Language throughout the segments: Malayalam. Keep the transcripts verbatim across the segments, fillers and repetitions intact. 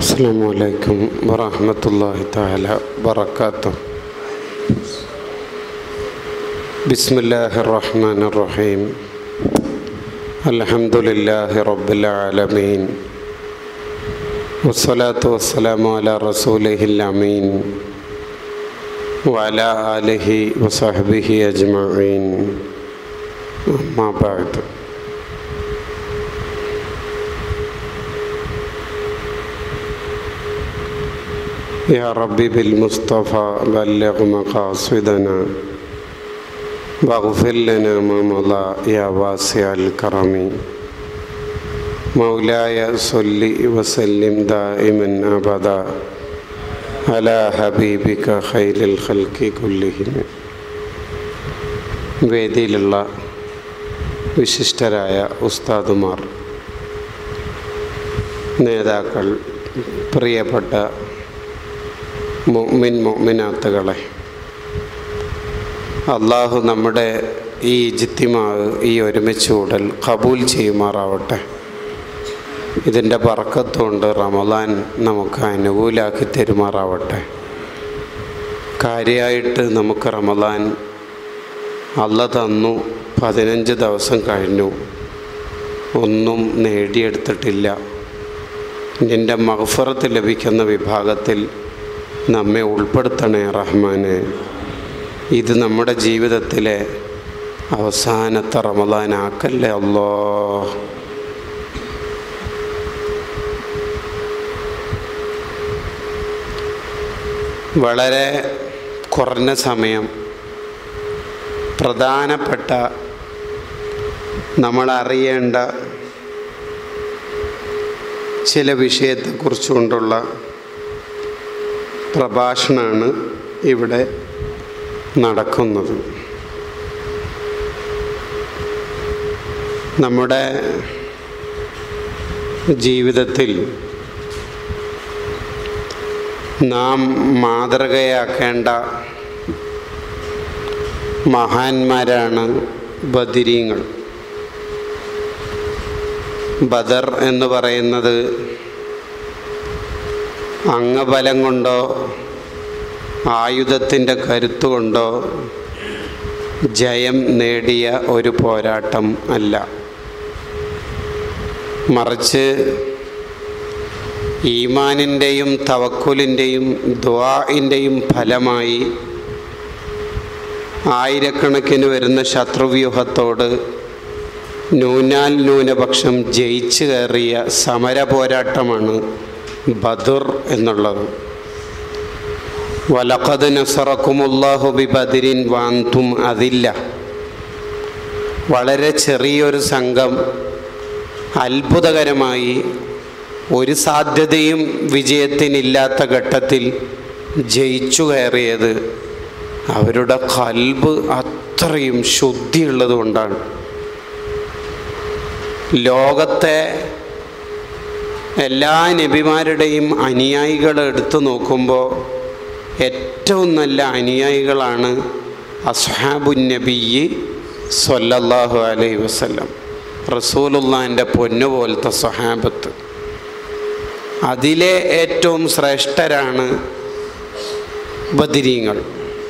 അസ്സലാമു അലൈക്കും വറഹ്മത്തുള്ളാഹി തആല വബറകാതുഹു. ബിസ്മില്ലാഹിർ റഹ്മാനിർ റഹീം. അൽഹംദുലില്ലാഹി റബ്ബിൽ ആലമീൻ. വസ്സലാത്തു വസ്സലാമു അലാ റസൂലിഹിൽ അമീൻ വഅലാ ആലിഹി വസഹ്ബിഹി അജ്മഈൻ. അമ്മാ ബഅദ്. യാ റബ്ബി ബിൽ മുസ്തഫ ബല്ലിഗ് മഖാസിദനാ വഗ്ഫിർ ലനാ മാ മളാ യാ വാസിഅൽ കറമി. മൗലായ സല്ലി വസല്ലിം ദായിമൻ അബദാ അലാ ഹബീബിക ഖൈറിൽ ഖൽഖി കുല്ലിഹിം. വേദിയിലുള്ള വിശിഷ്ടരായ ഉസ്താദുമാർ, നേതാക്കൾ, പ്രിയപ്പെട്ട മുഅ്മിൻ മുഅ്മിനാത്തുകളെ, അള്ളാഹു നമ്മുടെ ഈ ഇജ്തിമാഅ്, ഈ ഒരുമിച്ച് കൂടൽ ഖബൂൽ ചെയ്യുമാറാവട്ടെ. ഇതിൻ്റെ ബർക്കത്തുകൊണ്ട് റമളാൻ നമുക്ക് അനുകൂലാക്കി തരുമാറാവട്ടെ. കാര്യമായിട്ട് നമുക്ക് റമളാൻ അള്ളാഹ് തന്നു. പതിനഞ്ച് ദിവസം കഴിഞ്ഞു, ഒന്നും നേടിയെടുത്തിട്ടില്ല. നിൻ്റെ മഗ്ഫിറത്ത് ലഭിക്കുന്ന വിഭാഗത്തിൽ നമ്മെ ഉൾപ്പെടുത്തണേ റഹ്മാനെ. ഇത് നമ്മുടെ ജീവിതത്തിലെ അവസാനത്തെ റമളാനാക്കല്ലേ അല്ലാഹ്. വളരെ കുറഞ്ഞ സമയം പ്രധാനപ്പെട്ട നമ്മൾ അറിയേണ്ട ചില വിഷയത്തെക്കുറിച്ചുകൊണ്ടുള്ള പ്രഭാഷണമാണ് ഇവിടെ നടക്കുന്നത്. നമ്മുടെ ജീവിതത്തിൽ നാം മാതൃകയാക്കേണ്ട മഹാന്മാരാണ് ബദരീങ്ങൾ. ബദർ എന്ന് പറയുന്നത് അംഗബലം കൊണ്ടോ ആയുധത്തിൻ്റെ കരുത്തുകൊണ്ടോ ജയം നേടിയ ഒരു പോരാട്ടം അല്ല, മറിച്ച് ഈമാനിൻ്റെയും തവക്കുലിൻ്റെയും ദുആഇൻ്റെയും ഫലമായി ആയിരക്കണക്കിന് വരുന്ന ശത്രുവ്യൂഹത്തോട് നൂനാൽ ന്യൂനപക്ഷം ജയിച്ചു കയറിയ സമര പോരാട്ടമാണ് ബദർ എന്നുള്ളത്. വലഖദ് നസറക്കുമുല്ലാഹു ബിബദരിൻ വഅൻതും അദില്ല. വളരെ ചെറിയൊരു സംഘം അത്ഭുതകരമായി ഒരു സാധ്യതയും വിജയത്തിനില്ലാത്ത ഘട്ടത്തിൽ ജയിച്ചു കയറിയത് അവരുടെ ഖൽബ് അത്രയും ശുദ്ധിയുള്ളത് കൊണ്ടാണ്. ലോകത്തെ എല്ലാ നബിമാരുടെയും അനുയായികൾ എടുത്തു നോക്കുമ്പോൾ ഏറ്റവും നല്ല അനുയായികളാണ് അസ്ഹാബുൻ നബിയ്യ് സ്വല്ലല്ലാഹു അലൈഹി വസല്ലം, റസൂലുള്ളാഹിൻ്റെ പൊന്നുപോലത്തെ സ്വഹാബത്ത്. അതിലെ ഏറ്റവും ശ്രേഷ്ഠരാണ് ബദരീങ്ങൾ.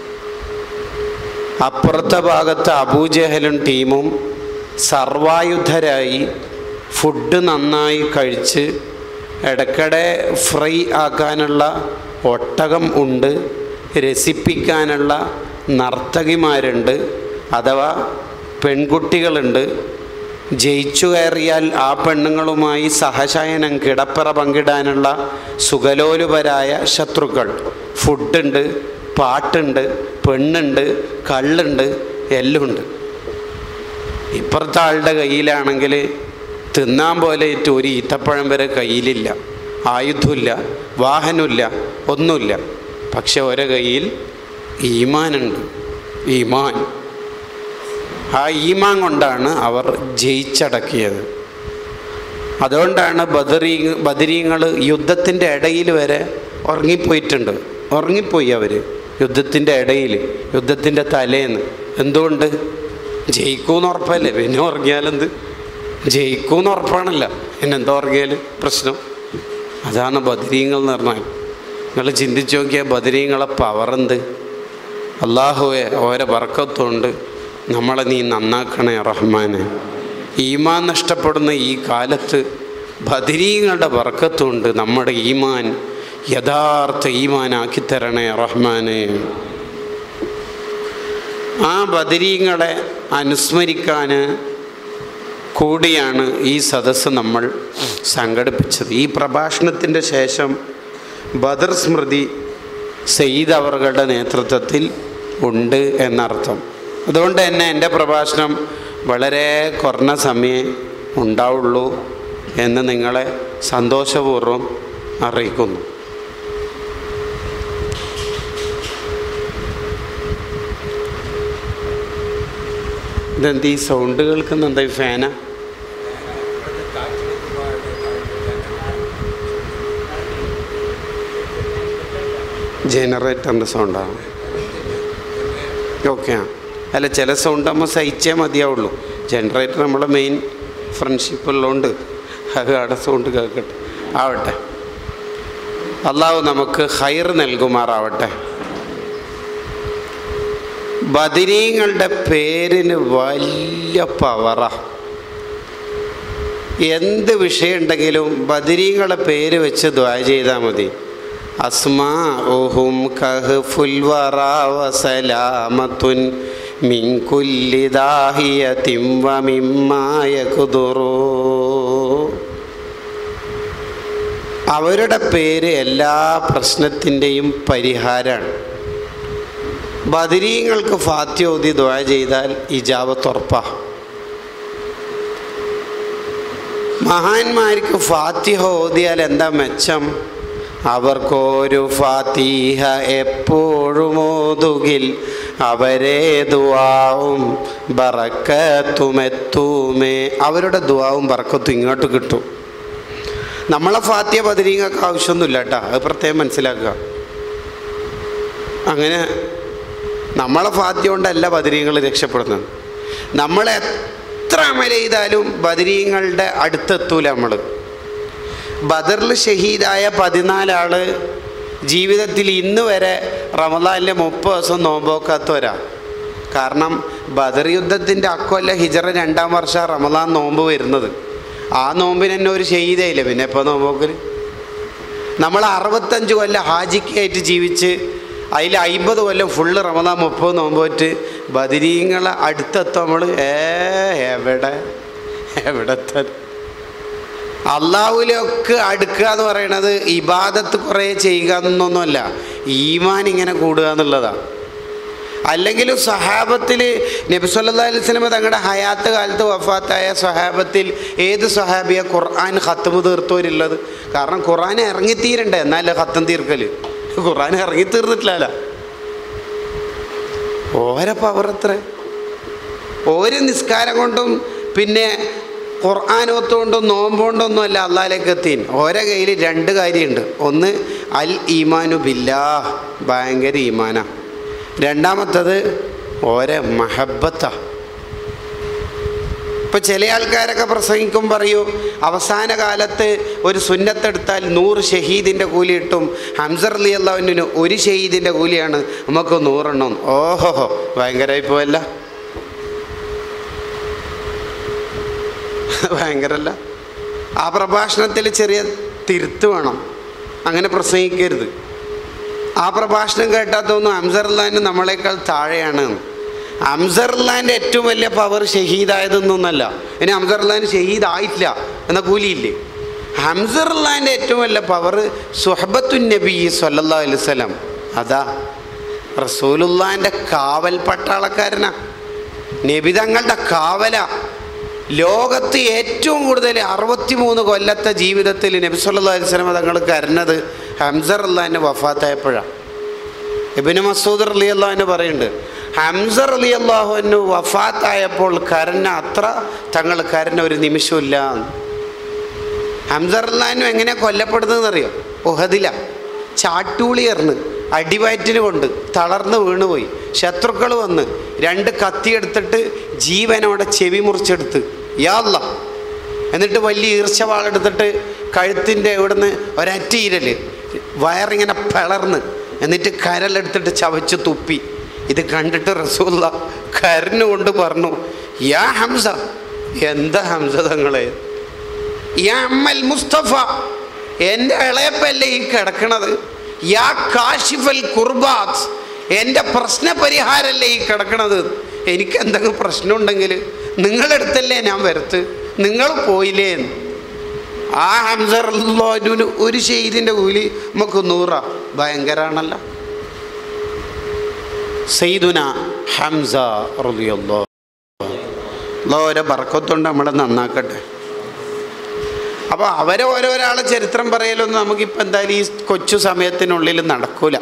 അപ്പുറത്തെ ഭാഗത്ത് അബൂജഹലും ടീമും സർവായുധരായി ഫുഡ് നന്നായി കഴിച്ച് ഇടയ്ക്കിടെ ഫ്രൈ ആക്കാനുള്ള ഒട്ടകം ഉണ്ട്, രസിപ്പിക്കാനുള്ള നർത്തകിമാരുണ്ട്, അഥവാ പെൺകുട്ടികളുണ്ട്. ജയിച്ചു കയറിയാൽ ആ പെണ്ണുങ്ങളുമായി സഹശയനം, കിടപ്പറ പങ്കിടാനുള്ള സുഖലോലുപരായ ശത്രുക്കൾ. ഫുഡുണ്ട്, പാട്ടുണ്ട്, പെണ്ണുണ്ട്, കള്ളുണ്ട്, എല്ലാം ഉണ്ട്. ഇപ്പുറത്തെ ആളുടെ കയ്യിലാണെങ്കിൽ തിന്നാൻ പോലെ ഒരു ഈത്തപ്പഴം വരെ കയ്യിലില്ല, ആയുധമില്ല, വാഹനമില്ല, ഒന്നുമില്ല. പക്ഷെ ഒരേ കയ്യിൽ ഈമാനുണ്ട്. ഈമാൻ, ആ ഈമാൻ കൊണ്ടാണ് അവർ ജയിച്ചടക്കിയത്. അതുകൊണ്ടാണ് ബദരീ ബദരീങ്ങൾ യുദ്ധത്തിൻ്റെ ഇടയിൽ വരെ ഉറങ്ങിപ്പോയിട്ടുണ്ട്. ഉറങ്ങിപ്പോയി അവർ യുദ്ധത്തിൻ്റെ ഇടയിൽ, യുദ്ധത്തിൻ്റെ തലേന്ന്. എന്തുകൊണ്ട്? ജയിക്കൂന്ന് ഉറപ്പല്ലേ, പിന്നെ ഉറങ്ങിയാലെന്ത്? ജയിക്കൂന്ന് ഉറപ്പാണല്ലോ, പിന്നെന്താ ഉറങ്ങിയാൽ പ്രശ്നം? അതാണ് ബദരീങ്ങൾ എന്ന് പറഞ്ഞാൽ. നിങ്ങൾ ചിന്തിച്ച് നോക്കിയാൽ ബദരീങ്ങളെ പവറെന്ത്. അള്ളാഹുവെ ഓരോ ബർക്കത്തുണ്ട്, നമ്മളെ നീ നന്നാക്കണേ റഹ്മാനെ. ഈമാൻ നഷ്ടപ്പെടുന്ന ഈ കാലത്ത് ബദരീങ്ങളുടെ ബർക്കത്തുണ്ട്, നമ്മുടെ ഈമാൻ യഥാർത്ഥ ഈമാനാക്കി തരണേ റഹ്മാനെ. ആ ബദരീങ്ങളെ അനുസ്മരിക്കാൻ കൂടിയാണ് ഈ സദസ്സ് നമ്മൾ സംഘടിപ്പിച്ചത്. ഈ പ്രഭാഷണത്തിൻ്റെ ശേഷം ബദർ സ്മൃതി സയ്യിദ് അവറുകളുടെ നേതൃത്വത്തിൽ ഉണ്ട് എന്നർത്ഥം. അതുകൊണ്ട് തന്നെ എൻ്റെ പ്രഭാഷണം വളരെ കുറഞ്ഞ സമയം ഉണ്ടാവുള്ളൂ എന്ന് നിങ്ങളെ സന്തോഷപൂർവ്വം അറിയിക്കുന്നു. ഇതെന്ത് ഈ സൗണ്ട് കേൾക്കുന്ന? എന്താ ഈ ഫാനാ? ജനറേറ്ററിൻ്റെ സൗണ്ടാണ്. ഓക്കെ. ആ അല്ല, ചില സൗണ്ട് നമ്മൾ സഹിച്ചേ മതിയാവുള്ളൂ. ജനറേറ്റർ നമ്മളെ മെയിൻ ഫ്രണ്ട്ഷിപ്പ് ഉള്ളതുകൊണ്ട് അത് അവിടെ സൗണ്ട് കേൾക്കട്ടെ. ആവട്ടെ, അള്ളാഹു നമുക്ക് ഖൈർ നൽകുമാറാവട്ടെ. ബദരീങ്ങളുടെ പേരിന് വലിയ പവറാ. എന്ത് വിഷയമുണ്ടെങ്കിലും ബദരീങ്ങളെ പേര് വെച്ച് ദുആ ചെയ്താൽ മതി. അസ്മാഉഹും കഹ്ഫുൽ വറാ വസലാമത്തുൻ മിൻ കുല്ലി ദാഹിയതിൻ വമിമ്മാ യഖ്ദുറൂ. അവരുടെ പേര് എല്ലാ പ്രശ്നത്തിൻ്റെയും പരിഹാരമാണ്. ബദരീങ്ങൾക്ക് ഫാത്തിഹ ഓതി ദുആ ചെയ്താൽ ഇജാബത്ത് ഉറപ്പാ. മഹാന്മാർക്ക് ഫാത്തിഹ ഓതിയാൽ എന്താ മെച്ചം? അവർക്കൊരു ഫാത്തിഹ എപ്പോഴും ഓതുകിൽ അവരെ ദുആവും ബറക്കത്തുമെത്തുമേ. അവരുടെ ദുആവും ബറക്കത്തും ഇങ്ങോട്ട് കിട്ടും. നമ്മളെ ഫാത്തിഹ ബദരീങ്ങൾക്ക് ആവശ്യമൊന്നുമില്ല കേട്ടോ, അത് പ്രത്യേകം മനസ്സിലാക്കുക. അങ്ങനെ നമ്മളെ ഫാത്തിഹ കൊണ്ടല്ല ബദരീങ്ങൾ രക്ഷപ്പെടുന്നത്. നമ്മൾ എത്ര അമൽ ചെയ്താലും ബദരീങ്ങളുടെ അടുത്തെത്തൂല. നമ്മൾ ബദറിൽ ഷഹീദായ പതിനാലാള് ജീവിതത്തിൽ ഇന്ന് വരെ റമദാനിലെ മുപ്പത് ദിവസം നോമ്പോക്കാത്തവരാ. കാരണം ബദർ യുദ്ധത്തിൻ്റെ അക്കൊല്ല ഹിജറ രണ്ടാം വർഷം റമദാൻ നോമ്പ് വരുന്നത്. ആ നോമ്പിന് തന്നെ ഒരു ഷഹീദായില്ലേ, പിന്നെ ഇപ്പോൾ നോമ്പോക്കൽ. നമ്മൾ അറുപത്തഞ്ച് കൊല്ലം ഹാജിക്കായിട്ട് ജീവിച്ച് അതിൽ അമ്പത് കൊല്ലം ഫുള്ള് റമദാൻ മുപ്പത് നോമ്പോറ്റ് ബദരീങ്ങളെ അടുത്തെത്തും നമ്മൾ. ഏ എവിടെ എവിടത്തെ അള്ളാഹുവിലൊക്കെ അടുക്കുക എന്ന് പറയണത് ഇബാദത്ത് കുറേ ചെയ്യുക എന്നൊന്നുമല്ല, ഈമാൻ ഇങ്ങനെ കൂടുക എന്നുള്ളതാണ്. അല്ലെങ്കിലും സഹാബത്തിൽ നബി സല്ലല്ലാഹു അലൈഹി വസല്ലം തങ്ങളുടെ ഹയാത്ത് കാലത്ത് വഫാത്തായ സഹാബത്തിൽ ഏത് സഹാബിയ ഖുർആൻ ഖത്മ് തീർത്തവരുള്ളത്? കാരണം ഖുർആൻ ഇറങ്ങിത്തീരണ്ടേ എന്നല്ല ഖത്തം തീർക്കൽ. ഖുർആൻ ഇറങ്ങി തീർന്നിട്ടില്ല. ഓരോ പവർ എത്ര! ഒരു നിസ്കാരം കൊണ്ടും പിന്നെ ഖുർആനോത്തുകൊണ്ടും നോമ്പുകൊണ്ടൊന്നും അല്ല അള്ളാഹിലേക്ക് എത്തീൻ. ഓരോ കയ്യിൽ രണ്ട് കാര്യമുണ്ട്. ഒന്ന് അൽ ഈമാനു ബില്ലാഹ്, ഭയങ്കര ഈമാന. രണ്ടാമത്തത് ഓരോ മഹബത്താ. ഇപ്പം ചില ആൾക്കാരൊക്കെ പ്രസംഗിക്കും പറയൂ, അവസാന കാലത്ത് ഒരു സുന്നത്തെടുത്താൽ നൂറ് ഷഹീദിൻ്റെ കൂലി കിട്ടും. ഹംസ റളിയല്ലാഹു അൻഹുവിന് ഒരു ഷഹീദിൻ്റെ കൂലിയാണ്, നമുക്ക് നൂറെണ്ണം. ഓഹോ, ഭയങ്കരമായി പോയല്ല? ഭയങ്കരല്ല? ആ പ്രഭാഷണത്തിൽ ചെറിയ തിരുത്ത് വേണം, അങ്ങനെ പ്രസംഗിക്കരുത്. ആ പ്രഭാഷണം കേട്ടാൽ തോന്നും ഹംസ റളിയല്ലാഹു നമ്മളെക്കാൾ താഴെയാണ്. ഹംസ റളിയല്ലാഹുവിൻ്റെ ഏറ്റവും വലിയ പവർ ഷഹീദായതൊന്നൊന്നല്ല. ഇനി ഹംസ റളിയല്ലാഹു ഷഹീദ് ആയിട്ടില്ല എന്ന കൂലിയില്ലേ? ഹംസ റളിയല്ലാഹുവിൻ്റെ ഏറ്റവും വലിയ പവർ സുഹബത്തുൻ നബി സ്വല്ലല്ലാഹു അലൈഹി വസല്ലം. അതാ റസൂലുള്ളാഹിൻ്റെ കാവൽ പട്ടാളക്കാരനാ, നബി തങ്ങളുടെ കാവല. ലോകത്ത് ഏറ്റവും കൂടുതൽ അറുപത്തി മൂന്ന് കൊല്ലത്തെ ജീവിതത്തിൽ നബി സല്ലല്ലാഹു അലൈഹി വസല്ലം തങ്ങൾ കരഞ്ഞത് ഹംസ റളിയല്ലാഹുവിൻ്റെ വഫാത്തായപ്പോഴാണ്. ഇബ്നു മസ്ഊദ് റളിയല്ലാഹു അൻഹു പറയുന്നുണ്ട്, ഹംസ റളിയല്ലാഹു അൻഹു വഫാത്തായപ്പോൾ കരഞ്ഞ അത്ര തങ്ങൾ കരഞ്ഞ ഒരു നിമിഷമില്ല. ഹംസ റളിയല്ലാഹു അൻഹു എങ്ങനെയാണ് കൊല്ലപ്പെടുന്നതെന്നറിയോ? ഉഹദില ചാട്ടൂളി എറിഞ്ഞ് അടിവയറ്റിന് കൊണ്ട് തളർന്ന് വീണുപോയി. ശത്രുക്കൾ വന്ന് രണ്ട് കത്തിയെടുത്തിട്ട് ജീവനോടെ ചെവി മുറിച്ചെടുത്ത് യാ അല്ലാഹ്. എന്നിട്ട് വലിയ ഈർച്ചവാളെടുത്തിട്ട് കഴുത്തിൻ്റെ ഇവിടുന്ന് ഒരറ്റീരൽ വയറിങ്ങനെ പിളർന്ന്, എന്നിട്ട് കരലെടുത്തിട്ട് ചവച്ച് തുപ്പി. ഇത് കണ്ടിട്ട് റസൂലുള്ള കരഞ്ഞുകൊണ്ട് പറഞ്ഞു, യാ ഹംസ, എന്താ ഹംസ തങ്ങളെ, യാ അമ്മൽ മുസ്തഫ, എൻ്റെ ഇളയപ്പല്ലേ ഈ കിടക്കണത്, യാ കാശിഫൽ കുർബാത്ത്, എൻ്റെ പ്രശ്നപരിഹാരമല്ലേ ഈ കിടക്കണത്. എനിക്ക് എന്തെങ്കിലും പ്രശ്നമുണ്ടെങ്കിൽ നിങ്ങളുടെ അടുത്തല്ലേ ഞാൻ വരത്ത്, നിങ്ങൾ പോയില്ലേ എന്ന്. ആ ഹംസ റളിയല്ലാഹു ഒരു ഷഹീദിൻ്റെ കൂലി നമുക്ക് നൂറാ, ഭയങ്കരാണല്ലോ. സയ്യിദുന ഹംസ റളിയല്ലാഹു അല്ലാഹു ഓരോ ബർക്കത്തുകൊണ്ട് നമ്മളെ നന്നാക്കട്ടെ. അപ്പോൾ അവരെ ഓരോരാളെ ചരിത്രം പറയലൊന്നും നമുക്കിപ്പോൾ എന്തായാലും ഈ കൊച്ചു സമയത്തിനുള്ളിൽ നടക്കൂല.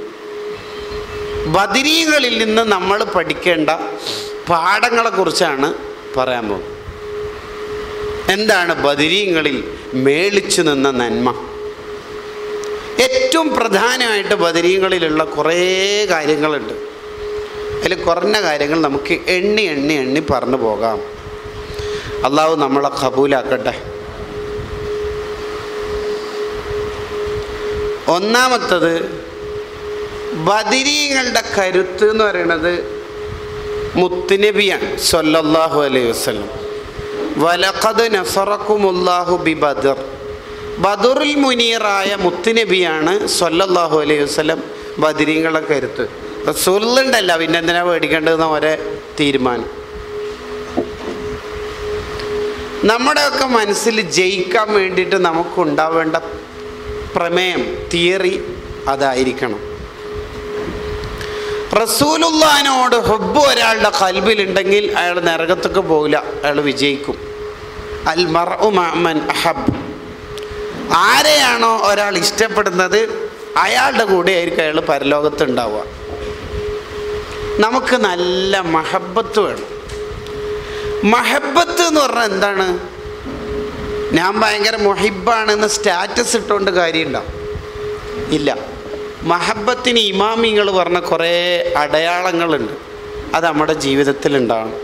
ബദരീകളിൽ നിന്ന് നമ്മൾ പഠിക്കേണ്ട പാഠങ്ങളെക്കുറിച്ചാണ് പറയാൻ പോകുന്നത്. എന്താണ് ബദരീങ്ങളിൽ മേളിച്ചു നിന്ന നന്മ? ഏറ്റവും പ്രധാനമായിട്ട് ബദരീങ്ങളിലുള്ള കുറേ കാര്യങ്ങളുണ്ട്. അതിൽ കുറഞ്ഞ കാര്യങ്ങൾ നമുക്ക് എണ്ണി എണ്ണി എണ്ണി പറഞ്ഞു പോകാം. അള്ളാഹു നമ്മളെ ഖബൂലാക്കട്ടെ. ഒന്നാമത്തത്, ബദരീങ്ങളുടെ കരുത്ത് എന്ന് പറയുന്നത് മുത്തുനബിയാണ് സ്വല്ലല്ലാഹു അലൈഹി വസല്ലം. വലഖദ് നസറക്കുമുല്ലാഹു ബി ബദർ, ബദറുൽ മുനീറായ മുത്തുനബിയാണ് സ്വല്ലല്ലാഹു അലൈഹി വസല്ലം ബദരീങ്ങളുടെ കരുത്ത്. റസൂലുള്ളാഹല്ല, പിന്നെ എന്തിനാ പേടിക്കേണ്ടതെന്ന് ഒരേ തീരുമാനം. നമ്മുടെയൊക്കെ മനസ്സിൽ ജയിക്കാൻ വേണ്ടിയിട്ട് നമുക്കുണ്ടാവേണ്ട പ്രമേയം, തിയറി അതായിരിക്കണം. റസൂലുള്ളാഹിനോട് ഹുബ്ബ് ഒരാളുടെ ഖൽബിലുണ്ടെങ്കിൽ അയാൾ നരകത്തൊക്കെ പോകില്ല, അയാൾ വിജയിക്കും. അൽ മർഉ മഅമൻ അഹബ്, ആരെയാണോ ഒരാൾ ഇഷ്ടപ്പെടുന്നത് അയാളുടെ കൂടെ ആയിരിക്കും അയാൾ പരലോകത്ത് ഉണ്ടാവുക. നമുക്ക് നല്ല മഹബത്ത് വേണം. മഹബത്ത് എന്ന് പറഞ്ഞാൽ എന്താണ്? ഞാൻ ഭയങ്കര മുഹിബാണെന്ന് സ്റ്റാറ്റസ് ഇട്ടുകൊണ്ട് കാര്യമുണ്ടാവും ഇല്ല. മഹബത്തിന് ഇമാമിങ്ങൾ പറഞ്ഞ കുറേ അടയാളങ്ങളുണ്ട്, അത് നമ്മുടെ ജീവിതത്തിൽ ഉണ്ടാവണം.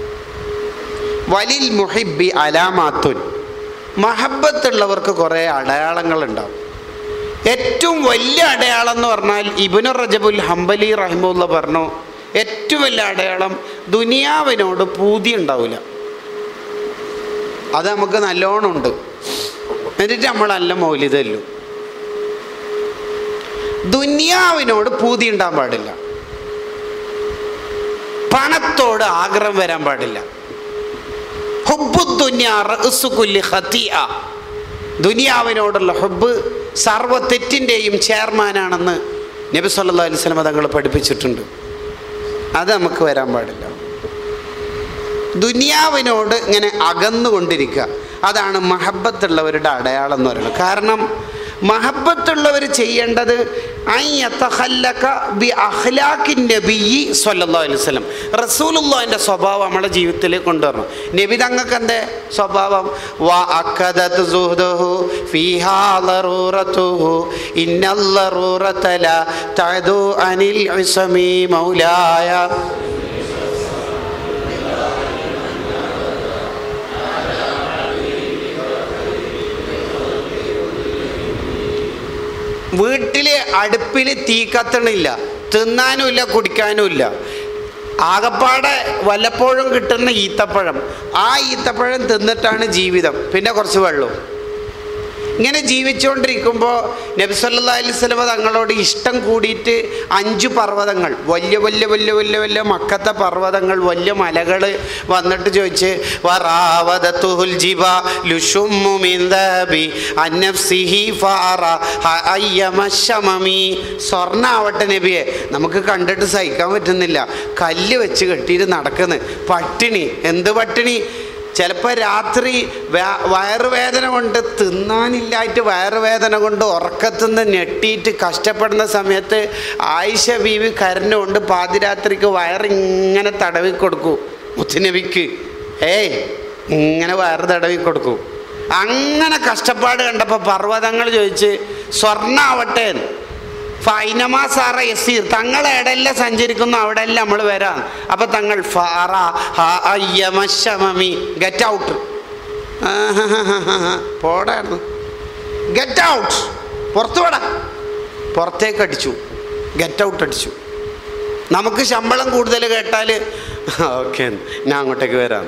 വലിൽ മുഹിബി അലാമാത്തുൻ, മഹബത്തുള്ളവർക്ക് കുറേ അടയാളങ്ങളുണ്ടാവും. ഏറ്റവും വലിയ അടയാളം എന്ന് പറഞ്ഞാൽ ഇബ്നു റജബുൽ ഹംബലി റഹിമഹുല്ലാ പറഞ്ഞു, ഏറ്റവും വലിയ അടയാളം ദുനിയാവിനോട് പൂതി ഉണ്ടാവില്ല. അത് നമുക്ക് നല്ലോണം ഉണ്ട്. എന്നിട്ട് നമ്മളല്ല മൗലിദല്ലു. ദുനിയാവിനോട് പൂതി ഉണ്ടാകാൻ പാടില്ല, പണത്തോട് ആഗ്രഹം വരാൻ പാടില്ല. ഹുബ്ബുദ്ദുനിയാ റഅ്സു കുല്ലി ഖതീഅ, ദുനിയാവിനോടുള്ള ഹുബ്ബ് സർവ്വ തെറ്റിൻ്റെയും ചെയർമാനാണെന്ന് നബി സല്ലല്ലാഹു അലൈഹി വസല്ലം തങ്ങൾ പഠിപ്പിച്ചിട്ടുണ്ട്. അത് നമുക്ക് വരാൻ പാടില്ല. ദുനിയാവിനോട് ഇങ്ങനെ അകന്നുകൊണ്ടിരിക്കുക, അതാണ് മഹബത്തുള്ളവരുടെ അടയാളം എന്ന് പറയുന്നത്. കാരണം മഹബത്തുള്ളവർ ചെയ്യേണ്ടത് റസൂലുള്ളാഹിന്റെ സ്വഭാവം നമ്മുടെ ജീവിതത്തിൽ കൊണ്ടുവരണം. നബി തങ്ങൾക്ക് എന്താ സ്വഭാവം? വീട്ടിൽ അടുപ്പിൽ തീ കത്തണില്ല, തിന്നാനുമില്ല കുടിക്കാനുമില്ല, ആകപ്പാടെ വല്ലപ്പോഴും കിട്ടുന്ന ഈത്തപ്പഴം, ആ ഈത്തപ്പഴം തിന്നിട്ടാണ് ജീവിതം, പിന്നെ കുറച്ച് വെള്ളവും. ഇങ്ങനെ ജീവിച്ചുകൊണ്ടിരിക്കുമ്പോൾ നബി സല്ലല്ലാഹു അലൈഹി വസല്ലം തങ്ങളോട് ഇഷ്ടം കൂടിയിട്ട് അഞ്ച് പർവ്വതങ്ങൾ, വലിയ വലിയ വലിയ വലിയ വലിയ മക്കത്തെ പർവ്വതങ്ങൾ, വലിയ മലകൾ വന്നിട്ട് ചോദിച്ച് വറാവദതുൽ ജിബാലു ശുമ്മു മിൻ ദഹബി അൻ നഫ്സിഹി ഫഅറ അയ്യമശമമി, സ്വർണ്ണാവട്ടെ നബിയെ, നമുക്ക് കണ്ടിട്ട് സഹിക്കാൻ പറ്റുന്നില്ല, കല്ല് വെച്ച് കെട്ടിയിട്ട് നടക്കുന്നു, പട്ടിണി. എന്ത് പട്ടിണി? ചിലപ്പോൾ രാത്രി വയറുവേദന കൊണ്ട്, തിന്നാനില്ലായിട്ട് വയറുവേദന കൊണ്ട് ഉറക്കത്തുനിന്ന് ഞെട്ടിയിട്ട് കഷ്ടപ്പെടുന്ന സമയത്ത് ആയിഷ ബീവി കരഞ്ഞുകൊണ്ട് പാതിരാത്രിക്ക് വയറിങ്ങനെ തടവി കൊടുക്കൂ മുത്തുനബിക്ക്. ഏയ് ഇങ്ങനെ വയറ് തടവി കൊടുക്കൂ. അങ്ങനെ കഷ്ടപ്പാട് കണ്ടപ്പോൾ പർവ്വതങ്ങൾ ചോദിച്ച് സ്വർണ്ണാവട്ടെ, ഫൈനമാ സാറ യസീർ, തങ്ങൾ എവിടെയെല്ലാം സഞ്ചരിക്കുന്നു അവിടെയെല്ലാം നമ്മൾ വരാം. അപ്പം തങ്ങൾ ഫാറ ഹയമി ഗെറ്റ് ഔട്ട്, പോടായിരുന്നു ഗെറ്റ് ഔട്ട്, പുറത്തു വിട. പുറത്തേക്ക് അടിച്ചു, ഗെറ്റ് ഔട്ട് അടിച്ചു. നമുക്ക് ശമ്പളം കൂടുതൽ കേട്ടാൽ ഓക്കെ ഞാൻ അങ്ങോട്ടേക്ക് വരാം.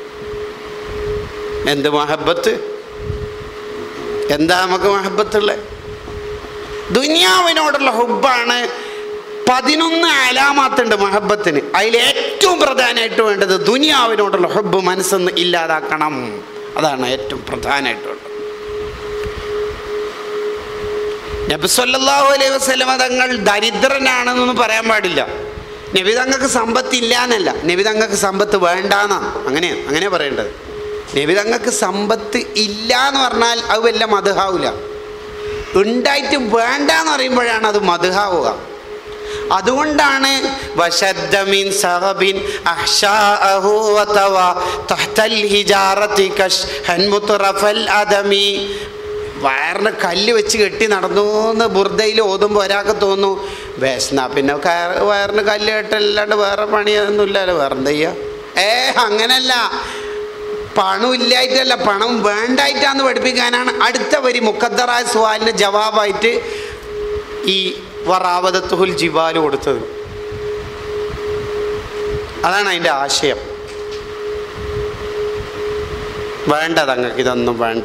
എന്ത് മഹബത്ത്, എന്താ നമുക്ക് മഹബത്തുള്ളത്? ദുനിയാവിനോടുള്ള ഹുബ്ബാണ്. പതിനൊന്ന് അലാമത്തുണ്ട് മഹബത്തിന്. അതിൽ ഏറ്റവും പ്രധാനമായിട്ട് വേണ്ടത് ദുനിയാവിനോടുള്ള ഹുബ്ബ് മനസ്സെന്ന് ഇല്ലാതാക്കണം. അതാണ് ഏറ്റവും പ്രധാനമായിട്ടുള്ളത്. നബി സല്ലല്ലാഹു അലൈഹി വസല്ലം തങ്ങൾ ദരിദ്രനാണെന്നൊന്നും പറയാൻ പാടില്ല. നബി തങ്ങൾക്ക് സമ്പത്ത് ഇല്ല എന്നല്ല, നബി തങ്ങൾക്ക് സമ്പത്ത് വേണ്ടാന്നാണ്. അങ്ങനെയാണ് അങ്ങനെ പറയേണ്ടത്. നബി തങ്ങൾക്ക് സമ്പത്ത് ഇല്ല എന്ന് പറഞ്ഞാൽ അത് വല്ല മദ്ഹാവില്ല. ഉണ്ടായിട്ട് വേണ്ട എന്ന് പറയുമ്പോഴാണ് അത് മദ്ഹാവുക. അതുകൊണ്ടാണ് വശദ്ദമിൻ സഹബിൻ അഹ്ശാഅഹു വതവ തഹ്തൽ ഹിജാറതി കശ്ഹൻ മുത്രഫൽ അദമി. വയറിന് കല്ല് വെച്ച് കെട്ടി നടന്നു എന്ന് ബുർദയിൽ ഓതുമ്പോൾ ഒരാൾക്ക് തോന്നുന്നു വേസ്ന പിന്നെ വയറിന് കല്ല് കെട്ടല്ലാണ്ട് വേറെ പണിയൊന്നും ഇല്ലല്ലോ, വേറെ എന്താ ചെയ്യുക? ഏ അങ്ങനല്ല, പണം ഇല്ലായിട്ടല്ല, പണം വേണ്ടായിട്ടാന്ന് പഠിപ്പിക്കാനാണ് അടുത്ത വരി മുഖദ്ദറായ സുവാലിന് ജവാബായിട്ട് ഈ വറാവദത്തുൽ ജിബാൽ കൊടുത്തത്. അതാണ് അതിൻ്റെ ആശയം. വേണ്ട തങ്ങൾക്ക് ഇതൊന്നും വേണ്ട.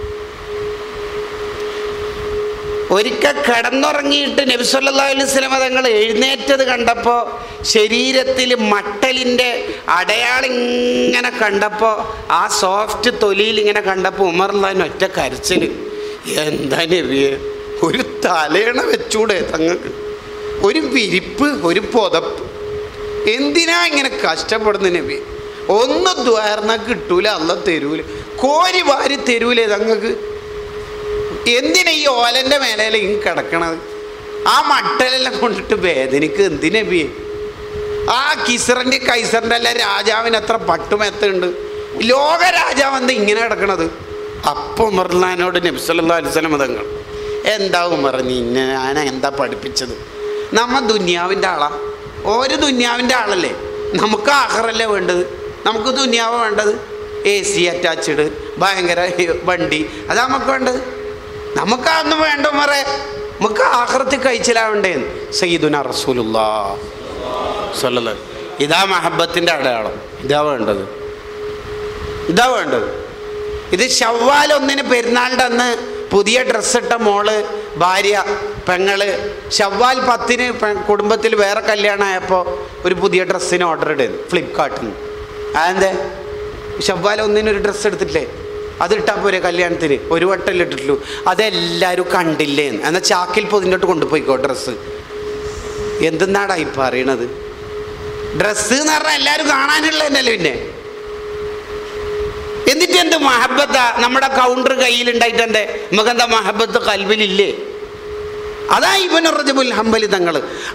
ഒരിക്കൽ കിടന്നുറങ്ങിയിട്ട് നബി സല്ലല്ലാഹു അലൈഹി വസല്ലം തങ്ങൾ എഴുന്നേറ്റത് കണ്ടപ്പോൾ ശരീരത്തിൽ മട്ടലിൻ്റെ അടയാളം ഇങ്ങനെ കണ്ടപ്പോൾ, ആ സോഫ്റ്റ് തൊലിയിൽ ഇങ്ങനെ കണ്ടപ്പോൾ ഉമർ റളിയല്ലാഹു ഒറ്റ കരച്ചിൽ. എന്താ നബിയെ, ഒരു തലയണ വെച്ചൂടെ തങ്ങൾക്ക്? ഒരു വിരിപ്പ്, ഒരു പുതപ്പ്, എന്തിനാ ഇങ്ങനെ കഷ്ടപ്പെടുന്ന നബി? ഒന്നും ദ്വാരന കിട്ടൂല, അല്ല തരൂല, കോരി വാരി തരൂലേ തങ്ങൾക്ക്? എന്തിനാ ഈ ഓലൻ്റെ മേലെ ഇങ്ങ് കിടക്കണത്? ആ മട്ടലെല്ലാം കൊണ്ടിട്ട് വേദനക്ക് എന്തിനാ ബി? ആ കിസറിൻ്റെ കൈസറിൻ്റെ അല്ല രാജാവിന് എത്ര പട്ടുമെത്തുണ്ട്, ലോക രാജാവ് എന്താ ഇങ്ങനെ കിടക്കണത്? അപ്പം ഉമർലാനോട് നബി സല്ലല്ലാഹു അലൈഹി വസല്ലം തങ്ങൾ എന്താ ഉമർ നിന്നെ ഞാൻ എന്താ പഠിപ്പിച്ചത്? നമ്മ ദുന്യാവിൻ്റെ ആളാ, ഒരു ദുന്യാവിൻ്റെ ആളല്ലേ? നമുക്ക് ആഖിറല്ലേ വേണ്ടത്? നമുക്ക് ദുന്യാവ് വേണ്ടത്? എ സി അറ്റാച്ച്ഡ് ഭയങ്കര വണ്ടി അതാ നമുക്ക് വേണ്ടത്? നമുക്കതൊന്നും വേണ്ട ഉമറേ, നമുക്ക് ആഖിറത്തിൽ കഴിച്ചിലാവണ്ടേന്ന്. സയ്യിദുനാ റസൂലുള്ളാഹി സ്വല്ലല്ലാഹു അലൈഹി വസല്ലം. ഇതാ മഹബത്തിൻ്റെ അടയാളം. ഇതാ വേണ്ടത്, ഇതാ വേണ്ടത്. ഇത് ശവ്വാൽ ഒന്നിന് പെരുന്നാളിൻ്റെ അന്ന് പുതിയ ഡ്രസ്സിട്ട മോള്, ഭാര്യ, പെങ്ങള് ശവ്വാൽ പത്തിന് കുടുംബത്തിൽ വേറെ കല്യാണമായപ്പോൾ ഒരു പുതിയ ഡ്രസ്സിന് ഓർഡർ ഇടുന്നു ഫ്ലിപ്കാർട്ടിൽ നിന്ന്. അതെന്തേ? ശവ്വാൽ ഒന്നിനൊരു ഡ്രസ്സ് എടുത്തിട്ടില്ലേ? അതിട്ടാൽ പോരെ കല്യാണത്തിന്? ഒരു വട്ടമല്ലേ ഇട്ടിട്ടുള്ളൂ. അതെല്ലാവരും കണ്ടില്ലേ? എന്നാൽ ചാക്കിൽ പൊതിഞ്ഞിട്ട് കൊണ്ടുപോയിക്കോ ഡ്രസ്സ്. എന്തെന്നാടാ ഇപ്പം അറിയണത്? ഡ്രസ്സ് എന്ന് പറഞ്ഞാൽ എല്ലാവരും കാണാനുള്ളതന്നല്ലേ. പിന്നെ എന്നിട്ട് എന്ത് മഹബത്താ? നമ്മുടെ കൗണ്ടർ കയ്യിലുണ്ടായിട്ട് എന്തേ നമുക്കെന്താ മഹബത്ത് കൽബിലില്ലേ? അതാ ഇബ്നു റജബുൽ ഹംബലി തങ്ങൾ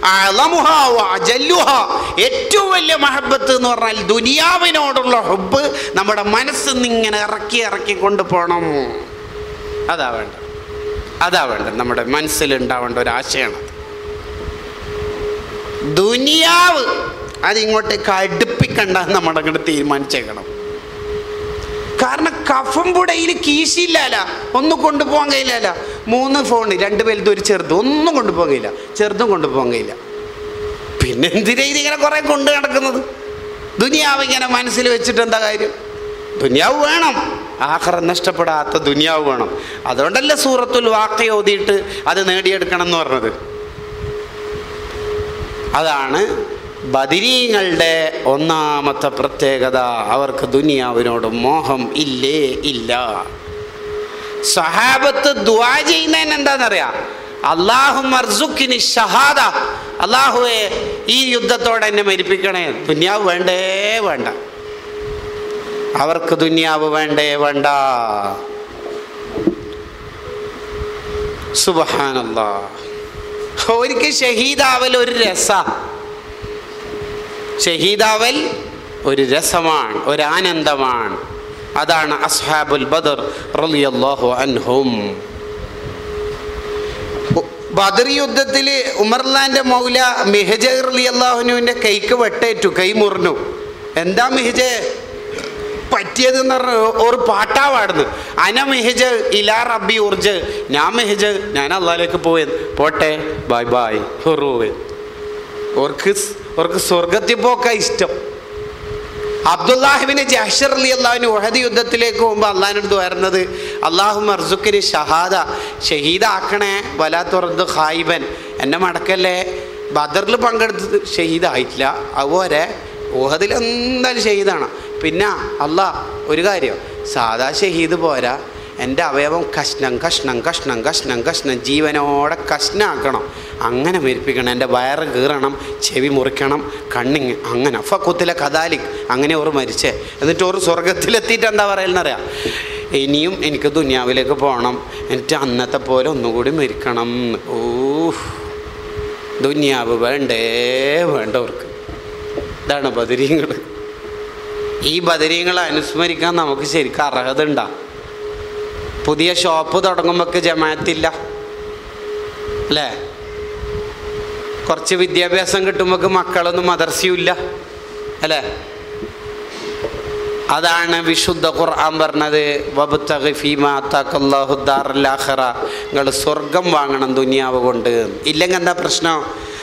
ഏറ്റവും വലിയ മഹബത്ത് എന്ന് പറഞ്ഞാൽ ദുനിയാവിനോടുള്ള ഹുബ്ബ് നമ്മുടെ മനസ്സിൽ നിന്ന് ഇങ്ങനെ ഇറക്കി ഇറക്കി കൊണ്ടുപോകണം. അതാ വേണ്ട, അതാ വേണ്ട. നമ്മുടെ മനസ്സിലുണ്ടാവേണ്ട ഒരു ആശയമാണ് ദുനിയാവ്. അതിങ്ങോട്ടേക്ക് അടുപ്പിക്കണ്ട നമ്മുടെ അങ്ങോട്ട് തീരുമാനിച്ചേക്കണം. കാരണം കഫം പുടയിൽ കീശില്ലല്ല, ഒന്നും കൊണ്ടുപോകാൻ കഴിയില്ല. മൂന്ന് ഫോൺ, രണ്ട് വലുതും ഒരു ചെറുത്, ഒന്നും കൊണ്ടുപോകാൻ കഴിയില്ല. ചെറുതും കൊണ്ടുപോകാൻ കഴിയില്ല. പിന്നെ എന്തിനാ ഇതിങ്ങനെ കുറേ കൊണ്ട് നടക്കുന്നത്? ദുനിയാവ് ഇങ്ങനെ മനസ്സിൽ വെച്ചിട്ട് എന്താ കാര്യം? ദുനിയാവ് വേണം, ആഖിറ നഷ്ടപ്പെടാത്ത ദുനിയാവ് വേണം. അതുകൊണ്ടല്ലേ സൂറത്തുൽ വാഖിയ ഓതിയിട്ട് അത് നേടിയെടുക്കണം എന്ന് പറഞ്ഞത്. അതാണ് ബദരീങ്ങളുടെ ഒന്നാമത്തെ പ്രത്യേകത. അവർക്ക് ദുനിയാവിനോട് മോഹം ഇല്ലേ ഇല്ല. സഹാബത്ത് ദുആ ചെയ്യുന്നതിന് എന്താണെന്നറിയാം? അല്ലാഹുമ്മ അർസുഖ്നി ഷഹാദ, അല്ലാഹുവേ ഈ യുദ്ധത്തോടെ എന്നെ മരിപ്പിക്കണേ. ദുനിയാവ് വേണ്ടേ വേണ്ട, അവർക്ക് ദുനിയാവ് വേണ്ടേ വേണ്ട. സുബ്ഹാനല്ലാഹ്. ഒരിക്കൽ ഷഹീദാവൽ ഒരു രസ ഷഹീദാവൽ ഒരു രസമാണ്, ഒരു ആനന്ദമാണ്. അതാണ് അസ്ഹാബുൽ ബദർ റളിയല്ലാഹു അൻഹും. ബദർ യുദ്ധത്തിൽ ഉമർലാൻ്റെ മൗല മിഹ്ജ റളിയല്ലാഹു അൻഹുവിൻ്റെ കൈക്ക് വെട്ടേറ്റു, കൈ മുറിഞ്ഞു. എന്താ മിഹ്ജ? പറ്റിയതെന്ന് പറഞ്ഞ ഒരു പാട്ടാ പാടുന്നു. അന മെഹജ് ഇലാ റബ്ബി ഉർജ്, ഞാൻ മെഹജ് ഞാൻ അള്ളാഹിലേക്ക് പോയത്, പോട്ടെ ബൈ ബൈ ഹുറൂവ്. ഓർക്ക് ഓർക്ക് സ്വർഗത്തിൽ പോക്കാ ഇഷ്ടം. അബ്ദുല്ലാഹിബിന് ജഹ്ഷർ റളിയല്ലാഹു ഉഹദ് യുദ്ധത്തിലേക്ക് പോകുമ്പോൾ അള്ളാഹിനടുത്ത് വരുന്നത്, അല്ലാഹുമ്മ അർസുഖ്നി ഷഹാദ, ഷഹീദാക്കണേ, വലാ തുറദ് ഖായിബൻ, എന്നെ മടക്കല്ലേ. ബദറിൽ പങ്കെടുത്തത് ഷഹീദായിട്ടില്ല, അതുപോലെ ഉഹദിൽ എന്തായാലും ഷഹീദാണ്. പിന്നെ അള്ളാഹ് ഒരു കാര്യം, സാധാ ഷഹീദ് പോരാ, എൻ്റെ അവയവം കഷ്ണം കഷ്ണം കഷ്ണം കഷ്ണം കഷ്ണം ജീവനോടെ കഷ്ണാക്കണം, അങ്ങനെ മരിപ്പിക്കണം. എൻ്റെ വയറ് കീറണം, ചെവി മുറിക്കണം, കണ്ണിങ് അങ്ങനെ ഫക്കുത്തിലെ കദാലിക്, അങ്ങനെ ഓർ മരിച്ചേ. എന്നിട്ട് ഒരു സ്വർഗത്തിലെത്തിയിട്ട് എന്താ പറയുന്നറിയാം, ഇനിയും എനിക്ക് ദുനിയാവിലേക്ക് പോകണം, എന്നിട്ട് അന്നത്തെ പോലെ ഒന്നുകൂടി മരിക്കണം. ഓ ദുനിയാവ് വേണ്ടേ വേണ്ടവർക്ക്. ഇതാണ് ബദരീങ്ങൾ. ഈ ബദരീങ്ങളെ അനുസ്മരിക്കാൻ നമുക്ക് ശരിക്കും അർഹത ഉണ്ടാ. പുതിയ ഷോപ്പ് തുടങ്ങുമ്പോൾ ജമാഅത്തില്ല അല്ലേ? കുറച്ച് വിദ്യാഭ്യാസം കിട്ടുമ്പോൾ മക്കളൊന്നും മദർസയും ഇല്ല അല്ലേ? അതാണ് വിശുദ്ധ ഖുർആൻ പറഞ്ഞത്, വബ്തഗി ഫീമാ ആതാകല്ലാഹു ദാറൽ ആഖിറ, നിങ്ങൾ സ്വർഗം വാങ്ങണം ദുനിയാവ് കൊണ്ട്. ഇല്ലെങ്കിൽ എന്താ പ്രശ്നം?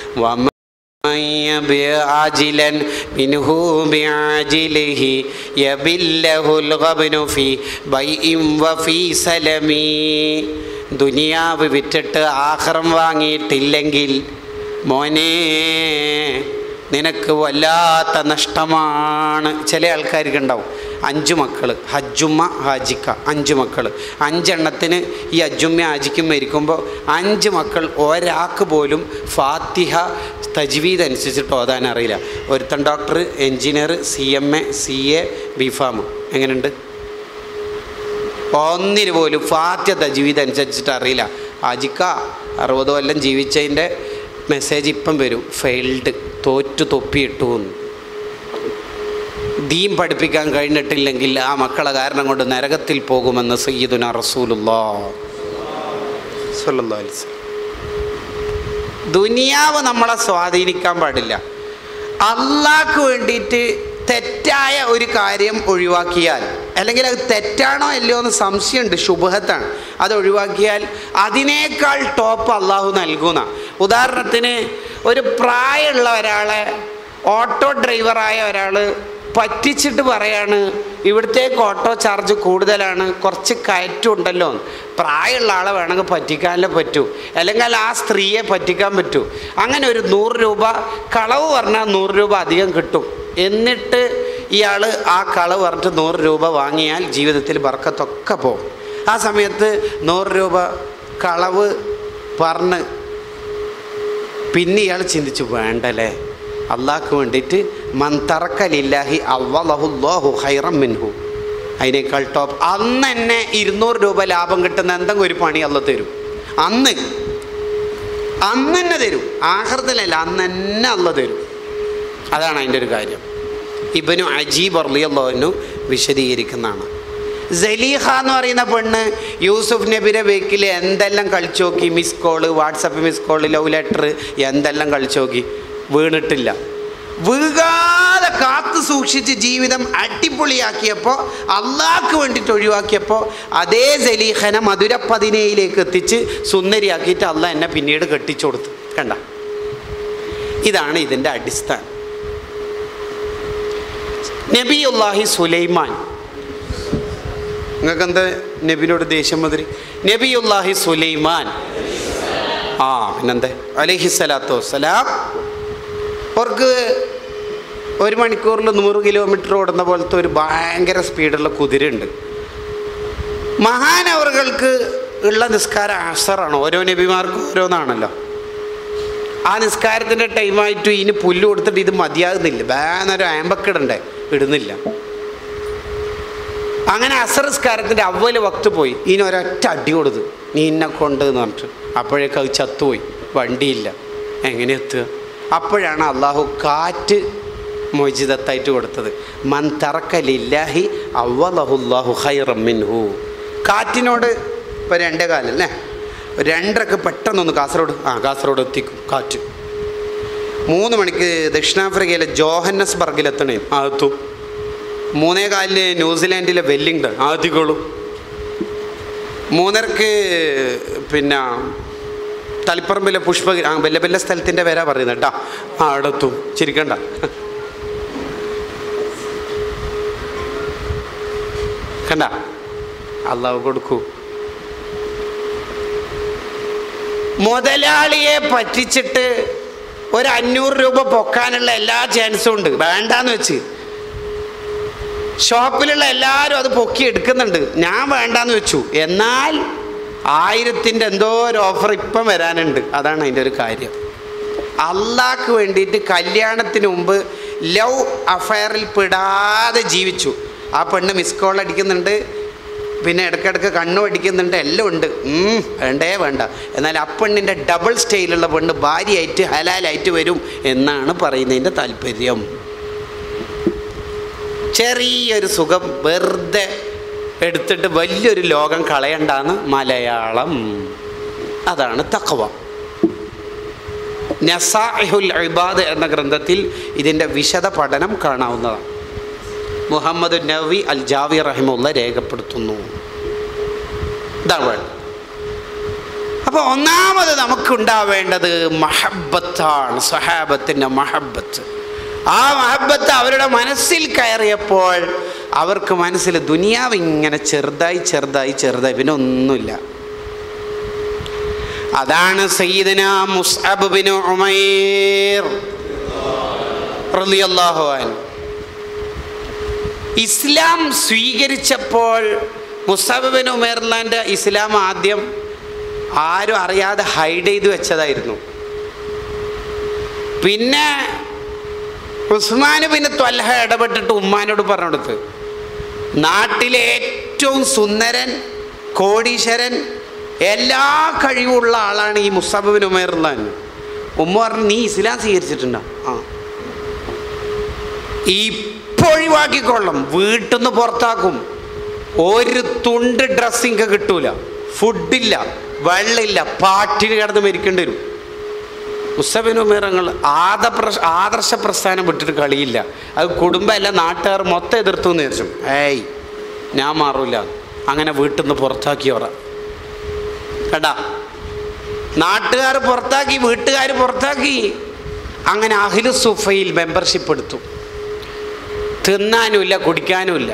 ആജിലൻ മിൻഹു ബിആജിലിഹി യബില്ലഹുൽ ഗബ്നു ഫീ ബൈഇൻ വഫീ സലമി. ദുനിയാവ് വിറ്റിട്ട് ആഖിറം വാങ്ങിയിട്ടില്ലെങ്കിൽ മോനെ നിനക്ക് വല്ലാത്ത നഷ്ടമാണ്. ചില ആൾക്കാർക്ക് ഉണ്ടാവും അഞ്ചു മക്കൾ, ഹജ്ജുമ്മ ഹാജിക്ക അഞ്ച് മക്കൾ, അഞ്ചെണ്ണത്തിന് ഈ ഹജ്ജുമ്മ ഹാജിക്കും മരിക്കുമ്പോൾ അഞ്ച് മക്കൾ ഒരാൾക്ക് പോലും ഫാത്തിഹ തജ്വീദ് അനുസരിച്ചിട്ട് ഓതാൻ അറിയില്ല. ഒരുത്തൻ doctor, engineer, C M A, C A, B Pharm, എങ്ങനെയുണ്ട്? ഒന്നിന് പോലും ഫാത്തിഹ തജ്വീദ് അനുസരിച്ചിട്ട് അറിയില്ല. ഹാജിക്ക അറുപത് കൊല്ലം ജീവിച്ചതിൻ്റെ മെസ്സേജ് ഇപ്പം വരും, ഫെയിൽഡ്, തോറ്റു തൊപ്പിയിട്ടു എന്ന്. ദീൻ പഠിപ്പിക്കാൻ കഴിഞ്ഞിട്ടില്ലെങ്കിൽ ആ മക്കളെ കാരണം കൊണ്ട് നരകത്തിൽ പോകുമെന്ന് സയ്യിദുനാ റസൂലുള്ളാഹി സ്വല്ലല്ലാഹു അലൈഹി വസല്ലം. ദുനിയാവ് നമ്മളെ സ്വാധീനിക്കാൻ പാടില്ല. അള്ളാഹ്ക്ക് വേണ്ടിയിട്ട് തെറ്റായ ഒരു കാര്യം ഒഴിവാക്കിയാൽ, അല്ലെങ്കിൽ അത് തെറ്റാണോ അല്ലയോ എന്ന് സംശയമുണ്ട്, ശുബഹത്താണ്, അത് ഒഴിവാക്കിയാൽ അതിനേക്കാൾ ടോപ്പ് അള്ളാഹു നൽകുന്ന. ഉദാഹരണത്തിന് ഒരു പ്രായമുള്ള ഒരാളെ, ഓട്ടോ ഡ്രൈവറായ ഒരാൾ പറ്റിച്ചിട്ട് പറയാണ്, ഇവിടത്തേക്ക് ഓട്ടോ ചാർജ് കൂടുതലാണ്, കുറച്ച് കയറ്റമുണ്ടല്ലോ. പ്രായമുള്ള ആളെ വേണമെങ്കിൽ പറ്റിക്കാനല്ലേ പറ്റൂ, അല്ലെങ്കിൽ ആ സ്ത്രീയെ പറ്റിക്കാൻ പറ്റൂ. അങ്ങനെ ഒരു നൂറ് രൂപ കളവ് പറഞ്ഞാൽ നൂറ് രൂപ അധികം കിട്ടും. എന്നിട്ട് ഇയാൾ ആ കളവ് പറഞ്ഞിട്ട് നൂറ് രൂപ വാങ്ങിയാൽ ജീവിതത്തിൽ ബർക്കത്തൊക്കെ പോകും. ആ സമയത്ത് നൂറ് രൂപ കളവ് പറഞ്ഞ് പിന്നെ ഇയാൾ ചിന്തിച്ചു, വേണ്ടല്ലേ, അള്ളാഹ്ക്ക് വേണ്ടിയിട്ട് മൻ തറക ലില്ലാഹി അവ്വലഹുല്ലാഹു ഖൈറൻ മിൻഹു, അതിനേക്കാൾ ടോപ്പ്. അന്ന് തന്നെ ഇരുന്നൂറ് രൂപ ലാഭം കിട്ടുന്ന എന്തെങ്കിലും ഒരു പണി അള്ളാഹ് തരും. അന്ന് അന്ന് തന്നെ തരും, ആഖിറത്തിലല്ല, അന്ന് തന്നെ അള്ളാഹ് തരും. അതാണ് അതിൻ്റെ ഒരു കാര്യം. ഇബ്നു അജീബ് റളിയല്ലാഹു അൻഹു വിശദീകരിക്കുന്നതാണ്. സലീഹ എന്ന് പറയുന്ന പെണ്ണ് യൂസുഫ് നബിയുടെ ബേക്കിൽ എന്തെല്ലാം കളിച്ചു നോക്കി, miss call, WhatsApp miss call, love letter, എന്തെല്ലാം കളിച്ചു നോക്കി, വീണിട്ടില്ല. വീഴാതെ കാത്തു സൂക്ഷിച്ച് ജീവിതം അടിപൊളിയാക്കിയപ്പോൾ, അള്ളാഹ്ക്ക് വേണ്ടിയിട്ട് ഒഴിവാക്കിയപ്പോൾ, അതേ സലീഹനെ മധുര പതിനേഴിലേക്ക് എത്തിച്ച് സുന്ദരിയാക്കിയിട്ട് അള്ളാഹ് എന്നെ പിന്നീട് കെട്ടിച്ചു കൊടുത്തു. കണ്ട, ഇതാണ് ഇതിൻ്റെ അടിസ്ഥാനം. നബിയുല്ലാഹി സുലൈമാൻ, നിങ്ങൾക്ക് എന്താ നബിനോട് ദേഷ്യം മതിരി? നബിയുല്ലാഹി സുലൈമാൻ ആ പിന്നെന്താ അലൈഹിസ്സലാത്തു വസ്സലാം, അവർക്ക് ഒരു മണിക്കൂറിൽ നൂറ് കിലോമീറ്റർ ഓടുന്ന പോലത്തെ ഒരു ഭയങ്കര സ്പീഡുള്ള കുതിരയുണ്ട്. മഹാനവറുകൾക്ക് ഉള്ള നിസ്കാരം അസറാണ്. ഓരോ നബിമാർക്കും ഓരോന്നാണല്ലോ. ആ നിസ്കാരത്തിൻ്റെ ടൈമായിട്ട് ഇതിന് പുല്ല് കൊടുത്തിട്ട് ഇത് മതിയാകുന്നില്ല, വേനൊരു ആമ്പക്കിടണ്ടേ, ഇടുന്നില്ല. അങ്ങനെ അസർ നിസ്കാരത്തിൻ്റെ അവല് വക്ത് പോയി, ഇതിന് ഒരൊറ്റ അടി കൊടുത്ത്, നീ ഇന്നെ കൊണ്ട് എന്ന് പറഞ്ഞിട്ട്. അപ്പോഴേക്ക് അത് ചത്തുപോയി, വണ്ടിയില്ല, എങ്ങനെ എത്തുക? അപ്പോഴാണ് അള്ളാഹു കാറ്റ് മോചിതത്തായിട്ട് കൊടുത്തത്. മൻ തറക ലില്ലാഹി അവ്വലഹുല്ലാഹു ഖൈറൻ മിൻഹു. കാറ്റിനോട് ഇപ്പോൾ രണ്ടേ കാലല്ലേ, രണ്ടരക്ക് പെട്ടെന്നൊന്ന് കാസർഗോഡ് ആ കാസർഗോഡ് എത്തിക്കും കാറ്റ്. മൂന്ന് മണിക്ക് ദക്ഷിണാഫ്രിക്കയിലെ ജോഹന്നസ്ബർഗിലെത്തണേ ആ എത്തും. മൂന്നേ കാലിന് ന്യൂസിലാൻഡിലെ വെല്ലിംഗ്ടൺ ആദ്യഗോളും, മൂന്നരക്ക് പിന്നെ തളിപ്പറമ്പിലെ പുഷ്പ വല്ല വല്ല സ്ഥലത്തിൻ്റെ പേരാ പറയുന്നത് കേട്ടാ, ആ അടുത്തും ചിരിക്കണ്ട. കണ്ട അള്ളാഹു കൊടുക്കൂ. മുതലാളിയെ പറ്റിച്ചിട്ട് ഒരു അഞ്ഞൂറ് രൂപ പൊക്കാനുള്ള എല്ലാ ചാൻസും ഉണ്ട്. വേണ്ടാന്ന് വെച്ച് ഷോപ്പിലുള്ള എല്ലാവരും അത് പൊക്കി എടുക്കുന്നുണ്ട്, ഞാൻ വേണ്ടാന്ന് വെച്ചു. എന്നാൽ ആയിരത്തിൻ്റെ എന്തോ ഒരു ഓഫർ ഇപ്പം വരാനുണ്ട്. അതാണ് അതിൻ്റെ ഒരു കാര്യം. അള്ളാഹ്ക്ക് വേണ്ടിയിട്ട് കല്യാണത്തിന് മുമ്പ് ലവ് അഫയറിൽ പെടാതെ ജീവിച്ചു. ആ പെണ്ണ് മിസ് കോൾ അടിക്കുന്നുണ്ട്, പിന്നെ ഇടയ്ക്കിടയ്ക്ക് കണ്ണും അടിക്കുന്നുണ്ട്, എല്ലാം ഉണ്ട്. വേണ്ടേ വേണ്ട. എന്നാൽ ആ പെണ്ണിൻ്റെ ഡബിൾ സ്റ്റൈലുള്ള പെണ്ണ് ഭാര്യയായിട്ട് ഹലാലായിട്ട് വരും എന്നാണ് പറയുന്നതിൻ്റെ താല്പര്യം. ചെറിയൊരു സുഖം വെറുതെ എടുത്തിട്ട് വലിയൊരു ലോകം കളയണ്ടാന്ന് മലയാളം. അതാണ് തഖ്വ. നസാഇഹുൽ ഇബാദ് എന്ന ഗ്രന്ഥത്തിൽ ഇതിൻ്റെ വിശദ പഠനം കാണാവുന്നതാണ്. മുഹമ്മദ് നവവി അൽ ജാവി റഹിമുള്ള രേഖപ്പെടുത്തുന്നു. ഇതാണ് വേണ്ടത്. അപ്പോൾ ഒന്നാമത് നമുക്കുണ്ടാവേണ്ടത് മഹബത്താണ്, സ്വഹാബത്തിൻ്റെ മഹബത്ത്. ആ മഹബത്ത് അവരുടെ മനസ്സിൽ കയറിയപ്പോൾ അവർക്ക് മനസ്സിൽ ദുനിയാവ് ഇങ്ങനെ ചെറുതായി ചെറുതായി ചെറുതായി പിന്നെ ഒന്നുമില്ല. അതാണ് സയ്യിദനാ മുസ്അബ് ബിൻ ഉമൈർ റളിയല്ലാഹു അൻഹു ഇസ്ലാം സ്വീകരിച്ചപ്പോൾ മുസ്അബ് ബിൻ ഉമൈറിന്റെ ഇസ്ലാം ആദ്യം ആരും അറിയാതെ ഹൈഡ് ചെയ്ത് വെച്ചതായിരുന്നു. പിന്നെ ഉസ്മാൻ ബിൻ ത്വൽഹ ഇടപെട്ടിട്ട് ഉമ്മാനോട് പറഞ്ഞു കൊടുത്ത്, നാട്ടിലെ ഏറ്റവും സുന്ദരൻ, കോടീശ്വരൻ, എല്ലാ കഴിവുള്ള ആളാണ് ഈ മുസ്അബ് ബിൻ ഉമൈർ. ഉമ്മ പറഞ്ഞു, നീ ഇസ്ലാം സ്വീകരിച്ചിട്ടുണ്ടോ? ആ, ഇപ്പോൾ ഒഴിവാക്കിക്കൊള്ളും, വീട്ടിൽ നിന്ന് പുറത്താക്കും. ഒരു തുണ്ട് ഡ്രസ്സിങ് കിട്ടൂല, ഫുഡില്ല, വെള്ളമില്ല, പാട്ടിന് കിടന്ന് മരിക്കേണ്ടി വരും. മുസ്അബ് ബിൻ ഉമൈർ ഞങ്ങൾ ആദ ആദർശ പ്രസ്ഥാനം വിട്ടിട്ട് കളിയില്ല. അത് കുടുംബമല്ല, നാട്ടുകാർ മൊത്തം എതിർത്തു എന്ന് വിചാരിച്ചു. ഏയ് ഞാൻ മാറൂല. അങ്ങനെ വീട്ടിൽ നിന്ന് പുറത്താക്കിയോറ കേട്ടാ. നാട്ടുകാർ പുറത്താക്കി, വീട്ടുകാർ പുറത്താക്കി. അങ്ങനെ അഹ്ലു സുഫയിൽ മെമ്പർഷിപ്പ് എടുത്തു. തിന്നാനുമില്ല, കുടിക്കാനുമില്ല.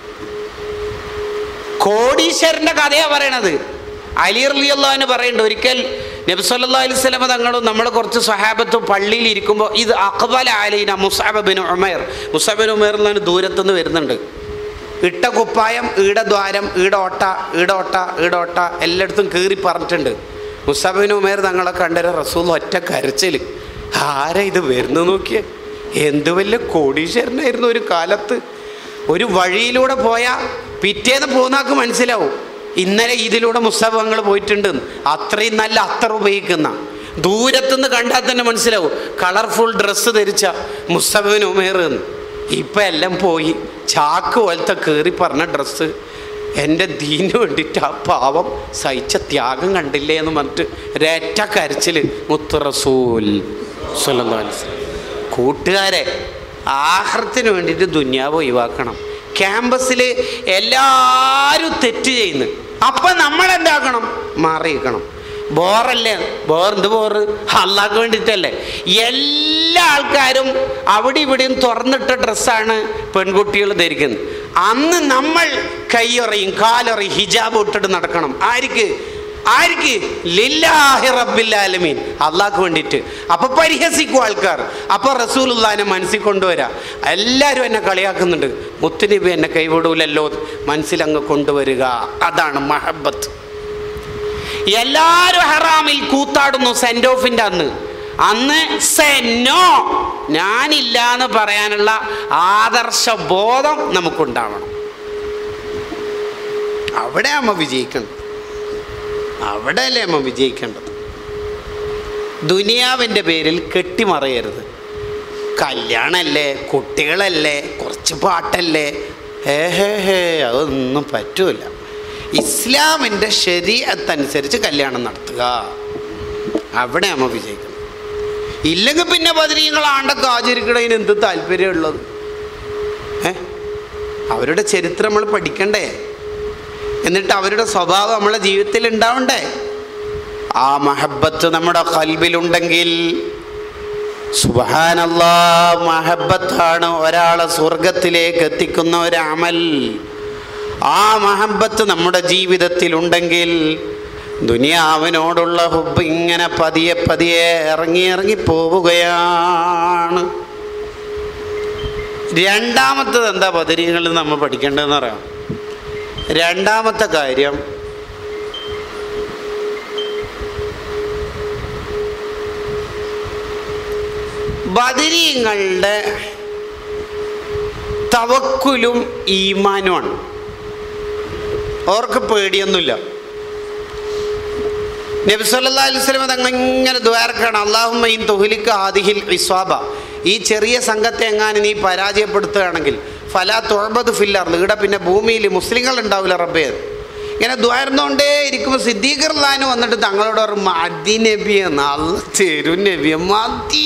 കോടീശ്വരൻ്റെ കഥയാണ് പറയണത്. അലി റളിയല്ലാഹു അൻഹു പറയുന്നുണ്ട്, ഒരിക്കൽ നബി സല്ലല്ലാഹു അലൈഹി വസല്ലം തങ്ങളും നമ്മൾ കുറച്ച് സ്വഹാബത്ത് പള്ളിയിൽ ഇരിക്കുമ്പോൾ ഇത് അഖ്ബല അലൈന Musab bin Umair. Musab bin Umair എന്നാണ് ദൂരത്തുനിന്ന് വരുന്നുണ്ട്. ഇട്ട കുപ്പായം, ഈട ദ്വാരം, ഈടോട്ട ഈടോട്ട ഈടോട്ട എല്ലായിടത്തും കീറി പറഞ്ഞിട്ടുണ്ട്. മുസ്അബ് ബിൻ ഉമൈർ തങ്ങളെ കണ്ടൊരു റസൂൽ ഒറ്റ കരച്ചിൽ, ആരാ ഇത് വരുന്നു നോക്കിയേ. എന്ത് വലിയ കോടീശ്വരനായിരുന്നു ഒരു കാലത്ത്. ഒരു വഴിയിലൂടെ പോയാൽ പിറ്റേന്ന് പോകുന്നാൾക്ക് മനസ്സിലാവും ഇന്നലെ ഇതിലൂടെ മുസ്അബ് തങ്ങൾ പോയിട്ടുണ്ട്. അത്രയും നല്ല അത്തർ ഉപയോഗിക്കുന്ന, ദൂരത്തുനിന്ന് കണ്ടാൽ തന്നെ മനസ്സിലാവും കളർഫുൾ ഡ്രസ്സ് ധരിച്ച മുസ്അബ് ബിൻ ഉമൈർ എന്ന്. ഇപ്പം എല്ലാം പോയി, ചാക്ക് പോലത്തെ കയറി പറഞ്ഞ ഡ്രസ്സ്. എൻ്റെ ദീന് വേണ്ടിയിട്ട് ആ പാവം സഹിച്ച ത്യാഗം കണ്ടില്ലേ എന്ന് പറഞ്ഞിട്ട് രേറ്റ കരച്ചിൽ മുത്ത് റസൂൽ സ്വല്ലല്ലാഹു അലൈഹി വസല്ലം. കൂട്ടുകാരെ, ആഖിറത്തിന് വേണ്ടിയിട്ട് ദുനിയാവ് ഒഴിവാക്കണം. ക്യാമ്പസിൽ എല്ലാവരും തെറ്റ് ചെയ്യുന്നു, അപ്പം നമ്മളെന്താക്കണം? മാറിയിരിക്കണം. ബോറല്ലേ? ബോർ എന്ത് ബോറ്? അള്ളാഹ്ക്ക് വേണ്ടിയിട്ടല്ലേ. എല്ലാ ആൾക്കാരും അവിടെ ഇവിടെയും തുറന്നിട്ട ഡ്രസ്സാണ് പെൺകുട്ടികൾ ധരിക്കുന്നത്. അന്ന് നമ്മൾ കൈയൊറയും കാലൊറയും ഹിജാബ് ഇട്ടിട്ട് നടക്കണം. ആർക്ക്? ആർക്ക്? ലില്ലാഹി റബ്ബിൽ ആലമീൻ, അള്ളാഹ്ക്ക് വേണ്ടിയിട്ട്. അപ്പോൾ പരിഹസിക്കും ആൾക്കാർ. അപ്പോൾ റസൂലുള്ളാഹിനെ മനസ്സിൽ കൊണ്ടുവരാം. എല്ലാവരും എന്നെ കളിയാക്കുന്നുണ്ട്, മുത്തുനബി എന്നെ കൈവിടൂലല്ലോ, മനസ്സിലങ്ങ് കൊണ്ടുവരിക. അതാണ് മഹബത്ത്. എല്ലാവരും ഹറാമിൽ കൂത്താടുന്നു സെൻഡ് ഓഫിൻ്റെ അന്ന്. അന്ന് സെന്നോ, ഞാനില്ല എന്ന് പറയാനുള്ള ആദർശ ബോധം നമുക്കുണ്ടാവണം. അവിടെ അമ്മ വിജയിക്കണം. അവിടെ അല്ലേ അമ്മ വിജയിക്കേണ്ടത്. ദുനിയാവിൻ്റെ പേരിൽ കെട്ടിമറയരുത്. കല്യാണമല്ലേ, കുട്ടികളല്ലേ, കുറച്ച് പാട്ടല്ലേ, ഹേ ഹേ ഹേ അതൊന്നും പറ്റൂല. ഇസ്ലാമിൻ്റെ ശരീഅത്തനുസരിച്ച് കല്യാണം നടത്തുക. അവിടെ അമ്മ വിജയിക്കണം. ഇല്ലെങ്കിൽ പിന്നെ ബദരീങ്ങൾ ആണ്ടൊക്കെ ആചരിക്കണതിന് എന്ത് താല്പര്യമുള്ളത്? ഏ അവരുടെ ചരിത്രം നമ്മൾ പഠിക്കണ്ടേ? എന്നിട്ട് അവരുടെ സ്വഭാവം നമ്മളെ ജീവിതത്തിൽ ഉണ്ടാവണ്ടേ? ആ മഹബത്ത് നമ്മുടെ ഖൽബിലുണ്ടെങ്കിൽ സുബ്ഹാനല്ലാഹ്, മഹബത്താണ് ഒരാളെ സ്വർഗത്തിലേക്ക് എത്തിക്കുന്ന ഒരു അമൽ. ആ മഹബത്ത് നമ്മുടെ ജീവിതത്തിലുണ്ടെങ്കിൽ ദുനിയാവിനോടുള്ള ഹുബ്ബ് ഇങ്ങനെ പതിയെ പതിയെ ഇറങ്ങി ഇറങ്ങി പോവുകയാണ്. രണ്ടാമത്തത് എന്താ ബദരീങ്ങളിൽ നമ്മൾ പഠിക്കേണ്ടതെന്ന് പറയാം. രണ്ടാമത്തെ കാര്യം, ബദരീങ്ങളുടെ തവക്കുലും ഈമാനുമാണ്. അവർക്ക് പേടിയൊന്നുമില്ല. നബി സല്ലല്ലാഹു അലൈഹി വസല്ലം തങ്ങൾ ഇങ്ങനെ ദുആർക്കാണ്, അല്ലാഹുമ്മ ഇൻ തുഹ്ലിക ഹാദിഹിൽ ഇസ്വാബ, ഈ ചെറിയ സംഘത്തെ എങ്ങാനും നീ പരാജയപ്പെടുത്തുകയാണെങ്കിൽ ഫലാ തുഅബദു ഫിൽ അർള്, ഇവിടെ പിന്നെ ഭൂമിയിൽ മുസ്ലിങ്ങൾ ഉണ്ടാവില്ല റബ്ബേ. ഇങ്ങനെ ദ്വാരുന്നോണ്ടേ ഇരിക്കുമ്പോൾ സിദ്ദീഖ് റളിയല്ലാഹു അൻഹു വന്നിട്ട് തങ്ങളോട് പറഞ്ഞു, മതി നബിയെ, നല്ല തെരു നബിയെ, മതി.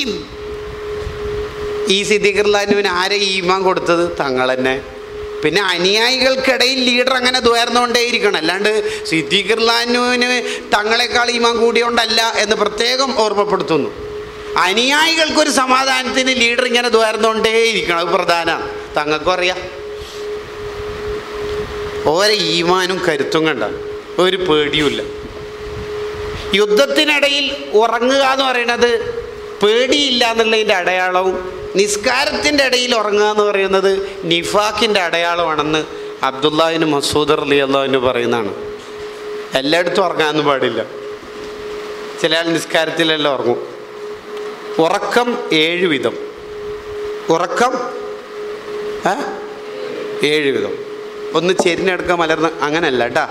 ഈ സിദ്ദീഖ് റളിയല്ലാഹു അൻഹുവിന് ആരെ ഈമാൻ കൊടുത്തത്? തങ്ങൾ തന്നെ. പിന്നെ അനുയായികൾക്കിടയിൽ ലീഡർ അങ്ങനെ ദ്വാരുന്നോണ്ടേ ഇരിക്കണം. അല്ലാണ്ട് സിദ്ദീഖ് റളിയല്ലാഹു അൻഹുവിന് തങ്ങളെക്കാൾ ഈമാൻ കൂടിയോണ്ടല്ല എന്ന് പ്രത്യേകം ഓർമ്മപ്പെടുത്തുന്നു. അനുയായികൾക്കൊരു സമാധാനത്തിന് ലീഡർ ഇങ്ങനെ ദ്വാരുന്നോണ്ടേ ഇരിക്കണം, അത് പ്രധാനമാണ്. തങ്ങൾക്കും അറിയാം. ഓരോ ഈമാനും കരുത്തും കണ്ട ഒരു പേടിയുമില്ല. യുദ്ധത്തിനിടയിൽ ഉറങ്ങുക എന്ന് പറയുന്നത് പേടിയില്ല എന്നുള്ളതിൻ്റെ അടയാളവും നിസ്കാരത്തിൻ്റെ ഇടയിൽ ഉറങ്ങുക എന്ന് പറയുന്നത് നിഫാഖിൻ്റെ അടയാളമാണെന്ന് അബ്ദുല്ലാഹിബ്നു മസ്ഊദ് റളിയല്ലാഹു അൻഹു പറയുന്നതാണ്. എല്ലായിടത്തും ഉറങ്ങാനൊന്നും പാടില്ല. ചില ആൾ നിസ്കാരത്തിലെല്ലാം ഉറങ്ങും. ഉറക്കം ഏഴ് വിധം. ഉറക്കം ഏഴ് വിധം. ഒന്ന് ചെരിഞ്ഞെടുക്കാൻ മലർന്ന് അങ്ങനല്ല കേട്ടാ.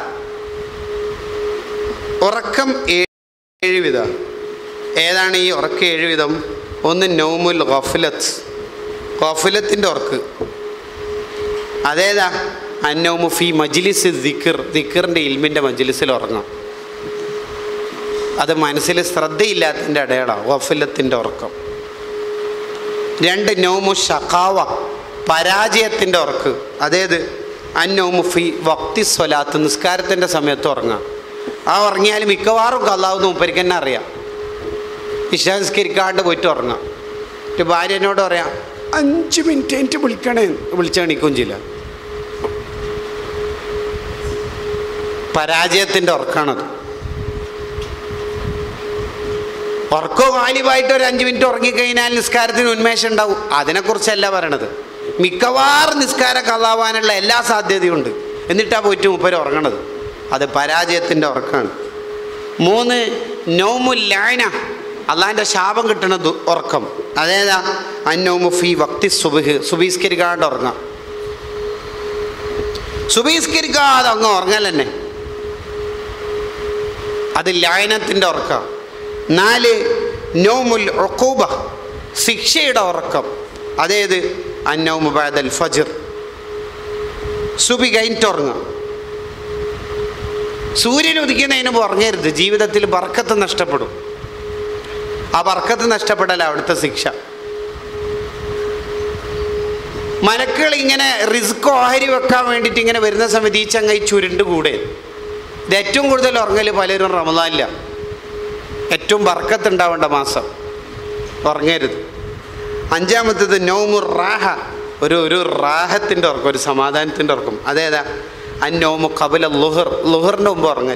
ഉറക്കം ഏഴ് വിധം. ഏതാണ് ഈ ഉറക്കം ഏഴ് വിധം? ഒന്ന് നൗമുൽ ഗഫ്ലത്ത്, ഗഫ്ലത്തിൻ്റെ ഉറക്ക്. അതേതാ? അന്നൗമു ഫി മജ്ലിസ് ദിക്ർ, ദിക്റിൻ്റെ ഇൽമിൻ്റെ മജ്ലിസിൽ ഉറങ്ങാം. അത് മനസ്സിൽ ശ്രദ്ധയില്ലാത്തതിൻ്റെ അടയാളമാണ് ഗഫ്ലത്തിൻ്റെ ഉറക്കം. രണ്ട് നൗമു ഷഖാവ, പരാജയത്തിൻ്റെ ഉറക്ക്. അതേത്? അന്നൗമു ഫി വക്തി സ്വലാത്ത്, നിസ്കാരത്തിൻ്റെ സമയത്ത് ഉറങ്ങാം. ആ ഉറങ്ങിയാൽ മിക്കവാറും അല്ലാഹു മൂപ്പർക്ക് തന്നെ അറിയാം. ഇശാ നിസ്കരിക്കാണ്ട് പോയിട്ട് ഉറങ്ങാം. എന്നിട്ട് ഭാര്യ എന്നോട് പറയാം, അഞ്ച് മിനിറ്റ് എനിക്ക് വിളിക്കണേ, വിളിച്ചണിക്കും ചെയ്യില്ല. പരാജയത്തിൻ്റെ ഉറക്കാണത്. ഉറക്കോ വാലിബായിട്ട് ഒരു അഞ്ച് മിനിറ്റ് ഉറങ്ങിക്കഴിഞ്ഞാൽ നിസ്കാരത്തിന് ഉന്മേഷം ഉണ്ടാവും. അതിനെക്കുറിച്ചല്ല പറയണത്. മിക്കവാറും നിസ്കാരം കളാവാനുള്ള എല്ലാ സാധ്യതയുണ്ട്, എന്നിട്ടാണ് പോയിട്ട് മുപ്പര് ഉറങ്ങണത്. അത് പരാജയത്തിൻ്റെ ഉറക്കാണ്. മൂന്ന് നൗമുൽ ലഅന, അള്ളാഹിൻ്റെ ശാപം കിട്ടുന്ന ഉറക്കം. അതേതാ? അന്നൗമു ഫി വക്തി സുബ്ഹ്, സുബഹിസ്കരിക്കാണ്ട് ഉറങ്ങാം. സുബഹിസ്കരിക്കാതെ അങ്ങ് ഉറങ്ങൽ തന്നെ, അത് ലഅനത്തിൻ്റെ ഉറക്കം. നാല് നൗമുൽ ഉഖൂബ, ശിക്ഷയുടെ ഉറക്കം. അതേത്? അന്നൗമു ബഅദൽ ഫജ്ർ, സുബഹി കഴിഞ്ഞിട്ട് ഉറങ്ങാം. സൂര്യൻ ഉദിക്കുന്നതിന് മുമ്പ് ഉറങ്ങരുത്, ജീവിതത്തിൽ ബർക്കത്ത് നഷ്ടപ്പെടും. ആ ബർക്കത്ത് നഷ്ടപ്പെടല അവിടുത്തെ ശിക്ഷ. മലക്കുകൾ ഇങ്ങനെ റിസ്ക് ഓഹരി വെക്കാൻ വേണ്ടിയിട്ട് ഇങ്ങനെ വരുന്ന സമയത്ത് ഈ ചങ്ങായി ചുരുണ്ട് കൂടെ. ഇത് ഏറ്റവും കൂടുതൽ ഉറങ്ങൽ പലരും റമദാനില്ല, ഏറ്റവും ബർക്കത്ത് ഉണ്ടാവേണ്ട മാസം. ഉറങ്ങരുത്. അഞ്ചാമത്തേത് നൗമുർ റാഹ, ഒരു ഒരു റാഹത്തിൻ്റെ ഉറക്കം, ഒരു സമാധാനത്തിൻ്റെ ഉറക്കം. അതേതാ? അന്നൗമു ഖബല ളുഹർ, ളുഹറിൻ്റെ മുമ്പ് ഉറങ്ങൽ.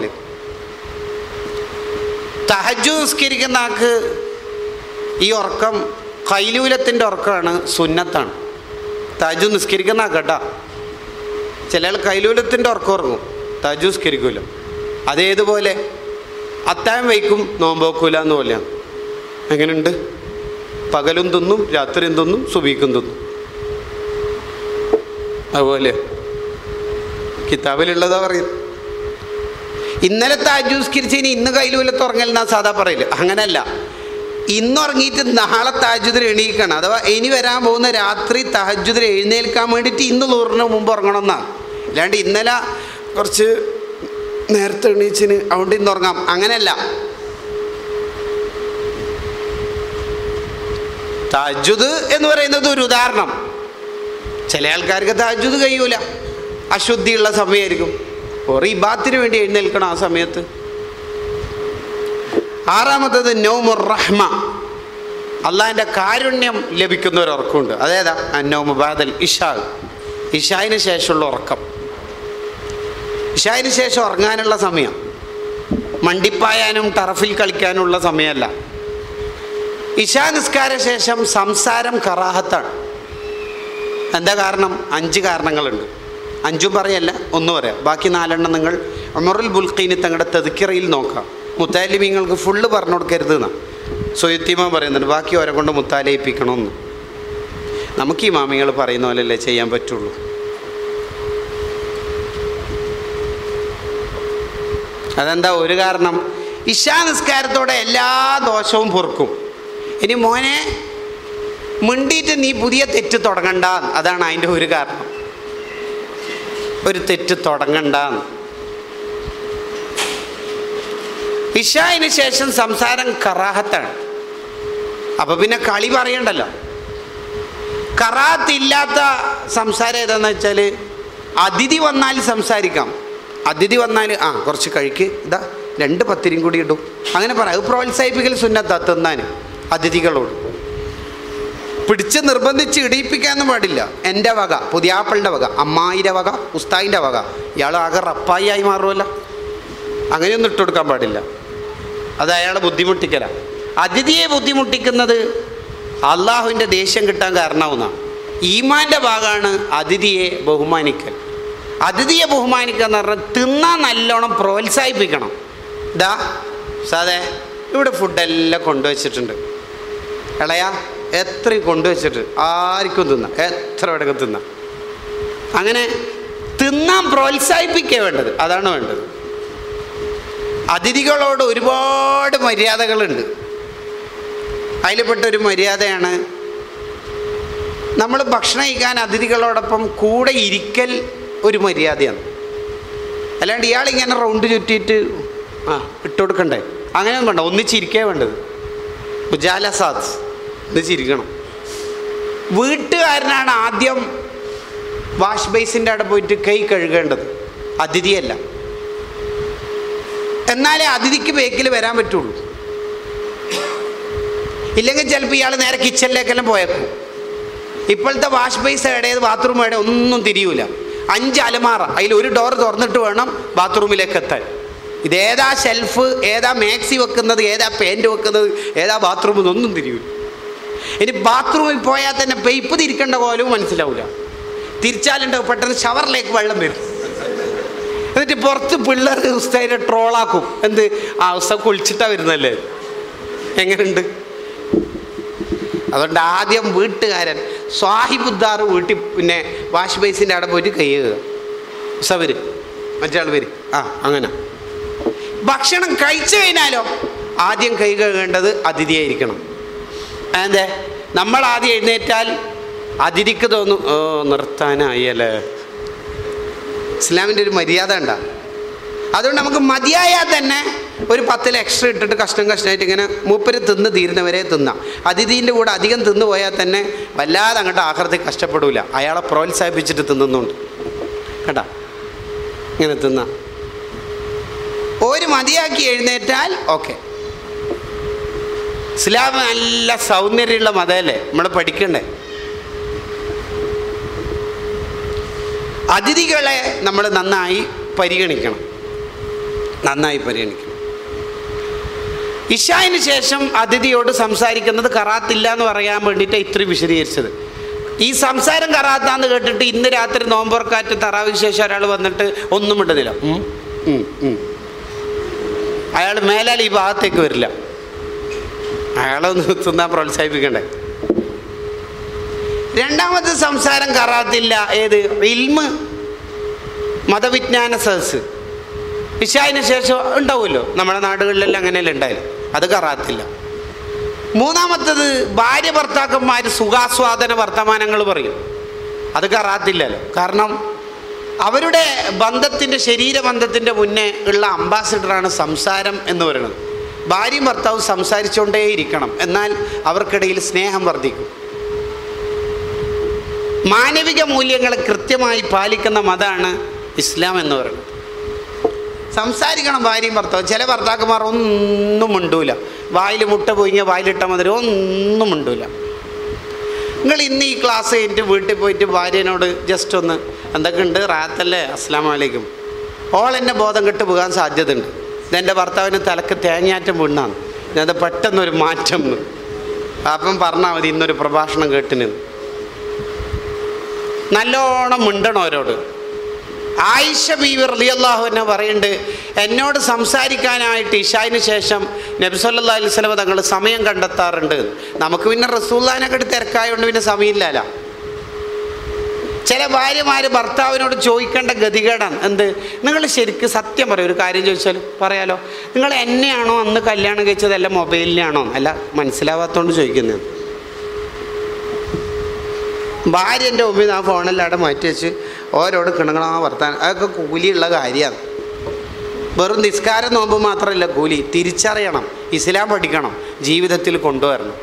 തഹജ്ജുദ് നിസ്കരിക്കുന്ന ആൾക്ക് ഈ ഉറക്കം ഖൈലൂലത്തിൻ്റെ ഉറക്കമാണ്, സുന്നത്താണ്. തഹജ്ജുദ് നിസ്കരിക്കുന്ന ആക്കട്ടാ. ചില ആൾ ഖൈലൂലത്തിൻ്റെ ഉറക്കം ഉറങ്ങും, തഹജ്ജുദ് നിസ്കരിക്കൂല. അതേതുപോലെ അത്താഴം വയ്ക്കും, നോമ്പോക്കൂല എന്ന് പോലെയാണ്. എങ്ങനെയുണ്ട്? പകലും തിന്നും, രാത്രിയും തിന്നും, സുബഹിക്കും തിന്നും. അതുപോലെ കിതാബിലുള്ളതാ പറയും. ഇന്നലെ തഹജ്ജുദ് നിസ്കരിച്ചതിന് ഇന്ന് ഖൈലൂലത്ത് ഉറങ്ങലെന്നാ സാധാ പറയില്ല. അങ്ങനെയല്ല. ഇന്നുറങ്ങിയിട്ട് നാളെ തഹജ്ജുദിന് എണീക്കണം. അഥവാ ഇനി വരാൻ പോകുന്ന രാത്രി തഹജ്ജുദിന് എഴുന്നേൽക്കാൻ വേണ്ടിയിട്ട് ഇന്ന് ളുഹറിന് മുമ്പ് ഉറങ്ങണമെന്നാണ്. അല്ലാണ്ട് ഇന്നലെ കുറച്ച് നേരത്തെ എണീച്ചിന് അതുകൊണ്ട് ഇന്ന് ഉറങ്ങാം, അങ്ങനെയല്ല. തഹജ്ജുദ് എന്ന് പറയുന്നത് ഒരു ഉദാഹരണം. ചില ആൾക്കാർക്ക് തഹജ്ജുദ് കഴിയൂല, അശുദ്ധിയുള്ള സമയമായിരിക്കും, ഒരു ഇബാത്തിന് വേണ്ടി എഴുന്നേൽക്കണം ആ സമയത്ത്. ആറാമത്തത് നൗമുർ റഹ്മ, അള്ളാഹിൻ്റെ കാരുണ്യം ലഭിക്കുന്ന ഒരു ഉറക്കമുണ്ട്. അതേതാ? അന്നൗമു ബഅദൽ ഇശാ, ഇശായിന് ശേഷമുള്ള ഉറക്കം. ഇശായിന് ശേഷം ഉറങ്ങാനുള്ള സമയം മണ്ടിപ്പായാനും ടർഫിൽ കളിക്കാനുള്ള സമയമല്ല. ഇശാ നിസ്കാര ശേഷം സംസാരം കറാഹത്താണ്. എന്താ കാരണം? അഞ്ച് കാരണങ്ങളുണ്ട്. അഞ്ചും പറയല്ല, ഒന്ന് പറയാം. ബാക്കി നാലെണ്ണം നിങ്ങൾ ഉമറുൽ ബുൽഖീനി തങ്ങളുടെ തദ്കിറയിൽ നോക്കാം. മുത്താലിമീങ്ങൾക്ക് ഫുള്ള് പറഞ്ഞു കൊടുക്കരുത് എന്നാണ് സുയുത്തിമാൻ പറയുന്നുണ്ട്. ബാക്കി ഓരെ കൊണ്ട് മുത്താലയിപ്പിക്കണമെന്ന്. നമുക്ക് ഈ മാമികൾ പറയുന്ന പോലെയല്ലേ ചെയ്യാൻ പറ്റുള്ളൂ. അതെന്താ? ഒരു കാരണം, ഇശാ നിസ്കാരത്തോടെ എല്ലാ ദോഷവും പൊറുക്കും. ഇനി മോനെ മിണ്ടിയിട്ട് നീ പുതിയ തെറ്റ് തുടങ്ങണ്ട, അതാണ് അതിൻ്റെ ഒരു കാരണം. ഒരു തെറ്റ് തുടങ്ങണ്ട. ഇശായിന് ശേഷം സംസാരം കറാഹത്താണ്. അപ്പോൾ പിന്നെ കളി പറയണ്ടല്ലോ. കറാഹത്തില്ലാത്ത സംസാരം ഏതാണെന്ന് വെച്ചാൽ, അതിഥി വന്നാൽ സംസാരിക്കാം. അതിഥി വന്നാൽ ആ കുറച്ച് കഴിക്ക്, ഇതാ രണ്ട് പത്തിരിയും കൂടി ഇടും, അങ്ങനെ പറയാം. അത് പ്രോത്സാഹിപ്പിക്കൽ സുന്നത്താ തിന്നാൻ അതിഥികളോട്. പിടിച്ച് നിർബന്ധിച്ച് ഇടിയിപ്പിക്കാനൊന്നും പാടില്ല. എൻ്റെ വക, പുതിയാപ്പിളിൻ്റെ വക, അമ്മായിൻ്റെ വക, ഉസ്താദിൻ്റെ വക, ഇയാൾ ആകെ റപ്പായി ആയി മാറുമല്ലോ. അങ്ങനെയൊന്നും ഇട്ട് കൊടുക്കാൻ പാടില്ല. അത് അയാളെ ബുദ്ധിമുട്ടിക്കലാണ്. അതിഥിയെ ബുദ്ധിമുട്ടിക്കുന്നത് അള്ളാഹുവിൻ്റെ ദേഷ്യം കിട്ടാൻ കാരണമാവുന്നതാണ്. ഈമാൻ്റെ ഭാഗമാണ് അതിഥിയെ ബഹുമാനിക്കൽ. അതിഥിയെ ബഹുമാനിക്കുക എന്ന് പറഞ്ഞാൽ തിന്നാൻ നല്ലോണം പ്രോത്സാഹിപ്പിക്കണം. ഇതാ സാധേ ഇവിടെ ഫുഡെല്ലാം കൊണ്ടുവച്ചിട്ടുണ്ട്, ഇളയാ എത്രയും കൊണ്ടുവച്ചിട്ട് ആർക്കും തിന്നാം, എത്ര ഇടയ്ക്ക് തിന്നാം. അങ്ങനെ തിന്നാൻ പ്രോത്സാഹിപ്പിക്കുക വേണ്ടത്, അതാണ് വേണ്ടത്. അതിഥികളോട് ഒരുപാട് മര്യാദകളുണ്ട്. അതിൽപ്പെട്ടൊരു മര്യാദയാണ് നമ്മൾ ഭക്ഷണം കഴിക്കാൻ അതിഥികളോടൊപ്പം കൂടെ ഇരിക്കൽ. ഒരു മര്യാദയാണ്. അല്ലാണ്ട് ഇയാളിങ്ങനെ റൗണ്ട് ചുറ്റിയിട്ട് ആ ഇട്ട് കൊടുക്കണ്ടേ, അങ്ങനെയൊന്നും വേണ്ട. ഒന്നിച്ചിരിക്കേ വേണ്ടത്. മുജാലസാദ്, ഒന്നിച്ചിരിക്കണം. വീട്ടുകാരനാണ് ആദ്യം വാഷ് ബേസിൻ്റെ അവിടെ പോയിട്ട് കൈ കഴുകേണ്ടത്, അതിഥിയല്ല. എന്നാലേ അതിഥിക്ക് ബേക്കിൽ വരാൻ പറ്റുള്ളൂ. ഇല്ലെങ്കിൽ ചിലപ്പോൾ ഇയാൾ നേരെ കിച്ചണിലേക്കെല്ലാം പോയേക്കും. ഇപ്പോഴത്തെ വാഷ് ബേസ് എവിടെയത് ബാത്റൂം എവിടെ ഒന്നും തിരിയൂല. അഞ്ച് അലമാറ, അതിൽ ഒരു ഡോർ തുറന്നിട്ട് വേണം ബാത്റൂമിലേക്ക് എത്താൻ. ഇതേതാ ഷെൽഫ്, ഏതാ മാക്സി വെക്കുന്നത്, ഏതാ പെയിൻറ്റ് വെക്കുന്നത്, ഏതാ ബാത്റൂം എന്നൊന്നും തിരിയൂല. ഇനി ബാത്റൂമിൽ പോയാൽ തന്നെ പൈപ്പ് തിരിക്കേണ്ട പോലും മനസ്സിലാവില്ല. തിരിച്ചാലുണ്ട് പെട്ടെന്ന് ഷവറിലേക്ക് വെള്ളം വരും. എന്നിട്ട് പുറത്ത് പിള്ളേർ ഉസ്താദിനെ ട്രോളാക്കും. എന്ത് ആ ഉസ്താദ് കുളിച്ചിട്ടാണ് വരുന്നല്ലേ, എങ്ങനെയുണ്ട്? അതുകൊണ്ട് ആദ്യം വീട്ടുകാരൻ സ്വാഹിബുദ്ദാർ വീട്ടിൽ പിന്നെ വാഷ് ബേസിൻ്റെ അവിടെ പോയിട്ട് കൈ കഴുകുക. ഉസ്താദ് വരും, മറ്റേ ആൾ വരും, ആ അങ്ങനെ. ഭക്ഷണം കഴിച്ചു കഴിഞ്ഞാലോ ആദ്യം കൈ കഴുകേണ്ടത് അതിഥിയായിരിക്കണം. അതെന്തേ? നമ്മൾ ആദ്യം എഴുന്നേറ്റാൽ അതിഥിക്ക് തോന്നും ഓ നിർത്താനായല്ലേ. ഇസ്ലാമിൻ്റെ ഒരു മര്യാദ ഉണ്ടാ. അതുകൊണ്ട് നമുക്ക് മതിയായാൽ തന്നെ ഒരു പത്തിൽ എക്സ്ട്രാ ഇട്ടിട്ട് കഷ്ണം കഷ്ണമായിട്ട് ഇങ്ങനെ മൂപ്പര് തിന്ന് തീരുന്നവരെ തിന്നാം. അതിഥീൻ്റെ കൂടെ അധികം തിന്നു പോയാൽ തന്നെ വല്ലാതെ അങ്ങോട്ട് ആഹൃതി കഷ്ടപ്പെടില്ല. അയാളെ പ്രോത്സാഹിപ്പിച്ചിട്ട് തിന്നുന്നുണ്ട് കേട്ടാ. ഇങ്ങനെ തിന്നാം. ഒരു മതിയാക്കി എഴുന്നേറ്റാൽ ഓക്കെ. ഇസ്ലാം നല്ല സൗന്ദര്യമുള്ള മതമല്ലേ, നമ്മൾ പഠിക്കണ്ടേ. അതിഥികളെ നമ്മൾ നന്നായി പരിഗണിക്കണം, നന്നായി പരിഗണിക്കണം. ഇശായിന് ശേഷം അതിഥിയോട് സംസാരിക്കുന്നത് കറാത്തില്ല എന്ന് പറയാൻ വേണ്ടിയിട്ട് ഇത്രയും വിശദീകരിച്ചത്. ഈ സംസാരം കറാത്താന്ന് കേട്ടിട്ട് ഇന്ന് രാത്രി നോമ്പുറക്കാറ്റ് തറാവിന് ശേഷം ഒരാൾ വന്നിട്ട് ഒന്നും ഇടുന്നില്ല, അയാൾ മേലാൽ ഈ ഭാഗത്തേക്ക് വരില്ല. അയാളൊന്ന് തിന്നാൻ പ്രോത്സാഹിപ്പിക്കണ്ടേ. രണ്ടാമത്തെ സംസാരം കറാത്തില്ല. ഏത്? ഇൽമ്, മതവിജ്ഞാന സദസ്സ് ഇശായിന് ശേഷം ഉണ്ടാവുമല്ലോ, നമ്മുടെ നാടുകളിലെല്ലാം അങ്ങനെയല്ലേ ഉണ്ടായാലും, അത് കറാത്തില്ല. മൂന്നാമത്തത് ഭാര്യ ഭർത്താക്കന്മാർ സുഖാസ്വാദന വർത്തമാനങ്ങൾ പറയും, അത് കറാത്തില്ലല്ലോ. കാരണം അവരുടെ ബന്ധത്തിൻ്റെ ശരീരബന്ധത്തിൻ്റെ മുന്നേ ഉള്ള അംബാസിഡറാണ് സംസാരം എന്ന് പറയുന്നത്. ഭാര്യയും ഭർത്താവും സംസാരിച്ചുകൊണ്ടേയിരിക്കണം, എന്നാൽ അവർക്കിടയിൽ സ്നേഹം വർദ്ധിക്കും. മാനവിക മൂല്യങ്ങൾ കൃത്യമായി പാലിക്കുന്ന മതമാണ് ഇസ്ലാം എന്ന് പറയുന്നത്. സംസാരിക്കണം ഭാര്യയും ഭർത്താവും. ചില ഭർത്താക്കന്മാർ ഒന്നും മിണ്ടൂല, വായിൽ മുട്ട പോയിങ്ങ വായിലിട്ട മതി ഒന്നും മിണ്ടൂല. നിങ്ങൾ ഇന്ന് ഈ ക്ലാസ് കഴിഞ്ഞിട്ട് വീട്ടിൽ പോയിട്ട് ഭാര്യനോട് ജസ്റ്റ് ഒന്ന് എന്തൊക്കെ ഉണ്ട് റാത്തല്ലേ അസ്സലാമു അലൈക്കും, ഓൾ എന്നെ ബോധം കെട്ട് പോകാൻ സാധ്യതയുണ്ട്. ഇതെൻ്റെ ഭർത്താവിന് തലക്ക് തേങ്ങയാറ്റം വീണാണ്, ഞാനത് പെട്ടെന്നൊരു മാറ്റം. അപ്പം പറഞ്ഞാൽ മതി ഇന്നൊരു പ്രഭാഷണം കേട്ടിന്. നല്ലോണം മിണ്ടണം അവരോട്. ആയിഷ ബീവി റളിയല്ലാഹു അൻഹ പറയുന്നുണ്ട്, എന്നോട് സംസാരിക്കാനായിട്ട് ഇശായിന് ശേഷം നബി സല്ലല്ലാഹു അലൈഹി വസല്ലം തങ്ങൾ സമയം കണ്ടെത്താറുണ്ട്. നമുക്ക് പിന്നെ റസൂലുള്ളാഹിനെ തിരക്കായതുകൊണ്ട് പിന്നെ സമയമില്ലല്ലോ. ചില ഭാര്യമാർ ഭർത്താവിനോട് ചോദിക്കേണ്ട ഗതികേടാണ്. എന്ത്, നിങ്ങൾ ശരിക്കും സത്യം പറയും. ഒരു കാര്യം ചോദിച്ചാൽ പറയാലോ, നിങ്ങൾ എന്നെയാണോ അന്ന് കല്യാണം കഴിച്ചത് അല്ല മൊബൈലിനാണോ? അല്ല, മനസ്സിലാവാത്തതുകൊണ്ട് ചോദിക്കുന്നത്. ഭാര്യ എൻ്റെ മുമ്പിൽ ആ ഫോണെല്ലാം മാറ്റി വെച്ച് ഓരോട് കിണങ്ങളാ വർത്താനം, അതൊക്കെ കൂലിയുള്ള കാര്യമാണ്. വെറും നിസ്കാരം നോമ്പ് മാത്രമല്ല കൂലി. തിരിച്ചറിയണം, ഇസ്ലാം പഠിക്കണം, ജീവിതത്തിൽ കൊണ്ടുവരണം.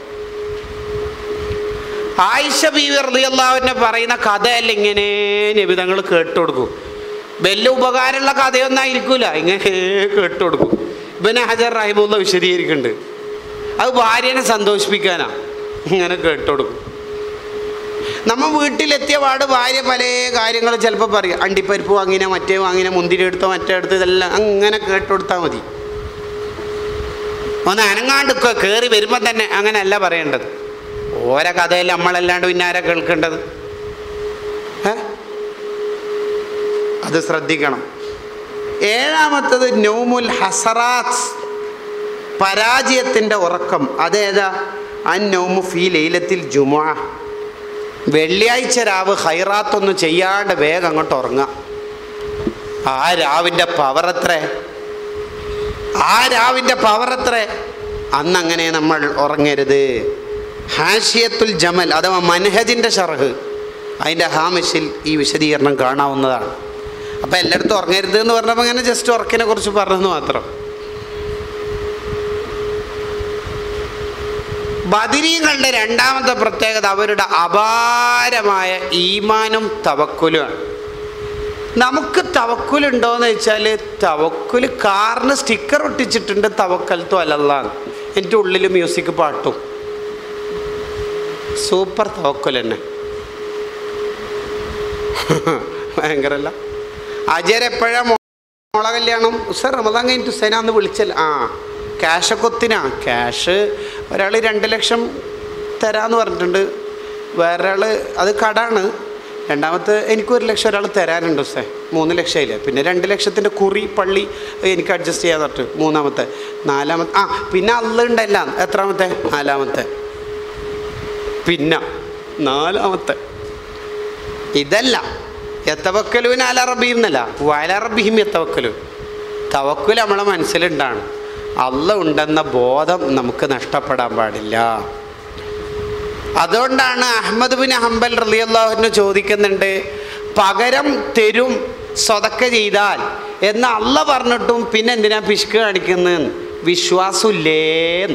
ആയിഷ ബീവി റളിയല്ലാഹു അൻഹ പറയുന്ന കഥയല്ല ഇങ്ങനെ നബി തങ്ങൾ കേട്ടു കൊടുക്കും. വലിയ ഉപകാരമുള്ള കഥയൊന്നും ആയിരിക്കൂല, ഇങ്ങനെ കേട്ടു കൊടുക്കും. ഇബ്നു ഹജർ റഹിമഹുല്ലാഹ് വിശദീകരിക്കുന്നുണ്ട്, അത് ഭാര്യനെ സന്തോഷിപ്പിക്കാനാണ്, ഇങ്ങനെ കേട്ടു കൊടുക്കും. നമ്മൾ വീട്ടിലെത്തിയ പാട് ഭാര്യ പല കാര്യങ്ങൾ ചിലപ്പോൾ പറയും. അണ്ടിപ്പരിപ്പ് വാങ്ങിന, മറ്റേ വാങ്ങിന, മുന്തിരി എടുത്തോ മറ്റേ എടുത്തോ, ഇതെല്ലാം അങ്ങനെ കേട്ടു കൊടുത്താൽ മതി. ഒന്ന് അനങ്ങാണ്ട് കയറി വരുമ്പോൾ തന്നെ അങ്ങനെയല്ല പറയേണ്ടത്. ഓരോ കഥയിൽ നമ്മളല്ലാണ്ട് പിന്നെ ആരാ കേൾക്കേണ്ടത്? ഏ അത് ശ്രദ്ധിക്കണം. ഏഴാമത്തത് നൗമുൽ ഹസറാത്ത്, പരാജയത്തിൻ്റെ ഉറക്കം. അതേതാ? അൻ നൗമു ഫീ ലൈലത്തിൽ ജുമുഅ, വെള്ളിയാഴ്ച രാവ് ഹൈറാത്തൊന്നും ചെയ്യാണ്ട് വേഗം അങ്ങോട്ട് ഉറങ്ങുക. ആ രാവിൻ്റെ പവർ എത്ര, ആ രാവിൻ്റെ പവർ എത്ര. അന്നങ്ങനെ നമ്മൾ ഉറങ്ങരുത്. ഹാഷിയത്തുൽ ജമൽ അഥവാ മൻഹജിൻ്റെ ഷർഹ്, അതിൻ്റെ ഹാമിഷിൽ ഈ വിശദീകരണം കാണാവുന്നതാണ്. അപ്പം എല്ലായിടത്തും ഉറങ്ങരുത് എന്ന് പറഞ്ഞപ്പോൾ അങ്ങനെ ജസ്റ്റ് ഉറക്കിനെ കുറിച്ച് പറഞ്ഞെന്ന് മാത്രം. ബദരീങ്ങളുടെ രണ്ടാമത്തെ പ്രത്യേകത അവരുടെ അപാരമായ ഈമാനും തവക്കുലുമാണ്. നമുക്ക് തവക്കുലുണ്ടോയെന്ന് വെച്ചാൽ, തവക്കുൽ കാറിന് സ്റ്റിക്കർ ഒട്ടിച്ചിട്ടുണ്ട് തവക്കൽത്തു അലല്ലാഹ്, എൻ്റെ ഉള്ളിൽ മ്യൂസിക് പാട്ടും, സൂപ്പർ തവക്കുൽ തന്നെ, ഭയങ്കരല്ല. അജയർ എപ്പോഴാണ് മോളെ കല്യാണം? ഉസ്താദ് റമദാൻ കഴിഞ്ഞിട്ട് ഉസ്താദിനെ വിളിച്ചല്ല. ആ ക്യാഷൊക്കെ ഒത്തിനാ. ക്യാഷ് ഒരാൾ രണ്ട് ലക്ഷം തരാമെന്ന് പറഞ്ഞിട്ടുണ്ട്, വേറൊരാൾ അത് കടാണ്. രണ്ടാമത്തെ എനിക്ക് ഒരു ലക്ഷം ഒരാൾ തരാനുണ്ട് ഉസ്താദ്, മൂന്ന് ലക്ഷമായില്ലേ. പിന്നെ രണ്ട് ലക്ഷത്തിൻ്റെ കുറി പള്ളി എനിക്ക് അഡ്ജസ്റ്റ് ചെയ്യാൻ പറഞ്ഞിട്ട് മൂന്നാമത്തെ. നാലാമത്തെ ആ പിന്നെ അള്ള ഉണ്ടല്ല. എത്രാമത്തെ? നാലാമത്തെ. പിന്നെ നാലാമത്തെ ഇതല്ല. എത്തവക്കലുവിന് അലറബിയും എന്നല്ല, വയലറബിയും എത്തവക്കലു. തവക്കുൽ നമ്മളെ മനസ്സിലുണ്ടാണ്. അള്ള ഉണ്ടെന്ന ബോധം നമുക്ക് നഷ്ടപ്പെടാൻ പാടില്ല. അതുകൊണ്ടാണ് അഹ്മദ് ബിൻ ഹംബൽ റളിയല്ലാഹു അൻഹു ചോദിക്കുന്നുണ്ട്, പകരം തരും സ്വതക്ക ചെയ്താൽ എന്ന് അള്ള പറഞ്ഞിട്ടും പിന്നെ എന്തിനാ പിശുക്ക് കാണിക്കുന്നത്? വിശ്വാസമില്ലേന്ന്.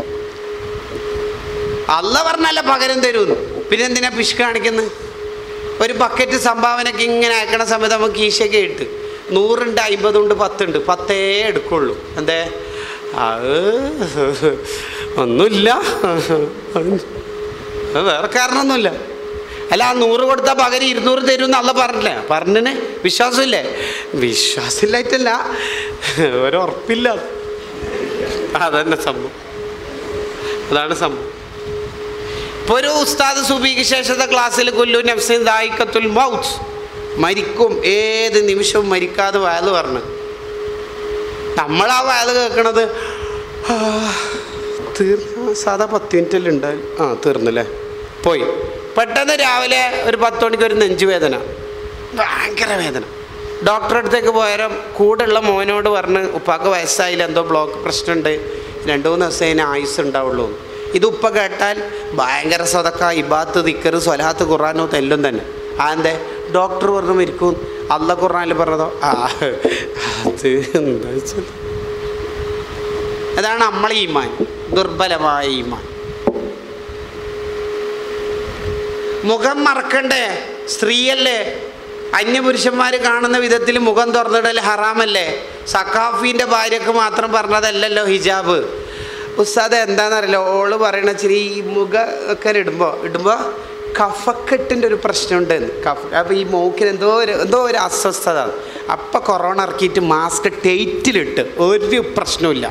അള്ള പറഞ്ഞല്ല പകരം തരുമെന്ന്, പിന്നെ എന്തിനാ പിശുക്ക് കാണിക്കുന്നത്? ഒരു ബക്കറ്റ് സംഭാവനയ്ക്ക് ഇങ്ങനെ അയക്കണ സമയത്ത് നമുക്ക് ഈശയൊക്കെ ഇട്ട് നൂറുണ്ട്, അമ്പതുണ്ട്, പത്തുണ്ട്, പത്തേ എടുക്കുള്ളൂ. എന്തേ? അത് ഒന്നുമില്ല, വേറെ കാരണമൊന്നുമില്ല. അല്ല, ആ നൂറ് കൊടുത്താൽ പകരം ഇരുന്നൂറ് തരുമെന്ന് അള്ള പറഞ്ഞില്ലേ? പറഞ്ഞിന് വിശ്വാസമില്ലേ? വിശ്വാസമില്ലായിട്ടല്ല, ഒരുറപ്പില്ല. അതന്നെ സംഭവം, അതാണ് സംഭവം. ഇപ്പോൾ ഒരു ഉസ്താദ് സുബിക്ക് ശേഷത്തെ ക്ലാസ്സിൽ കുല്ലു നഫ്സിൻ ദായിഖത്തുൽ മൗത്ത്, മരിക്കും, ഏത് നിമിഷവും മരിക്കാതെ വയല് പറഞ്ഞു. നമ്മളാ വയല് കേൾക്കണത് തീർന്ന സാധാ പത്ത് മിനിറ്റല്ലേ ഉണ്ടായി, ആ തീർന്നല്ലേ പോയി. പെട്ടെന്ന് രാവിലെ ഒരു പത്ത് മണിക്ക് ഒരു നെഞ്ചുവേദന, ഭയങ്കര വേദന. ഡോക്ടറെ അടുത്തേക്ക് പോയാലും കൂടെയുള്ള മോനോട് പറഞ്ഞ് ഉപ്പാക്ക് വയസ്സായില്ല, എന്തോ ബ്ലോക്ക് പ്രശ്നമുണ്ട്, രണ്ട് മൂന്ന് ദിവസം അതിന് ആയുസ് ഉണ്ടാവുള്ളൂ. ഇത് ഉപ്പ കേട്ടാൽ ഭയങ്കര സദക്ക, ഇബാത്ത്, ദിക്കർ, സ്വലാത്ത്, ഖുർആനോ തെല്ലും തന്നെ. ആ എന്തേ? ഡോക്ടർ പറഞ്ഞു മരിക്കും, അള്ള ഖുർആനിൽ പറഞ്ഞതോ? ആ അത് എന്താ വെച്ചാൽ അതാണ് നമ്മളെ ഈമാൻ, ദുർബലമായ ഈമാൻ. മുഖം മറക്കണ്ടേ? സ്ത്രീയല്ലേ, അന്യപുരുഷന്മാർ കാണുന്ന വിധത്തിൽ മുഖം തുറന്നിടൽ ഹറാമല്ലേ? സഖാഫിൻ്റെ ഭാര്യക്ക് മാത്രം പറഞ്ഞതല്ലല്ലോ ഹിജാബ്. ഉസ്താദ് എന്താണെന്നറിയില്ല, ഓള് പറയണ ഇച്ചിരി ഈ മുഖം ഒക്കെ ഇടുമ്പോൾ ഇടുമ്പോൾ കഫക്കെട്ടിൻ്റെ ഒരു പ്രശ്നമുണ്ട്. കഫ അപ്പോൾ ഈ മൂക്കിന് എന്തോ ഒരു എന്തോ ഒരു അസ്വസ്ഥത. അപ്പം കൊറോണ ഇറക്കിയിട്ട് മാസ്ക് ടൈറ്റിലിട്ട് ഒരു പ്രശ്നമില്ല.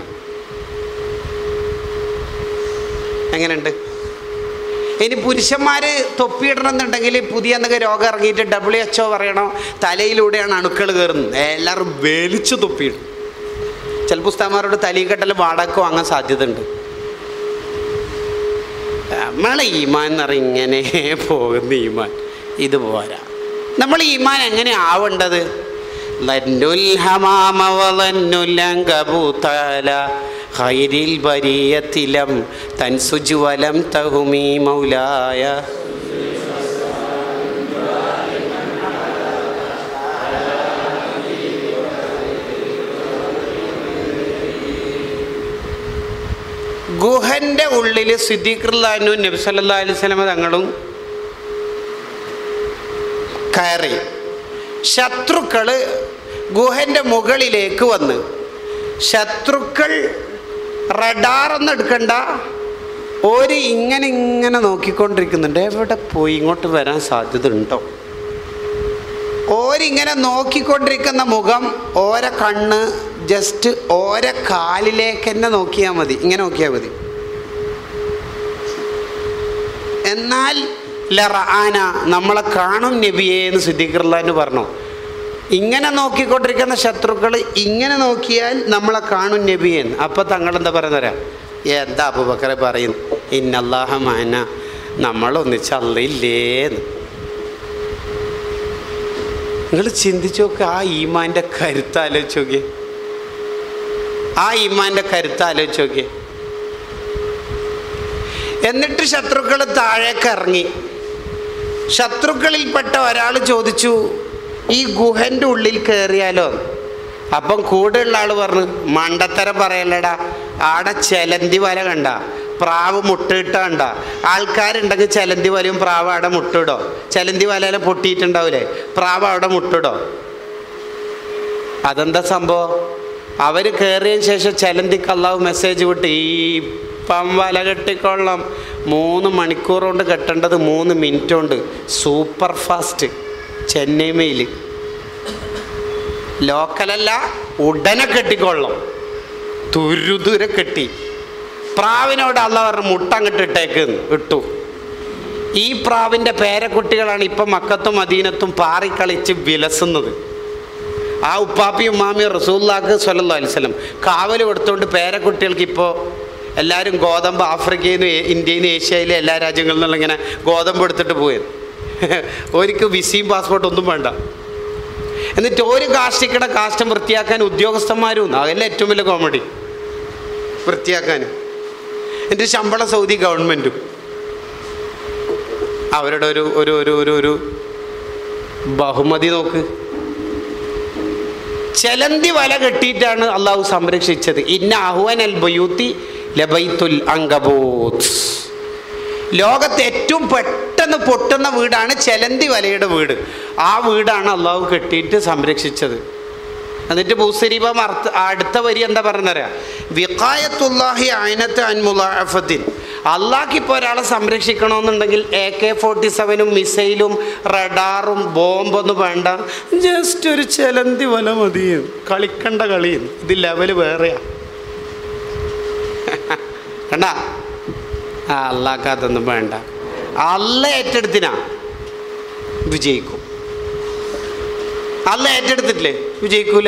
എങ്ങനെയുണ്ട്? ഇനി പുരുഷന്മാർ തൊപ്പിയിടണം എന്നുണ്ടെങ്കിൽ പുതിയ എന്തൊക്കെ രോഗം ഇറങ്ങിയിട്ട് ഡബ്ല്യു എച്ച് ഒ പറയണോ തലയിലൂടെയാണ് അണുക്കൾ കയറുന്നത്. എല്ലാവരും വലിച്ചു തൊപ്പിയിടും. ചില പുസ്തകന്മാരോട് തലീക്കെട്ടൽ വാടകയ്ക്ക് വാങ്ങാൻ സാധ്യത ഉണ്ട്. നമ്മളെ ഈമാൻ എന്ന് പറഞ്ഞാൽ ഇങ്ങനെ പോകുന്ന ഈമാൻ ഇത് പോരാ. നമ്മൾ ഈമാൻ എങ്ങനെ ആവേണ്ടത്? ഖൈരിൽ ബരിയത്തിലം തൻസുജു വലം തഹുമീ മൗലായ. ഗുഹൻ്റെ ഉള്ളിൽ സിദ്ദീഖ് റളിയല്ലാഹു അൻഹു നബി സല്ലല്ലാഹു അലൈഹി വസല്ലം തങ്ങളും കയറി. ശത്രുക്കൾ ഗുഹൻ്റെ മുകളിലേക്ക് വന്ന്, ശത്രുക്കൾ റഡാറൊന്നും എടുക്കണ്ട, ഒരു ഇങ്ങനെ ഇങ്ങനെ നോക്കിക്കൊണ്ടിരിക്കുന്നുണ്ട്. എവിടെ പോയി ഇങ്ങോട്ട് വരാൻ സാധ്യത ഉണ്ടോ? ഓരിങ്ങനെ നോക്കിക്കൊണ്ടിരിക്കുന്ന മുഖം, ഓര കണ്ണ് ജസ്റ്റ് ഓര കാലിലേക്ക് തന്നെ നോക്കിയാൽ മതി, ഇങ്ങനെ നോക്കിയാൽ മതി. എന്നാൽ ലറആന, നമ്മളെ കാണും നബിയേ എന്ന് സിദ്ദീഖ് റളിയല്ലാഹു അൻഹു പറഞ്ഞു. ഇങ്ങനെ നോക്കിക്കൊണ്ടിരിക്കുന്ന ശത്രുക്കൾ ഇങ്ങനെ നോക്കിയാൽ നമ്മളെ കാണും നബിയൻ. അപ്പോൾ തങ്ങളെന്താ പറയുന്നവരാ? എന്താ അബൂബക്കറെ പറയുന്നു, ഇന്നല്ലാഹ മഅന, നമ്മളൊന്നിച്ച് അള്ളയില്ലേന്ന്. നിങ്ങൾ ചിന്തിച്ചു നോക്കുക, ആ ഈമാൻ്റെ കരുത്ത് ആലോചിച്ച് നോക്കിയേ, ആ ഈമാൻ്റെ കരുത്ത് ആലോചിച്ച് നോക്കിയേ. എന്നിട്ട് ശത്രുക്കൾ താഴേക്ക് ഇറങ്ങി. ശത്രുക്കളിൽപ്പെട്ട ഒരാൾ ചോദിച്ചു, ഈ ഗുഹൻ്റെ ഉള്ളിൽ കയറിയാലോ? അപ്പം കൂടെയുള്ള ആൾ പറഞ്ഞു, മണ്ടത്തരം പറയല്ലടാ, ആടെ ചെലന്തി വല കണ്ട, പ്രാവ് മുട്ടയിട്ട കണ്ട, ആൾക്കാരുണ്ടെങ്കിൽ ചെലന്തി വലയും പ്രാവ് അവിടെ മുട്ടിടോ? ചെലന്തി വലയിലും പൊട്ടിയിട്ടുണ്ടാവില്ലേ, പ്രാവ് അവിടെ മുട്ടിടോ? അതെന്താ സംഭവം? അവർ കയറിയതിന് ശേഷം ചെലന്തിക്ക് അള്ളാഹു മെസ്സേജ് വിട്ട്, ഈ ഇപ്പം വല കെട്ടിക്കൊള്ളാം, മൂന്ന് മണിക്കൂർ കൊണ്ട് കെട്ടേണ്ടത് മൂന്ന് മിനിറ്റ് കൊണ്ട്, സൂപ്പർ ഫാസ്റ്റ്. ചെന്നൈ മെയിൽ ലോക്കലല്ല, ഉടനെ കെട്ടിക്കൊള്ളും, തുരുതുര കെട്ടി. പ്രാവിനോട് അള്ള പറഞ്ഞ് മുട്ട അങ്ങോട്ട് ഇട്ടേക്ക് ഇട്ടു. ഈ പ്രാവിൻ്റെ പേരക്കുട്ടികളാണ് ഇപ്പം മക്കത്തും മദീനത്തും പാറിക്കളിച്ച് വിലസുന്നത്. ആ ഉപ്പാപ്പിയും ഉമ്മാമിയും റസൂലുള്ളാഹിക്ക് സ്വല്ലല്ലാഹു അലൈഹി വസല്ലം കാവൽ കൊടുത്തുകൊണ്ട് പേരക്കുട്ടികൾക്ക് ഇപ്പോൾ എല്ലാവരും ഗോതമ്പ് ആഫ്രിക്കയിൽ നിന്ന് ഇന്ത്യയിൽ നിന്ന് ഏഷ്യയിലെ എല്ലാ രാജ്യങ്ങളിൽ നിന്നുള്ള ഇങ്ങനെ ഗോതമ്പ് എടുത്തിട്ട് പോയത്. ഒരിക്കൽ വിസയും പാസ്പോർട്ട് ഒന്നും വേണ്ട. എന്നിട്ട് ഒരു കാഷ്ടിക്കട കാഷ്ടം വൃത്തിയാക്കാൻ ഉദ്യോഗസ്ഥന്മാരും, അതല്ല ഏറ്റവും വലിയ കോമഡി, വൃത്തിയാക്കാൻ. എന്നിട്ട് ശമ്പളം സൗദി ഗവൺമെൻറ്റും. അവരുടെ ഒരു ഒരു ഒരു ഒരു ഒരു ബഹുമതി നോക്ക്. ചെലന്തി വല കെട്ടിയിട്ടാണ് അള്ളാഹു സംരക്ഷിച്ചത്. ഇന്ന അഹ്വൻ അൽ ബയൂത്തി ലബൈത്തുൽ അങ്കബൂത്ത്. ലോകത്ത് ഏറ്റവും പെട്ടെന്ന് പൊട്ടുന്ന വീടാണ് ചെലന്തി വലയുടെ വീട്. ആ വീടാണ് അള്ളാഹു കെട്ടിയിട്ട് സംരക്ഷിച്ചത്. എന്നിട്ട് ബൂസരീബം അർത്ഥ അടുത്ത വരി എന്താ പറഞ്ഞറിയാം? വിഖായത്തുല്ലാഹി അയനത്ത് അൻ മുളാഅഫത്തിൻ. അള്ളാഹിപ്പോൾ ഒരാളെ സംരക്ഷിക്കണമെന്നുണ്ടെങ്കിൽ എ കെ ഫോർട്ടി സെവനും മിസൈലും റഡാറും ബോംബൊന്നും വേണ്ട, ജസ്റ്റ് ഒരു ചെലന്തി വല മതി. കളിക്കണ്ട കളിയും ഇത് ലെവല് വേറെയാ. കണ്ട, ആ അള്ളാഹ്ക്ക് അതൊന്നും വേണ്ട. അള്ള ഏറ്റെടുത്തിനാ വിജയിക്കും. അള്ള ഏറ്റെടുത്തിട്ടില്ലേ വിജയിക്കൂല.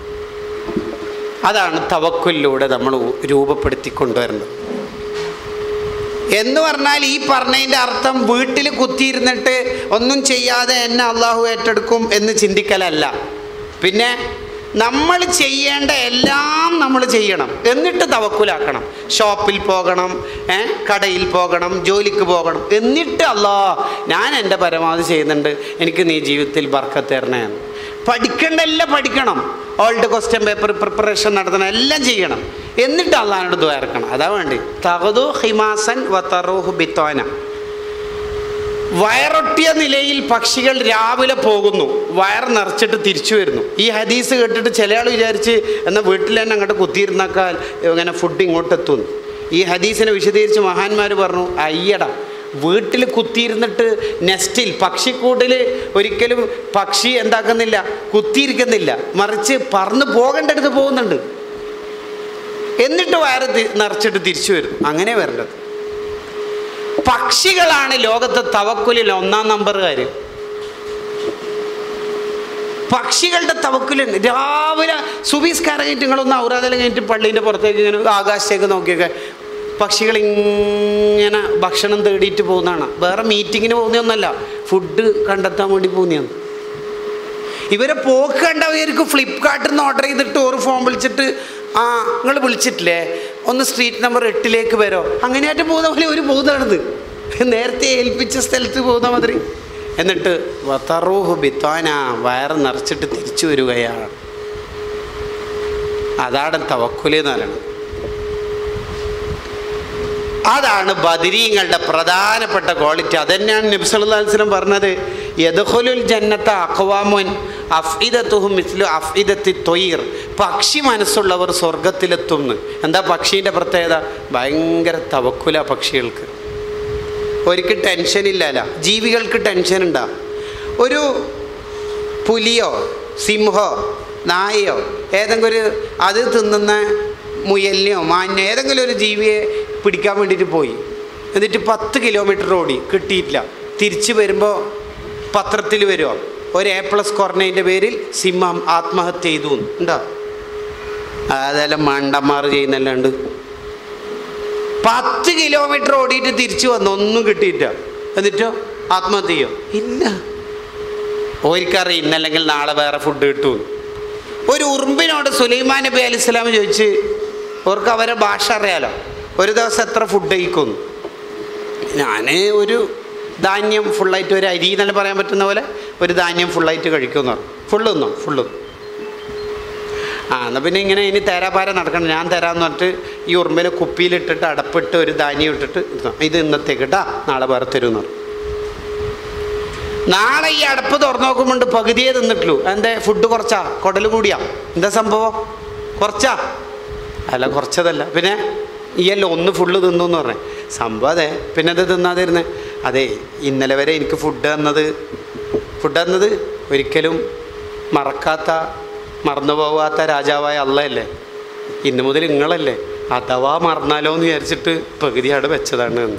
അതാണ് തവക്കുലിലൂടെ നമ്മൾ രൂപപ്പെടുത്തിക്കൊണ്ടുവരുന്നത്. എന്ന് പറഞ്ഞാൽ ഈ പറഞ്ഞതിൻ്റെ അർത്ഥം വീട്ടിൽ കുത്തിയിരുന്നിട്ട് ഒന്നും ചെയ്യാതെ എന്നെ അള്ളാഹു ഏറ്റെടുക്കും എന്ന് ചിന്തിക്കലല്ല. പിന്നെ നമ്മൾ ചെയ്യേണ്ട എല്ലാം നമ്മൾ ചെയ്യണം, എന്നിട്ട് തവക്കുലാക്കണം. ഷോപ്പിൽ പോകണം, കടയിൽ പോകണം, ജോലിക്ക് പോകണം, എന്നിട്ട് അല്ലാ ഞാൻ എൻ്റെ പരമാവധി ചെയ്യുന്നുണ്ട്, എനിക്ക് നീ ജീവിതത്തിൽ ബർക്കത്ത് തരണേ. പഠിക്കേണ്ട എല്ലാം പഠിക്കണം, ഓൾഡ് ക്വസ്റ്റ്യൻ പേപ്പർ പ്രിപ്പറേഷൻ നടത്തണം, എല്ലാം ചെയ്യണം, എന്നിട്ട് അള്ളാഹിനോട് ദുആ ഇറക്കണം. അതാ വേണ്ടി. തഖദു ഹിമാസൻ വതറൂഹു ബിത്വാന. വയറൊട്ടിയ നിലയിൽ പക്ഷികൾ രാവിലെ പോകുന്നു, വയർ നിറച്ചിട്ട് തിരിച്ചു വരുന്നു. ഈ ഹദീസ് കേട്ടിട്ട് ചില ആൾ വിചാരിച്ച് എന്നാൽ വീട്ടിൽ തന്നെ അങ്ങോട്ട് കുത്തിയിരുന്നേക്കാൽ ഇങ്ങനെ ഫുഡ് ഇങ്ങോട്ട് എത്തുന്നു. ഈ ഹദീസിനെ വിശദീകരിച്ച് മഹാന്മാർ പറഞ്ഞു, അയ്യട, വീട്ടിൽ കുത്തിയിരുന്നിട്ട് നെസ്റ്റിൽ പക്ഷിക്കൂട്ടിൽ ഒരിക്കലും പക്ഷി എന്താക്കുന്നില്ല, കുത്തിയിരിക്കുന്നില്ല, മറിച്ച് പറന്ന് പോകേണ്ടടുത്ത് പോകുന്നുണ്ട്. എന്നിട്ട് വയറ് നിറച്ചിട്ട് തിരിച്ചു വരും. അങ്ങനെ വരേണ്ടത്. പക്ഷികളാണ് ലോകത്തെ തവക്കുലിൽ ഒന്നാം നമ്പറുകാർ. പക്ഷികളുടെ തവക്കുലുണ്ട്. രാവിലെ സുബീസ്കാരം കഴിഞ്ഞിട്ട് നിങ്ങളൊന്ന് ഔറാദെല്ലാം കഴിഞ്ഞിട്ട് പള്ളീൻ്റെ പുറത്തേക്ക് ഇങ്ങനെ ആകാശത്തേക്ക് നോക്കിയൊക്കെ പക്ഷികൾ ഇങ്ങനെ ഭക്ഷണം തേടിയിട്ട് പോകുന്നതാണ്. വേറെ മീറ്റിങ്ങിന് പോകുന്നതൊന്നല്ല, ഫുഡ് കണ്ടെത്താൻ വേണ്ടി പോകുന്നതാണ്. ഇവരെ പോക്ക് കണ്ടവർക്ക് ഫ്ലിപ്കാർട്ടിൽ നിന്ന് ഓർഡർ ചെയ്തിട്ട് ഒരു ഫോൺ വിളിച്ചിട്ട്, ആ നിങ്ങൾ വിളിച്ചിട്ടില്ലേ, ഒന്ന് സ്ട്രീറ്റ് നമ്പർ എട്ടിലേക്ക് വരോ, അങ്ങനെയായിട്ട് പോകുന്ന പോലെ ഒരു പോകുന്നതാണിത്. നേരത്തെ ഏൽപ്പിച്ച സ്ഥലത്ത് പോകുന്ന മാതിരി. എന്നിട്ട് വതറൂഹു ബിത്താന, വയറ് നിറച്ചിട്ട് തിരിച്ചു വരികയാണ്. അതാണ് തവക്കുൽ എന്ന് പറയുന്നത്. അതാണ് ബദരീങ്ങളുടെ പ്രധാനപ്പെട്ട ക്വാളിറ്റി. അതന്നെയാണ് നബി സല്ലല്ലാഹു അലൈഹി വസല്ലം പറഞ്ഞത്, യദ്ഖുലുൽ ജന്നത അഖ്വാമുൻ അഫ്ഇദതുഹും മിസ്ലു അഫ്ഇദത്തി ത്വയ്ർ. പക്ഷി മനസ്സുള്ളവർ സ്വർഗത്തിലെത്തും. എന്താ പക്ഷീൻ്റെ പ്രത്യേകത? ഭയങ്കര തവക്കുല പക്ഷികൾക്ക്. ഒരിക്കൽ ടെൻഷൻ ഇല്ലല്ല. ജീവികൾക്ക് ടെൻഷൻ ഉണ്ടാ. ഒരു പുലിയോ സിംഹോ നായയോ ഏതെങ്കിലും ഒരു അത് തിന്നുന്ന മുയലിനെയോ മാനിനെയോ ഏതെങ്കിലും ഒരു ജീവിയെ പിടിക്കാൻ വേണ്ടിയിട്ട് പോയി, എന്നിട്ട് പത്ത് കിലോമീറ്റർ ഓടി, കിട്ടിയിട്ടില്ല. തിരിച്ച് വരുമ്പോൾ പത്രത്തിൽ വരുമോ, ഒരു എ പ്ലസ് കുറഞ്ഞതിൻ്റെ പേരിൽ സിംഹം ആത്മഹത്യ ചെയ്തു ഉണ്ടോ? അതെല്ലാം മണ്ടന്മാർ ചെയ്യുന്നല്ലാണ്ട്. പത്ത് കിലോമീറ്റർ ഓടിയിട്ട് തിരിച്ചു വന്നു, ഒന്നും കിട്ടിയില്ല. എന്നിട്ടോ ആത്മഹത്യ ചെയ്യോ? ഇല്ല. ഓർക്കറിയാം ഇന്നല്ലെങ്കിൽ നാളെ വേറെ ഫുഡ് കിട്ടും. ഒരു ഉറുമ്പിനോട് സുലൈമാൻ നബി അലൈഹി സ്വലാം ചോദിച്ച്, അവർക്ക് അവരെ ഭാഷ അറിയാലോ, ഒരു ദിവസം എത്ര ഫുഡ് കഴിക്കുന്നു? ഞാൻ ഒരു ധാന്യം ഫുള്ളായിട്ട്, ഒരു അരി എന്നല്ല പറയാൻ പറ്റുന്ന പോലെ ഒരു ധാന്യം ഫുള്ളായിട്ട് കഴിക്കുമെന്ന് പറഞ്ഞു. ഫുള്ള് തിന്നോ? ഫുള്ള്. ആ എന്നാൽ പിന്നെ ഇങ്ങനെ ഇനി തേരാപാര നടക്കണം, ഞാൻ തരാമെന്ന് പറഞ്ഞിട്ട് ഈ ഉറുമ്പിനെ കുപ്പിയിലിട്ടിട്ട് അടപ്പിട്ട് ഒരു ധാന്യം ഇട്ടിട്ട് ഇത് ഇന്നത്തേക്ക് ഇട്ടാ നാളെ വേറെ തരുമെന്ന് പറഞ്ഞു. നാളെ ഈ അടപ്പ് തുറന്നു നോക്കുമ്പോണ്ട് പകുതിയേ തിന്നിട്ടുള്ളൂ. എന്താ ഫുഡ് കുറച്ചാ? കുടൽ കൂടിയാ? എന്താ സംഭവം? കുറച്ചാ? അല്ല, കുറച്ചതല്ല. പിന്നെ ഈയല്ല ഒന്ന് ഫുള്ള് തിന്നു എന്ന് പറഞ്ഞേ സംഭവം. അതെ, പിന്നെ അത് തിന്നാതിരുന്നേ? അതെ, ഇന്നലെ വരെ എനിക്ക് ഫുഡ് തന്നത് ഫുഡ് തന്നത് ഒരിക്കലും മറക്കാത്ത മറന്നു പോകാത്ത രാജാവായ അള്ളയല്ലേ, ഇന്ന് മുതൽ നിങ്ങളല്ലേ, അഥവാ മറന്നാലോ എന്ന് വിചാരിച്ചിട്ട് പകുതി അവിടെ വെച്ചതാണ് എന്ന്.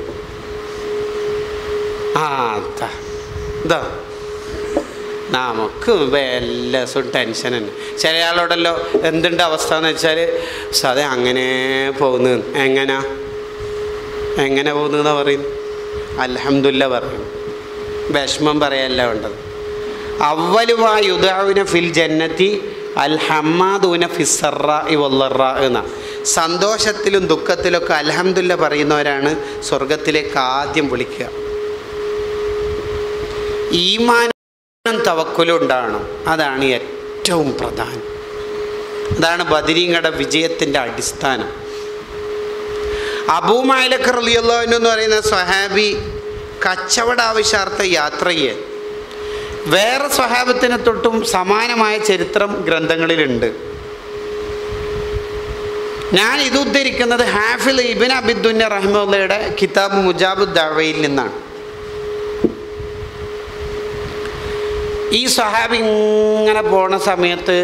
ആ എന്താ ഇതാ നമുക്ക് എല്ലാ ദിവസവും ടെൻഷൻ തന്നെ. ചില ആളോടല്ലോ എന്തുണ്ട് അവസ്ഥ എന്ന് വെച്ചാൽ, സാധേ അങ്ങനെ പോകുന്നു. എങ്ങനാ എങ്ങനെ പോകുന്നതെന്നാണ് പറയുന്നത്? അൽഹംദുലില്ലാ പറയും. വിഷമം പറയല്ല വേണ്ടത്. അവലുമാ യുദഅൂന ഫിൽ ജന്നത്തി അൽ ഹമ്മാദൂന ഫിസ്സറാഇ വല്ലറാ എന്ന. സന്തോഷത്തിലും ദുഃഖത്തിലൊക്കെ അൽഹംദുലില്ലാ പറയുന്നവരാണ് സ്വർഗത്തിലേക്ക് ആദ്യം വിളിക്കുക. ഈമാനും തവക്കുലും ഉണ്ടാകണം. അതാണ് ഏറ്റവും പ്രധാനം. അതാണ് ബദരീങ്ങളുടെ വിജയത്തിൻ്റെ അടിസ്ഥാനം. അബൂ മഅലക റളിയല്ലാഹു അൻഹു എന്ന് പറയുന്ന സ്വഹാബി കച്ചവട ആവശ്യാർത്ഥ യാത്ര ചെയ്യാൻ, വേറെ സ്വഹാബത്തിനെ തൊട്ടും സമാനമായ ചരിത്രം ഗ്രന്ഥങ്ങളിലുണ്ട്. ഞാൻ ഇത് ഉദ്ധരിക്കുന്നത് ഹാഫിദ് ഇബ്നു അബി ദുന്യ റഹിമഹുള്ളയുടെ കിതാബ് മുജാബു ദഅവയിൽ നിന്നാണ്. ഈ സ്വഹാബി ഇങ്ങനെ പോണ സമയത്ത്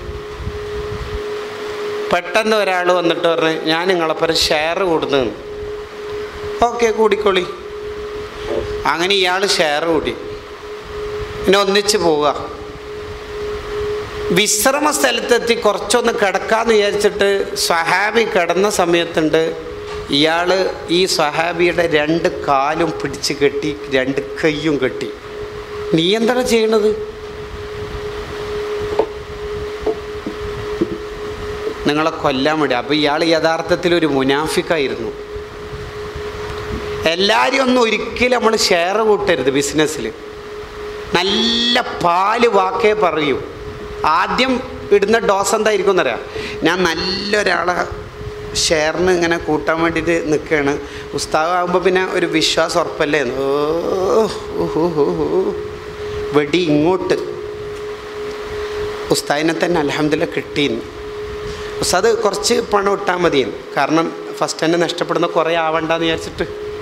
പെട്ടെന്ന് ഒരാൾ വന്നിട്ട് പറഞ്ഞു, ഞാൻ നിങ്ങളെപ്പറ ഷെയർ കൂടുന്നു. ഓക്കെ, കൂടിക്കോളി. അങ്ങനെ ഇയാൾ ഷെയർ കൂടി, പിന്നെ ഒന്നിച്ച് പോവുക. വിശ്രമ സ്ഥലത്തെത്തി കുറച്ചൊന്ന് കിടക്കാമെന്ന് വിചാരിച്ചിട്ട് സ്വഹാബി കിടന്ന സമയത്തുണ്ട് ഇയാൾ ഈ സ്വഹാബിയുടെ രണ്ട് കാലും പിടിച്ച് കെട്ടി രണ്ട് കൈയും കെട്ടി. നീ എന്താണ് ചെയ്യണത്? നിങ്ങളെ കൊല്ലാൻ വേണ്ടി. അപ്പോൾ ഇയാൾ യഥാർത്ഥത്തിൽ ഒരു മുനാഫിക്കായിരുന്നു. എല്ലാവരും ഒന്നും ഒരിക്കലും നമ്മൾ ഷെയർ കൂട്ടരുത് ബിസിനസ്സിൽ. നല്ല പാല് വാക്കേ പറയൂ. ആദ്യം ഇടുന്ന ഡോസ് എന്തായിരിക്കും എന്നറിയാം. ഞാൻ നല്ലൊരാളെ ഷെയറിന് ഇങ്ങനെ കൂട്ടാൻ വേണ്ടിയിട്ട് നിൽക്കുകയാണ്. ഉസ്താദ് ആകുമ്പോൾ പിന്നെ ഒരു വിശ്വാസം ഉറപ്പല്ലേ. ഓ വെടി ഇങ്ങോട്ട് ഉസ്താദിനെ തന്നെ അൽഹംദുലില്ലാഹ് കിട്ടിയിരുന്നു. ഉസ്താദ് കുറച്ച് പണം ഇട്ടാൽ മതിയും, കാരണം ഫസ്റ്റ് തന്നെ നഷ്ടപ്പെടുന്ന കുറേ ആവണ്ടെന്ന് വിചാരിച്ചിട്ട്.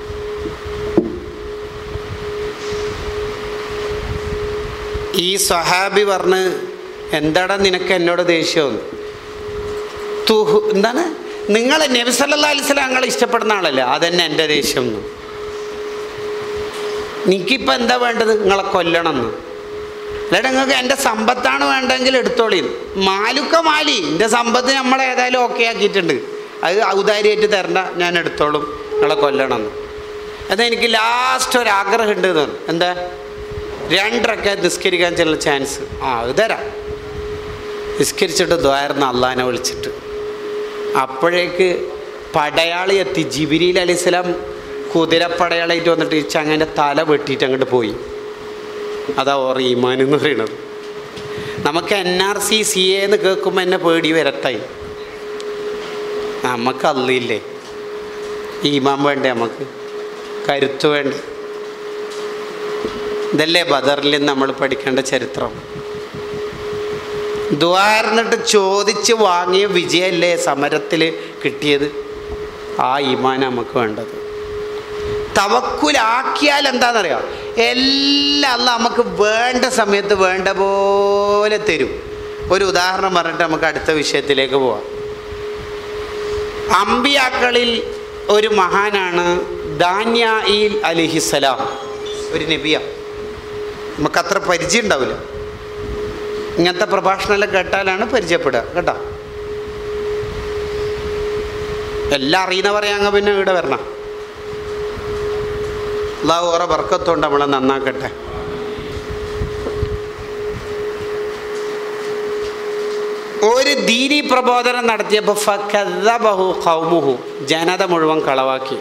ഈ സ്വഹാബി പറഞ്ഞ്, എന്താടാ നിനക്ക് എന്നോട് ദേഷ്യമെന്ന്. തുഹു എന്താണ്, നിങ്ങൾ നബി സല്ലല്ലാഹു അലൈഹി വസല്ലം ഞങ്ങളെ ഇഷ്ടപ്പെടുന്ന ആളല്ലേ, അതെന്നെ എൻ്റെ ദേഷ്യം എന്ന്. എനിക്കിപ്പോൾ എന്താ വേണ്ടത്, നിങ്ങളെ കൊല്ലണം എന്ന്. അല്ലാതെ നിങ്ങൾക്ക് എൻ്റെ സമ്പത്താണ് വേണ്ടെങ്കിൽ എടുത്തോളി. മാലുക്ക മാലി, എൻ്റെ സമ്പത്ത് നമ്മളെ ഏതായാലും ഓക്കെ ആക്കിയിട്ടുണ്ട്, അത് ഔദാര്യമായിട്ട് തരണ്ട, ഞാൻ എടുത്തോളും, നിങ്ങളെ കൊല്ലണം എന്ന്. അതെനിക്ക് ലാസ്റ്റ് ഒരാഗ്രഹം ഉണ്ട് എന്ന് പറഞ്ഞു. എന്താ, രണ്ടരക്കെ നിസ്കരിക്കാൻ ചില ചാൻസ്. ആ അത് തരാം. നിസ്കരിച്ചിട്ട് ദ്വാരുന്ന അള്ളാഹിനെ വിളിച്ചിട്ട്. അപ്പോഴേക്ക് പടയാളി എത്തി. ജിബ്രീൽ അലൈഹിസ്സലാം കുതിരപ്പടയാളായിട്ട് വന്നിട്ട് ഈ ചങ്ങൻ്റെ തല വെട്ടിയിട്ട് അങ്ങോട്ട് പോയി. അതാ ഓർ ഈമാൻ എന്ന് പറയുന്നത്. നമുക്ക് N R C C A എന്ന് കേൾക്കുമ്പോൾ എന്നെ പേടി വരട്ടായി. നമുക്ക് അള്ളിയില്ലേ, ഈമാൻ വേണ്ടേ, നമുക്ക് കരുത്ത് വേണ്ടേ. ഇതല്ലേ ബദറിൽ നമ്മൾ പഠിക്കേണ്ട ചരിത്രം. ദ്വാരന്നിട്ട് ചോദിച്ച് വാങ്ങിയ വിജയല്ലേ സമരത്തിൽ കിട്ടിയത്. ആ ഈമാൻ നമുക്ക് വേണ്ടത്. തവക്കുലാക്കിയാൽ എന്താണെന്നറിയാം, എല്ലാം അല്ല നമുക്ക് വേണ്ട സമയത്ത് വേണ്ട പോലെ തരും. ഒരു ഉദാഹരണം പറഞ്ഞിട്ട് നമുക്ക് അടുത്ത വിഷയത്തിലേക്ക് പോവാം. അമ്പിയാക്കളിൽ ഒരു മഹാനാണ് ദാനിയേൽ അലൈഹിസ്സലാം. ഒരു നബിയാണ്, നമുക്കത്ര പരിചയം ഉണ്ടാവില്ല. ഇങ്ങനത്തെ പ്രഭാഷണമെല്ലാം കേട്ടാലാണ് പരിചയപ്പെടുക കേട്ടോ. എല്ലാം അറിയുന്നവരെ അങ്ങ് പിന്നെ ഇവിടെ വരണം. അല്ലാഹു ഓരോ ബർക്കത്തുകൊണ്ട് നമ്മളെ നന്നാക്കട്ടെ. ഒരു ദീനി പ്രബോധനം നടത്തിയപ്പോൾ ഫകദബഹു ഖൗമുഹു, ജനത മുഴുവൻ കളവാക്കി.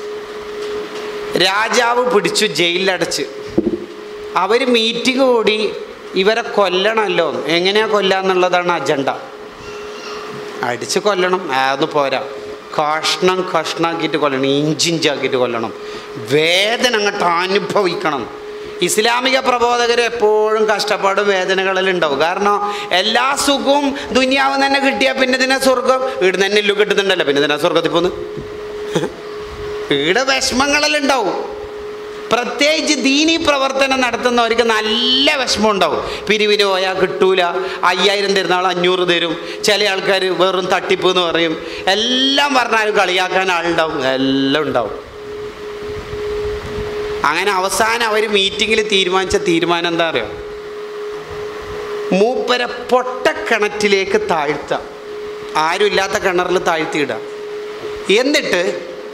രാജാവ് പിടിച്ചു ജയിലിലടച്ച്. അവർ മീറ്റിംഗ് കൂടി ഇവരെ കൊല്ലണമല്ലോ. എങ്ങനെയാ കൊല്ലാന്നുള്ളതാണ് അജണ്ട. അടിച്ച് കൊല്ലണം, അതൊന്നും പോരാ, കഷ്ണം കഷ്ണാക്കിയിട്ട് കൊല്ലണം, ഇഞ്ചിഞ്ചാക്കിയിട്ട് കൊല്ലണം, വേദന അങ്ങോട്ട് അനുഭവിക്കണം. ഇസ്ലാമിക പ്രബോധകർ എപ്പോഴും കഷ്ടപ്പാടും വേദനകളിലും ഉണ്ടാവും. കാരണം എല്ലാ സുഖവും ദുനിയാവ് തന്നെ കിട്ടിയാൽ പിന്നെ ഇതിനെ സ്വർഗം ഇവിടെ തന്നെ എല്ലു കിട്ടുന്നുണ്ടല്ലോ, പിന്നെ ഇതിനാ സ്വർഗത്തിൽ പോന്ന് ഇവിടെ വിഷമങ്ങളെല്ലാം ഉണ്ടാവും. പ്രത്യേകിച്ച് ദീനീ പ്രവർത്തനം നടത്തുന്നവർക്ക് നല്ല വിഷമം ഉണ്ടാവും. പിരിവിന് പോയാൽ കിട്ടൂല, അയ്യായിരം തരുന്ന ആൾ അഞ്ഞൂറ് തരും, ചില ആൾക്കാർ വെറും തട്ടിപ്പ് എന്ന് പറയും, എല്ലാം പറഞ്ഞാലും കളിയാക്കാൻ ആളുണ്ടാവും, എല്ലാം ഉണ്ടാവും. അങ്ങനെ അവസാനം അവർ മീറ്റിങ്ങിൽ തീരുമാനിച്ച തീരുമാനം എന്താ അറിയോ, മൂപ്പരെ പൊട്ടക്കിണറ്റിലേക്ക് താഴ്ത്തുക, ആരും ഇല്ലാത്ത കിണറിൽ താഴ്ത്തിയിടുക. എന്നിട്ട്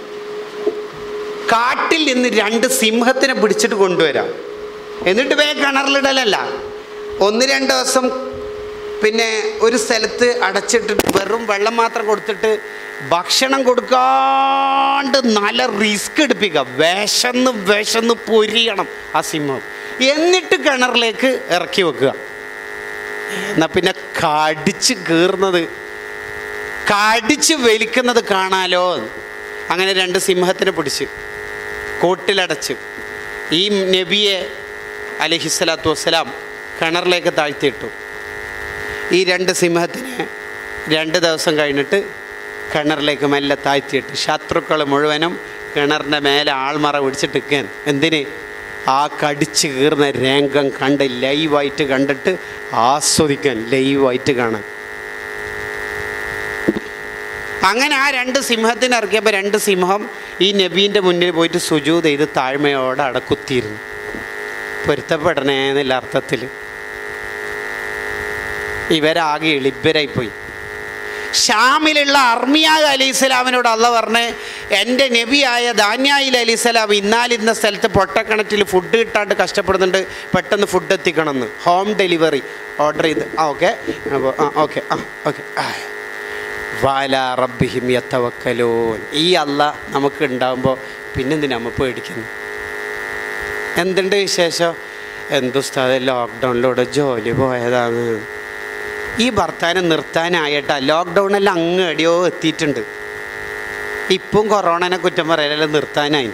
കാട്ടിൽ നിന്ന് രണ്ട് സിംഹത്തിനെ പിടിച്ചിട്ട് കൊണ്ടുവരാം. എന്നിട്ട് വേ കിണറിലിടലല്ല, ഒന്ന് രണ്ട് ദിവസം പിന്നെ ഒരു സ്ഥലത്ത് അടച്ചിട്ടിട്ട് വെറും വെള്ളം മാത്രം കൊടുത്തിട്ട് ഭക്ഷണം കൊടുക്കാണ്ട് നല്ല റിസ്ക് എടുപ്പിക്കുക. വിശന്ന് വിശന്ന് പൊരിയണം ആ സിംഹം. എന്നിട്ട് കിണറിലേക്ക് ഇറക്കി വെക്കുക. എന്നാൽ പിന്നെ കടിച്ച് കീറുന്നത് കടിച്ച് വലിക്കുന്നത് കാണാലോ. അങ്ങനെ രണ്ട് സിംഹത്തിനെ പിടിച്ച് കൂട്ടിലടച്ച് ഈ നബിയെ അലൈഹിസ്സലാത്തു വസ്സലാം കിണറിലേക്ക് താഴ്ത്തിയിട്ടു. ഈ രണ്ട് സിംഹത്തിനെ രണ്ട് ദിവസം കഴിഞ്ഞിട്ട് കിണറിലേക്ക് മെല്ലെ താഴ്ത്തിയിട്ട് ശത്രുക്കൾ മുഴുവനും കിണറിൻ്റെ മേലെ ആൾമറ പിടിച്ചിട്ടിരിക്കാൻ. എന്തിന്? ആ കടിച്ച് കീറുന്ന രംഗം കണ്ട് ലൈവായിട്ട് കണ്ടിട്ട് ആസ്വദിക്കാൻ, ലൈവായിട്ട് കാണാൻ. അങ്ങനെ ആ രണ്ട് സിംഹത്തിന് ഇറക്കിയപ്പോൾ രണ്ട് സിംഹം ഈ നബീൻ്റെ മുന്നിൽ പോയിട്ട് സുജൂദ് ചെയ്ത് താഴ്മയോടെ അടക്കുത്തിയിരുന്നു. പൊരുത്തപ്പെടണേന്നുള്ള അർത്ഥത്തിൽ ഇവരാകെ എളിബരായിപ്പോയി. ഷാമിലുള്ള അർമിയാ അലൈഹി സ്വലാമിനോട് അള്ളാഹ് പറഞ്ഞ്, എൻ്റെ നബിയായ ദാനിയേൽ അലൈഹി സ്വലാം ഇന്നാലിന്ന സ്ഥലത്ത് പൊട്ടക്കിണറ്റിൽ ഫുഡ് കിട്ടാണ്ട് കഷ്ടപ്പെടുന്നുണ്ട്, പെട്ടെന്ന് ഫുഡ് എത്തിക്കണമെന്ന്. ഹോം ഡെലിവറി ഓർഡർ ചെയ്ത് ആ ഓക്കെ അപ്പോൾ ആ ഓക്കെ ആ ഓക്കെ വാലാ റബ്ബിഹിം യതവക്കലൂൻ. ഈ അള്ളാഹ് നമുക്ക് ഉണ്ടാകുമ്പോൾ പിന്നെന്തിനാ നമ്മൾ പേടിക്കുന്നു? എന്തുണ്ട് വിശേഷം? എന്തുസ്താദ് ലോക്ക്ഡൗണിലൂടെ ജോലി പോയതാണ്. ഈ ഭർത്താനം നിർത്താനായിട്ടാ ലോക്ക്ഡൗണെല്ലാം അങ്ങ് എടിയോ എത്തിയിട്ടുണ്ട്. ഇപ്പം കൊറോണനെ കുറ്റം പറയലല്ല, നിർത്താനായി.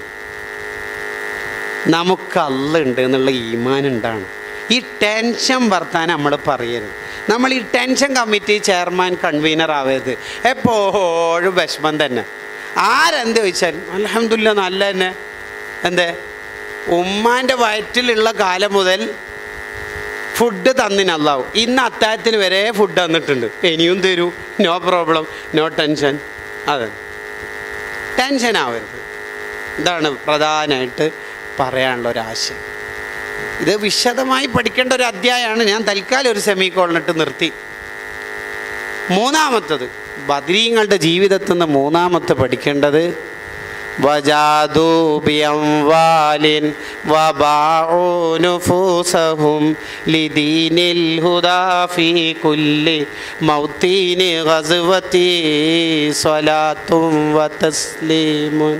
നമുക്ക് അല്ലാഹ് ഉണ്ട് എന്നുള്ള ഈമാൻ ഉണ്ടാണ്. ഈ ടെൻഷൻ വർത്താനം നമ്മൾ പറയരുത്. നമ്മൾ ഈ ടെൻഷൻ കമ്മിറ്റി ചെയർമാൻ കൺവീനർ ആവരുത്. എപ്പോഴും വിഷമം തന്നെ. ആരെന്ത് ചോദിച്ചാൽ അൽഹംദുലില്ലാ നല്ല തന്നെ. എന്തേ ഉമ്മാൻ്റെ വയറ്റിലുള്ള കാലം മുതൽ ഫുഡ് തന്നിന് അല്ലാഹു. ഇന്ന് അത്താഴത്തിന് വരെ ഫുഡ് തന്നിട്ടുണ്ട്, ഇനിയും തരൂ, നോ പ്രോബ്ലം, നോ ടെൻഷൻ. അതെ, ടെൻഷൻ ആവരുത്. ഇതാണ് പ്രധാനമായിട്ട് പറയാനുള്ള ഒരാശയം. ഇത് വിശദമായി പഠിക്കേണ്ട ഒരു അധ്യായമാണ്. ഞാൻ തൽക്കാലം ഒരു സെമി കോളിനിട്ട് നിർത്തി. മൂന്നാമത്തത് ബദരീങ്ങളുടെ ജീവിതത്തിൽ നിന്ന് മൂന്നാമത്തെ പഠിക്കേണ്ടത് വജാദൂ ബിഅംവാലിൻ വബാഉ നുഫൂസഹും ലിദീനിൽ ഹുദാ ഫീ കുല്ലി മൗതീനി ഗസ്വതി സ്വലാത്തും വതസ്ലീമുൻ.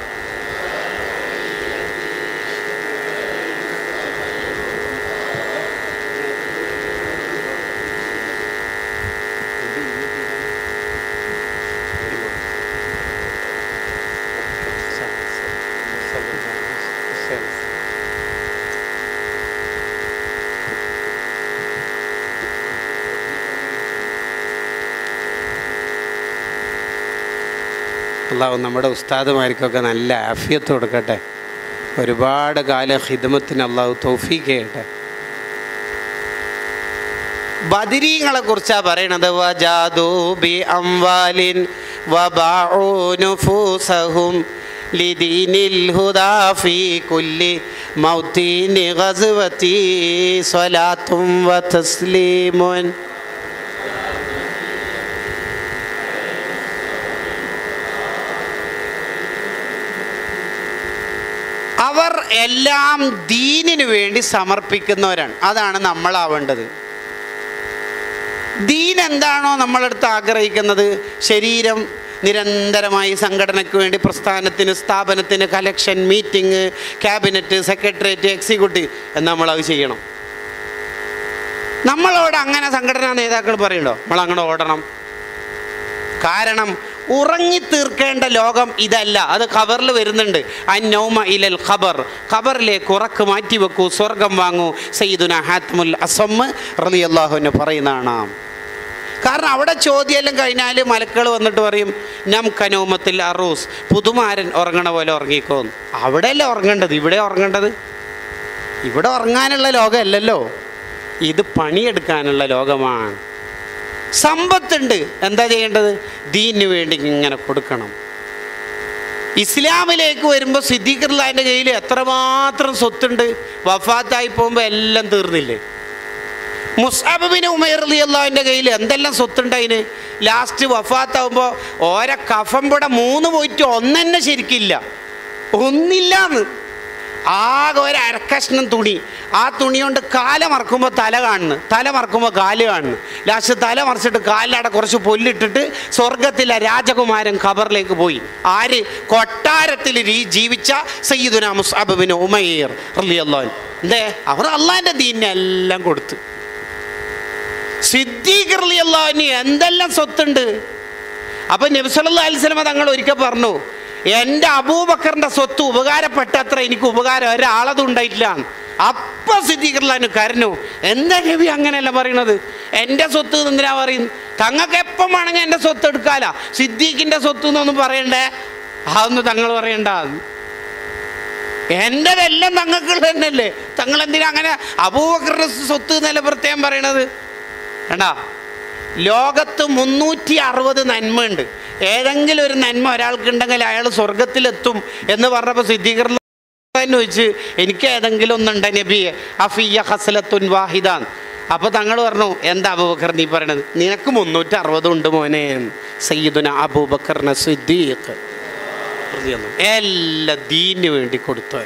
അല്ലാഹു നമ്മുടെ ഉസ്താദുമാർക്കൊക്കെ നല്ല ആഫിയത്ത് കൊടുക്കട്ടെ. ഒരുപാട് കാലം ഖിദ്മത്തിന് അല്ലാഹു തൗഫീഖ് ചെയ്യട്ടെ. ബദരീങ്ങളെ കുറിച്ചാണ് പറയണത്. വജാദൂ ബി അംവാലിൻ വബാഉ നുഫൂസഹും ലിദീനിൽ ഹുദാ ഫീ കുല്ലി മൗതീനി ഗസ്വതി സ്വലാത്തും വതസ്ലീമുൻ. അവർ എല്ലാം ദീനിനു വേണ്ടി സമർപ്പിക്കുന്നവരാണ്. അതാണ് നമ്മളാവേണ്ടത്. ദീൻ എന്താണോ നമ്മളടുത്ത് ആഗ്രഹിക്കുന്നത്, ശരീരം നിരന്തരമായി സംഘടനയ്ക്ക് വേണ്ടി, പ്രസ്ഥാനത്തിന്, സ്ഥാപനത്തിന്, collection, meeting, cabinet, secretariat, executive എന്ന് നമ്മളത് ചെയ്യണം. നമ്മളോട് അങ്ങനെ സംഘടനാ നേതാക്കൾ പറയണ്ടോ നമ്മളങ്ങനെ ഓടണം? കാരണം ഉറങ്ങിത്തീർക്കേണ്ട ലോകം ഇതല്ല. അത് ഖബറിൽ വരുന്നുണ്ട്. അന്നൗമ ഇലൽ ഖബർ, ഖബറിലേക്ക് ഉറക്ക് മാറ്റിവെക്കൂ, സ്വർഗം വാങ്ങൂ. സയ്യിദുനാ ഹാത്തിമുൽ അസ്വം റളിയല്ലാഹു അൻഹു പറയുന്നതാണ്. കാരണം അവിടെ ചോദ്യമെല്ലാം കഴിഞ്ഞാൽ മലക്കൾ വന്നിട്ട് പറയും നം കനൗമത്തിൽ അറൂസ്, പുതുമാരൻ ഉറങ്ങണ പോലെ ഉറങ്ങിക്കോന്ന്. അവിടെയല്ലേ ഉറങ്ങേണ്ടത്, ഇവിടെ ഉറങ്ങേണ്ടത്. ഇവിടെ ഉറങ്ങാനുള്ള ലോകമല്ലല്ലോ, ഇത് പണിയെടുക്കാനുള്ള ലോകമാണ്. സമ്പത്തുണ്ട്, എന്താ ചെയ്യേണ്ടത്? ദീനിന് വേണ്ടി ഇങ്ങനെ കൊടുക്കണം. ഇസ്ലാമിലേക്ക് വരുമ്പോൾ സിദ്ദീഖ് റളിയല്ലാഹുവിൻ്റെ കയ്യിൽ എത്രമാത്രം സ്വത്തുണ്ട്. വഫാത്തായി പോകുമ്പോൾ എല്ലാം തീർന്നില്ലേ? മുസ്അബ് ബിൻ ഉമൈർ റളിയല്ലാഹുവിൻ്റെ കയ്യിൽ എന്തെല്ലാം സ്വത്തുണ്ട്. അതിന് ലാസ്റ്റ് വഫാത്താവുമ്പോൾ ഓരോ കഫംപുട മൂന്ന് പോയിട്ട് ഒന്നെന്നെ ശരിക്കില്ല, ഒന്നില്ലാന്ന്. ആകെ ഒരു അരക്കഷ്ണം തുണി, ആ തുണി കൊണ്ട് കാല മറക്കുമ്പോൾ തല കാണുന്നു, തല മറക്കുമ്പോൾ കാല് കാണുന്നു. ലാസ്റ്റ് തല മറിച്ചിട്ട് കാലിലവിടെ കുറച്ച് പൊല്ലിട്ടിട്ട് സ്വർഗത്തിലെ രാജകുമാരൻ ഖബറിലേക്ക് പോയി. ആര്? കൊട്ടാരത്തിൽ ജീവിച്ച സയ്യിദുനാ മുസ്അബ് ബിൻ ഉമൈർ റളിയല്ലാഹു അൻഹു. എന്തേ? അവർ അള്ളാഹിൻ്റെ ദീനിനെല്ലാം കൊടുത്തു. സിദ്ദീഖ് റളിയല്ലാഹു അൻഹു എന്തെല്ലാം സ്വത്തുണ്ട്. അപ്പം നബി സല്ലല്ലാഹു അലൈഹി വസല്ലം തങ്ങൾ ഒരിക്കൽ പറഞ്ഞു, എൻ്റെ അബൂബക്കറിൻ്റെ സ്വത്ത് ഉപകാരപ്പെട്ടത്ര എനിക്ക് ഉപകാരം ഒരാളതും ഉണ്ടായിട്ടില്ല. അപ്പം സിദ്ദീഖ് റളിയല്ലാഹു അൻഹു കരഞ്ഞു. എന്താ നബി അങ്ങനെയല്ല പറയണത്? എൻ്റെ സ്വത്ത് എന്തിനാ പറയുന്നത്? തങ്ങൾക്ക് എപ്പം വേണമെങ്കിൽ എൻ്റെ സ്വത്ത് എടുക്കാല, സിദ്ദീഖിൻ്റെ സ്വത്ത് എന്നൊന്നും പറയണ്ടേ, അതൊന്നും തങ്ങൾ പറയണ്ട. എൻ്റെതെല്ലാം തങ്ങൾക്ക് തന്നെയല്ലേ, തങ്ങൾ എന്തിനാ അങ്ങനെ അബൂബക്കറിൻ്റെ സ്വത്ത് എന്നല്ല പ്രത്യേകം പറയണത്? വേണ്ടാ, ലോകത്ത് മുന്നൂറ്റി അറുപത് നന്മയുണ്ട്. ഏതെങ്കിലും ഒരു നന്മ ഒരാൾക്കുണ്ടെങ്കിൽ അയാൾ സ്വർഗത്തിലെത്തും എന്ന് പറഞ്ഞപ്പോൾ സിദ്ദീഖ് റളിയല്ലാഹു അൻഹു ചോദിച്ച്, എനിക്ക് ഏതെങ്കിലും ഒന്നുണ്ട് നബിയെ? അഫിയ ഹസ്ലത്തുൻ വാഹിദാൻ. അപ്പോൾ തങ്ങൾ പറഞ്ഞു, എന്താ അബൂബക്കർ നീ പറയണത്? നിനക്ക് മുന്നൂറ്റി അറുപത് ഉണ്ട് മോനെ. സയ്യിദുനാ അബൂബക്കറിനെ സിദ്ദീഖ് എല്ലാ ദീനിന് വേണ്ടി കൊടുത്തവർ.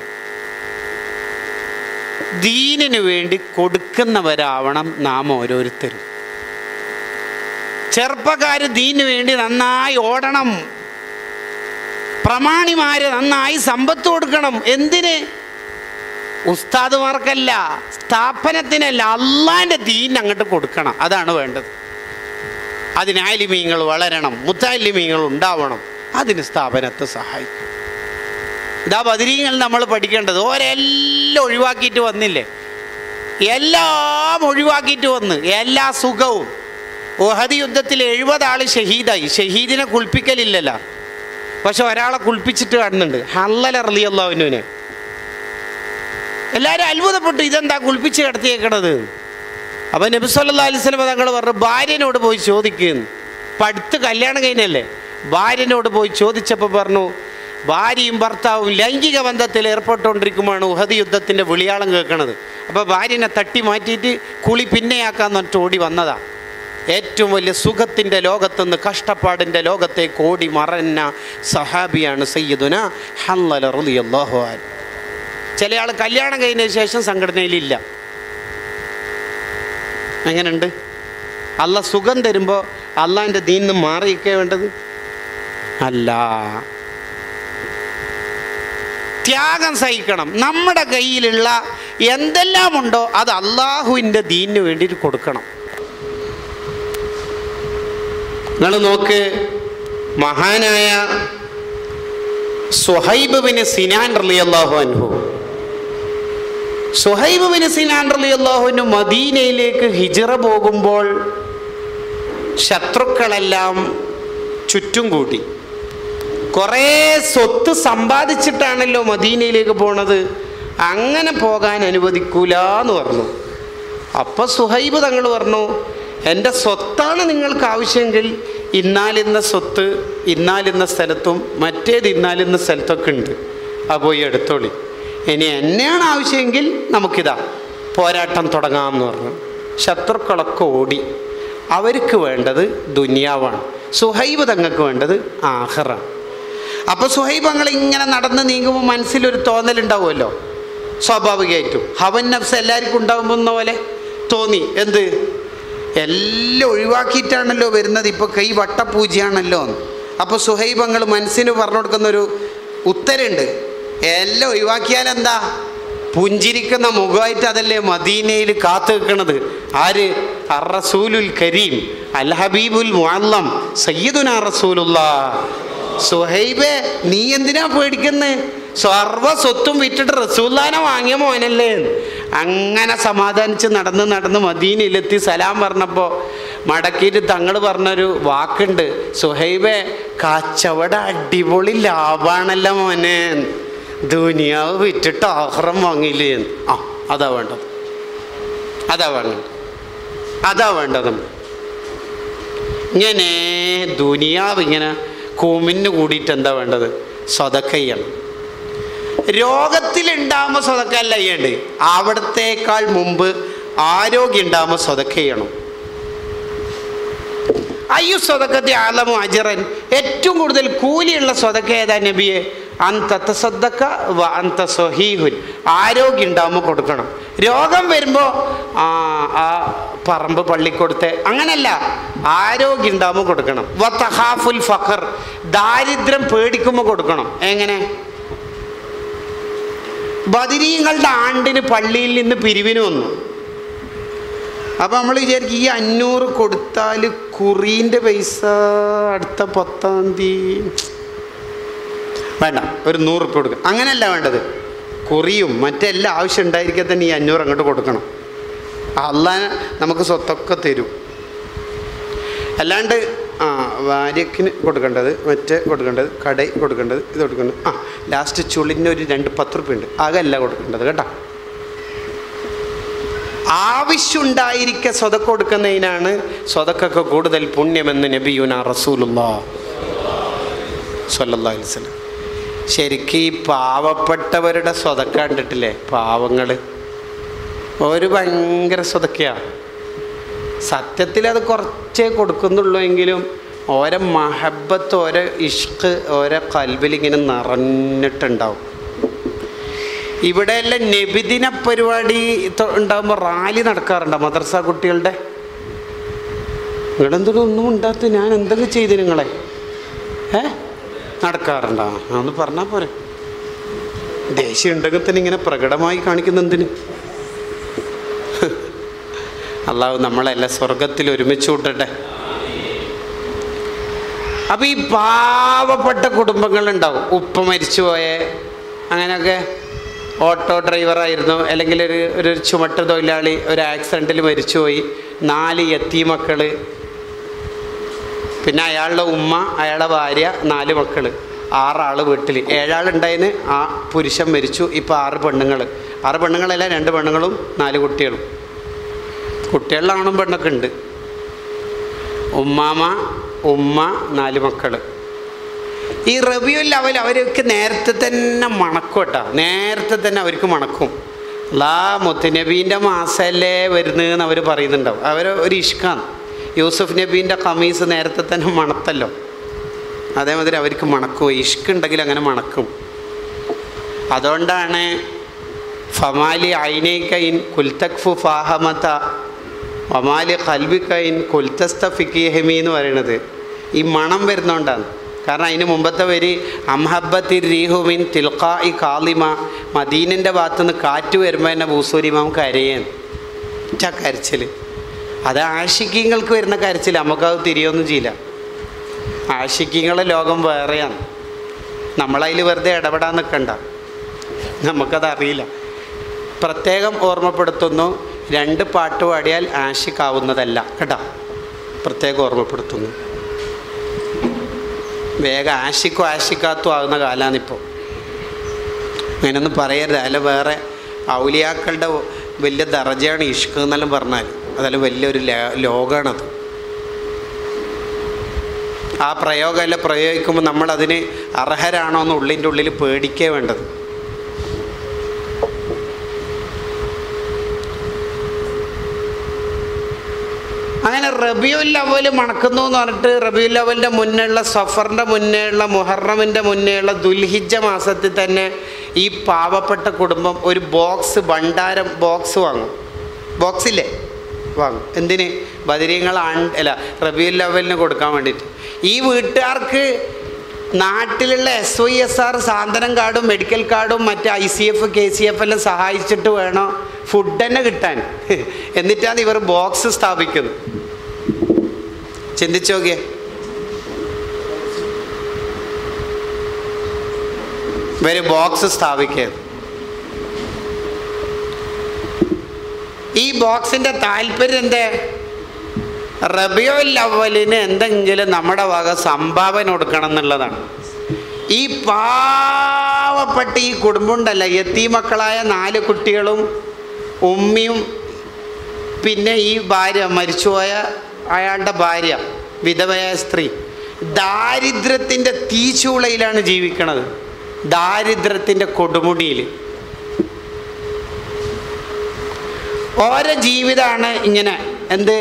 ദീനിന് വേണ്ടി കൊടുക്കുന്നവരാവണം നാം ഓരോരുത്തരും. ചെറുപ്പക്കാർ ദീനിന് വേണ്ടി നന്നായി ഓടണം. പ്രമാണിമാര് നന്നായി സമ്പത്ത് കൊടുക്കണം. എന്തിന്? ഉസ്താദുമാർക്കല്ല, സ്ഥാപനത്തിനല്ല, അള്ളാൻ്റെ ദീൻ അങ്ങോട്ട് കൊടുക്കണം. അതാണ് വേണ്ടത്. അതിന് ആലിമീങ്ങൾ വളരണം, മുത്തഅല്ലിമീങ്ങൾ ഉണ്ടാവണം. അതിന് സ്ഥാപനത്തെ സഹായിക്കും. ഇതാ ബദരീങ്ങൾ നമ്മൾ പഠിക്കേണ്ടത്. ഓരെല്ലാം ഒഴിവാക്കിയിട്ട് വന്നില്ലേ, എല്ലാം ഒഴിവാക്കിയിട്ട് വന്ന് എല്ലാ സുഖവും. ഉഹദ് യുദ്ധത്തിൽ എഴുപത് ആൾ ഷഹീദായി. ഷഹീദിനെ കുളിപ്പിക്കലില്ലല്ലോ, പക്ഷെ ഒരാളെ കുളിപ്പിച്ചിട്ട് കാണുന്നുണ്ട്, ഹല്ലല റളിയല്ലാഹു അൻഹുവിനെ. എല്ലാവരും അത്ഭുതപ്പെട്ടു, ഇതെന്താ കുളിപ്പിച്ച് കിടത്തിയേക്കണത്? അപ്പം നബി സല്ലല്ലാഹു അലൈഹി വസല്ലം തങ്ങൾ പറഞ്ഞു, ഭാര്യനോട് പോയി ചോദിക്കുന്നു. ഇപ്പം അടുത്ത് കല്യാണം കഴിഞ്ഞല്ലേ, ഭാര്യനോട് പോയി ചോദിച്ചപ്പോൾ പറഞ്ഞു, ഭാര്യയും ഭർത്താവും ലൈംഗിക ബന്ധത്തിൽ ഏർപ്പെട്ടുകൊണ്ടിരിക്കുമ്പോഴാണ് ഉഹദ് യുദ്ധത്തിൻ്റെ വിളിയാളം കേൾക്കണത്. അപ്പോൾ ഭാര്യനെ തട്ടി മാറ്റിയിട്ട് കുളി പിന്നെയാക്കാന്ന് പറഞ്ഞിട്ട് ഓടി വന്നതാ. ഏറ്റവും വലിയ സുഖത്തിൻ്റെ ലോകത്തുനിന്ന് കഷ്ടപ്പാടിൻ്റെ ലോകത്തേക്ക് ഓടി മറന്ന സഹാബിയാണ് സയ്യിദുന ഹല്ലല റളിയല്ലാഹു അൻഹു. ചില ആൾ കല്യാണം കഴിഞ്ഞ ശേഷം സംഘടനയിലില്ല. എങ്ങനെയുണ്ട്? അല്ല സുഖം തരുമ്പോൾ അള്ളാൻ്റെ ദീനിന്ന് മാറിയിരിക്കേ വേണ്ടത് അല്ല. ത്യാഗം സഹിക്കണം. നമ്മുടെ കയ്യിലുള്ള എന്തെല്ലാം ഉണ്ടോ അത് അള്ളാഹുവിൻ്റെ ദീനിന് വേണ്ടിയിട്ട് കൊടുക്കണം. നിങ്ങൾ നോക്ക്, മഹാനായ സുഹൈബ് ബിൻ സിനാൻ റളിയല്ലാഹു അൻഹു സുഹൈബ് ബിൻ സിനാൻ റളിയല്ലാഹു അൻഹു മദീനയിലേക്ക് ഹിജ്റ പോകുമ്പോൾ ശത്രുക്കളെല്ലാം ചുറ്റും കൂട്ടി. കുറേ സ്വത്ത് സമ്പാദിച്ചിട്ടാണല്ലോ മദീനയിലേക്ക് പോണത്, അങ്ങനെ പോകാൻ അനുവദിക്കൂല എന്ന് പറഞ്ഞു. അപ്പോൾ സുഹൈബ് തങ്ങൾ പറഞ്ഞു, എൻ്റെ സ്വത്താണ് നിങ്ങൾക്ക് ആവശ്യമെങ്കിൽ ഇന്നാലിന്ന സ്വത്ത് ഇന്നാലിന്ന സ്ഥലത്തും മറ്റേത് ഇന്നാലിന്ന സ്ഥലത്തൊക്കെ ഉണ്ട്, അത് പോയി എടുത്തോളി. ഇനി എന്നെയാണ് ആവശ്യമെങ്കിൽ നമുക്കിതാ പോരാട്ടം തുടങ്ങാമെന്ന് പറഞ്ഞു. ശത്രുക്കളൊക്കെ ഓടി. അവർക്ക് വേണ്ടത് ദുനിയാവാണ്, സുഹൈബ് തങ്ങൾക്ക് വേണ്ടത് ആഖിറാണ്. അപ്പോൾ സുഹൈബ് തങ്ങൾ ഇങ്ങനെ നടന്ന് നീങ്ങുമ്പോൾ മനസ്സിലൊരു തോന്നലുണ്ടാവുമല്ലോ, സ്വാഭാവികമായിട്ടും. ഹവൻ നഫ്സ് എല്ലാവർക്കും ഉണ്ടാകുന്ന പോലെ തോന്നി. എന്ത്? എല്ലാം ഒഴിവാക്കിയിട്ടാണല്ലോ വരുന്നത്, ഇപ്പോൾ കൈ വട്ടപൂജയാണല്ലോ. അപ്പോൾ സുഹൈബ് തങ്ങൾ മനസ്സിന് പറഞ്ഞു കൊടുക്കുന്നൊരു ഉത്തരമുണ്ട്, എല്ലാം ഒഴിവാക്കിയാൽ എന്താ, പുഞ്ചിരിക്കുന്ന മുഖമായിട്ട് അതല്ലേ മദീനയിൽ കാത്തു നിൽക്കണത്. ആര്? അർ റസൂലുൽ കരീം അൽ ഹബീബുൽ മുഅല്ലം സയ്യിദുനാ റസൂലുള്ളാഹ്. സുഹൈബേ, നീ എന്തിനാ പേടിക്കുന്നത്? സർവ്വ സ്വത്തും വിറ്റിട്ട് റസൂലുള്ളാഹിനെ വാങ്ങിയ മോനല്ലേ. അങ്ങനെ സമാധാനിച്ച് നടന്ന് നടന്ന് മദീനയിലെത്തി സലാം പറഞ്ഞപ്പോൾ മടക്കിയിട്ട് തങ്ങൾ പറഞ്ഞൊരു വാക്കുണ്ട്, സുഹൈബേ കച്ചവടം അടിപൊളി ലാഭാണല്ലോ മോനെ, ദുനിയാവ് വിറ്റിട്ട് ആഖിറം വാങ്ങിയില്ലേ. ആ അതാ വേണ്ടത്, അതാ വേണ്ടത്, അതാ വേണ്ടത്. ഇങ്ങനെ ദുനിയാവ് ഇങ്ങനെ കുമിന് കൂടിയിട്ട് എന്താ വേണ്ടത്? സ്വതക്ക ചെയ്യണം. രോഗത്തിലുണ്ടാകുമ്പോൾ സ്വതക്ക അല്ല ചെയ്യേണ്ടത്, അവിടത്തേക്കാൾ മുമ്പ് ആരോഗ്യം ഉണ്ടാകുമ്പോൾ സ്വതക്ക ചെയ്യണം. അയ്യോ സ്വതക്കത്തെ ആലമു അജറൻ, ഏറ്റവും കൂടുതൽ കൂലിയുള്ള സ്വതക്ക ഏതാ നബിയെ? അന്ത തസദ്ദഖ വ അന്ത സ്വഹീഹുൻ, ആരോഗ്യം ഉണ്ടാകുമ്പോൾ കൊടുക്കണം. രോഗം വരുമ്പോൾ ആ ആ പറമ്പ് പള്ളിക്കൊടുത്ത് അങ്ങനല്ല, ആരോഗ്യം ഉണ്ടാകുമ്പോൾ കൊടുക്കണം. വ തഹാഫുൽ ഫഖർ, ദാരിദ്ര്യം പേടിക്കുമ്പോൾ കൊടുക്കണം. എങ്ങനെ? ബദരീങ്ങളുടെ ആണ്ടിന് പള്ളിയിൽ നിന്ന് പിരിവിന് വന്നു. അപ്പം നമ്മൾ വിചാരിക്കും ഈ അഞ്ഞൂറ് കൊടുത്താൽ കുറീൻ്റെ പൈസ അടുത്ത പത്താം തീയതി വേണ്ട, ഒരു നൂറ് റുപ്യ കൊടുക്കണം. അങ്ങനെയല്ല വേണ്ടത്, കുറിയും മറ്റെല്ലാം ആവശ്യം ഉണ്ടായിരിക്കെ തന്നെ ഈ അഞ്ഞൂറ് അങ്ങോട്ട് കൊടുക്കണം. അള്ളാഹ് നമുക്ക് സ്വത്തൊക്കെ തരും. അല്ലാണ്ട് ആ ഭാര്യക്കിന് കൊടുക്കേണ്ടത്, മറ്റേ കൊടുക്കേണ്ടത്, കടയിൽ കൊടുക്കേണ്ടത്, ഇത് കൊടുക്കേണ്ടത്, ആ ലാസ്റ്റ് ചുളിന് ഒരു രണ്ട് പത്ത് റുപ്യ ഉണ്ട്, അതല്ല കൊടുക്കേണ്ടത് കേട്ടോ. ആവശ്യമുണ്ടായിരിക്കെ സ്വതക്ക കൊടുക്കുന്നതിനാണ് സ്വതക്കൊക്കെ കൂടുതൽ പുണ്യമെന്ന് നബിയുനാ റസൂലുള്ളാഹി സ്വല്ലല്ലാഹു അലൈഹി വസല്ലം. ശരിക്കും ഈ പാവപ്പെട്ടവരുടെ സ്വതക്ക കണ്ടിട്ടില്ലേ? പാവങ്ങൾ ഒരു ഭയങ്കര സ്വതക്കയാണ്. സത്യത്തിൽ അത് കുറച്ചേ കൊടുക്കുന്നുള്ളൂ എങ്കിലും ഓരോ മഹബത്ത്, ഓരോ ഇഷ്ക്, ഓരോ കൽബിലിങ്ങനെ നിറഞ്ഞിട്ടുണ്ടാവും. ഇവിടെയെല്ലാം നബിദിന പരിപാടി ഉണ്ടാകുമ്പോൾ റാലി നടക്കാറുണ്ടോ മദ്രസ കുട്ടികളുടെ? നിങ്ങളെന്തൊന്നും ഒന്നും ഉണ്ടാത്ത ഞാൻ എന്തൊക്കെ ചെയ്തു നിങ്ങളെ ഏ നടക്കാറുണ്ടോ? അതൊന്ന് പറഞ്ഞാൽ പോരെ. ദേഷ്യം ഉണ്ടെങ്കിൽ തന്നെ ഇങ്ങനെ പ്രകടമായി കാണിക്കുന്ന എന്തിന്? അള്ളാഹു നമ്മളെല്ലാം സ്വർഗത്തിൽ ഒരുമിച്ച് കൂട്ടട്ടെ. അപ്പോൾ ഈ പാവപ്പെട്ട കുടുംബങ്ങളുണ്ടാവും, ഉപ്പ മരിച്ചുപോയ, അങ്ങനെയൊക്കെ ഓട്ടോ ഡ്രൈവറായിരുന്നു, അല്ലെങ്കിൽ ഒരു ഒരു ചുമട്ട് തൊഴിലാളി ഒരു ആക്സിഡൻറ്റിൽ മരിച്ചുപോയി, നാല് യത്തീമക്കൾ, പിന്നെ അയാളുടെ ഉമ്മ, അയാളുടെ ഭാര്യ, നാല് മക്കൾ, ആറാൾ വീട്ടിൽ. ഏഴാളുണ്ടായതിന് ആ പുരുഷൻ മരിച്ചു. ഇപ്പോൾ ആറ് പെണ്ണുങ്ങൾ. ആറ് പെണ്ണുങ്ങളല്ല, രണ്ട് പെണ്ണുങ്ങളും നാല് കുട്ടികളും. കുട്ടികളിലാണും പെണ്ണൊക്കെ ഉണ്ട്. ഉമ്മാമ, ഉമ്മ, നാല് മക്കൾ. ഈ റബീഉൽ അവ്വൽ അവർക്ക് നേരത്തെ തന്നെ മണക്കും കേട്ടോ, നേരത്തെ തന്നെ അവർക്ക് മണക്കും. അല്ലാ മുത്തുനബീൻ്റെ മാസമല്ലേ വരുന്നതെന്ന് അവർ പറയുന്നുണ്ടാവും. അവർ ഒരു ഇഷ്കാണ്. യൂസുഫ് നബീൻ്റെ ഖമീസ് നേരത്തെ തന്നെ മണത്തല്ലോ, അതേമാതിരി അവർക്ക് മണക്കും. ഇഷ്കുണ്ടെങ്കിൽ അങ്ങനെ മണക്കും. അതുകൊണ്ടാണ് ഫമാലി ഐനൈകൈൻ കുൽതക്ഫു ഫാഹമത വമാലി ഖൽബികൈൻ കുൽതസ്തഫിഖിഹമി എന്ന് പറയുന്നത് ഈ മണം വരുന്നതുകൊണ്ടാണ്. കാരണം അതിന് മുമ്പത്തെ വരി അംഹബത്തി റീഹുമിൻ തിൽഖാഇ കാളിമ, മദീനൻ്റെ ഭാഗത്തുനിന്ന് കാറ്റ് വരുമ്പോൾ തന്നെ ബൂസൂരിമാം കരയാൻ ഒറ്റ കരച്ചിൽ. അത് ആഷിക്കീങ്ങൾക്ക് വരുന്ന കരച്ചിൽ, നമുക്കത് തിരിയൊന്നും ചെയ്യില്ല. ആഷിക്കീങ്ങളെ ലോകം വേറെയാണ്. നമ്മളതിൽ വെറുതെ ഇടപെടാൻ നിൽക്കണ്ട, നമുക്കതറിയില്ല. പ്രത്യേകം ഓർമ്മപ്പെടുത്തുന്നു, രണ്ട് പാട്ട് പാടിയാൽ ആഷിക്കാവുന്നതല്ല കേട്ടോ, പ്രത്യേകം ഓർമ്മപ്പെടുത്തുന്നു. വേഗം ആഷിക്കോ ആഷിക്കാത്തോ ആകുന്ന കാലമാണിപ്പോൾ. അങ്ങനെയൊന്നും പറയരുത്. അതിൽ വേറെ ഔലിയാക്കളുടെ വലിയ ദറജയാണ് ഇഷ്ക് എന്നെല്ലാം പറഞ്ഞാൽ, അതെല്ലാം വലിയൊരു ലോകമാണത്. ആ പ്രയോഗമെല്ലാം പ്രയോഗിക്കുമ്പോൾ നമ്മളതിന് അർഹരാണോ എന്ന് ഉള്ളിൻ്റെ ഉള്ളിൽ പേടിക്കേ വേണ്ടത്. അങ്ങനെ റബീഉൽ അവ്വൽ മണക്കുന്നു എന്ന് പറഞ്ഞിട്ട് റബീഉൽ അവ്വലിൻ്റെ മുന്നേയുള്ള സഫറിൻ്റെ മുന്നേയുള്ള മുഹറമിൻ്റെ മുന്നേയുള്ള ദുൽഹിജ്ജ മാസത്തിൽ തന്നെ ഈ പാവപ്പെട്ട കുടുംബം ഒരു ബോക്സ് ഭണ്ഡാരം ബോക്സ് വാങ്ങും. ബോക്സില്ലേ വാങ്ങും. എന്തിന്? ബദരീങ്ങൾ ആണ്ട് അല്ല റബീഉൽ അവ്വലിന് കൊടുക്കാൻ വേണ്ടിയിട്ട്. ഈ വീട്ടുകാർക്ക് നാട്ടിലുള്ള എസ് വൈ എസ് ആർ സാന്ത്വനം കാർഡും മെഡിക്കൽ കാർഡും മറ്റ് I C F K C F എല്ലാം സഹായിച്ചിട്ട് വേണം ഫുഡ് തന്നെ കിട്ടാൻ. എന്നിട്ടാണ് ഇവർ ബോക്സ് സ്ഥാപിക്കുന്നത്. ചിന്തിച്ചു നോക്കിയേ. ഇവർ ബോക്സ് സ്ഥാപിക്കുന്നത്. ഈ ബോക്സിൻ്റെ താല്പര്യം എന്താ? റബീഉൽ അവ്വലിന് എന്തെങ്കിലും നമ്മുടെ വക സംഭാവന കൊടുക്കണം എന്നുള്ളതാണ്. ഈ പാവപ്പെട്ട ഈ കുടുംബം ഉണ്ടല്ല, യത്തീമക്കളായ നാല് കുട്ടികളും ഉമ്മയും പിന്നെ ഈ ഭാര്യ മരിച്ചുപോയ അയാളുടെ ഭാര്യ വിധവയായ സ്ത്രീ ദാരിദ്ര്യത്തിൻ്റെ തീച്ചൂളയിലാണ് ജീവിക്കണത്. ദാരിദ്ര്യത്തിൻ്റെ കൊടുമുടിയിൽ ഓരോ ജീവിതമാണ് ഇങ്ങനെ. എന്ത്?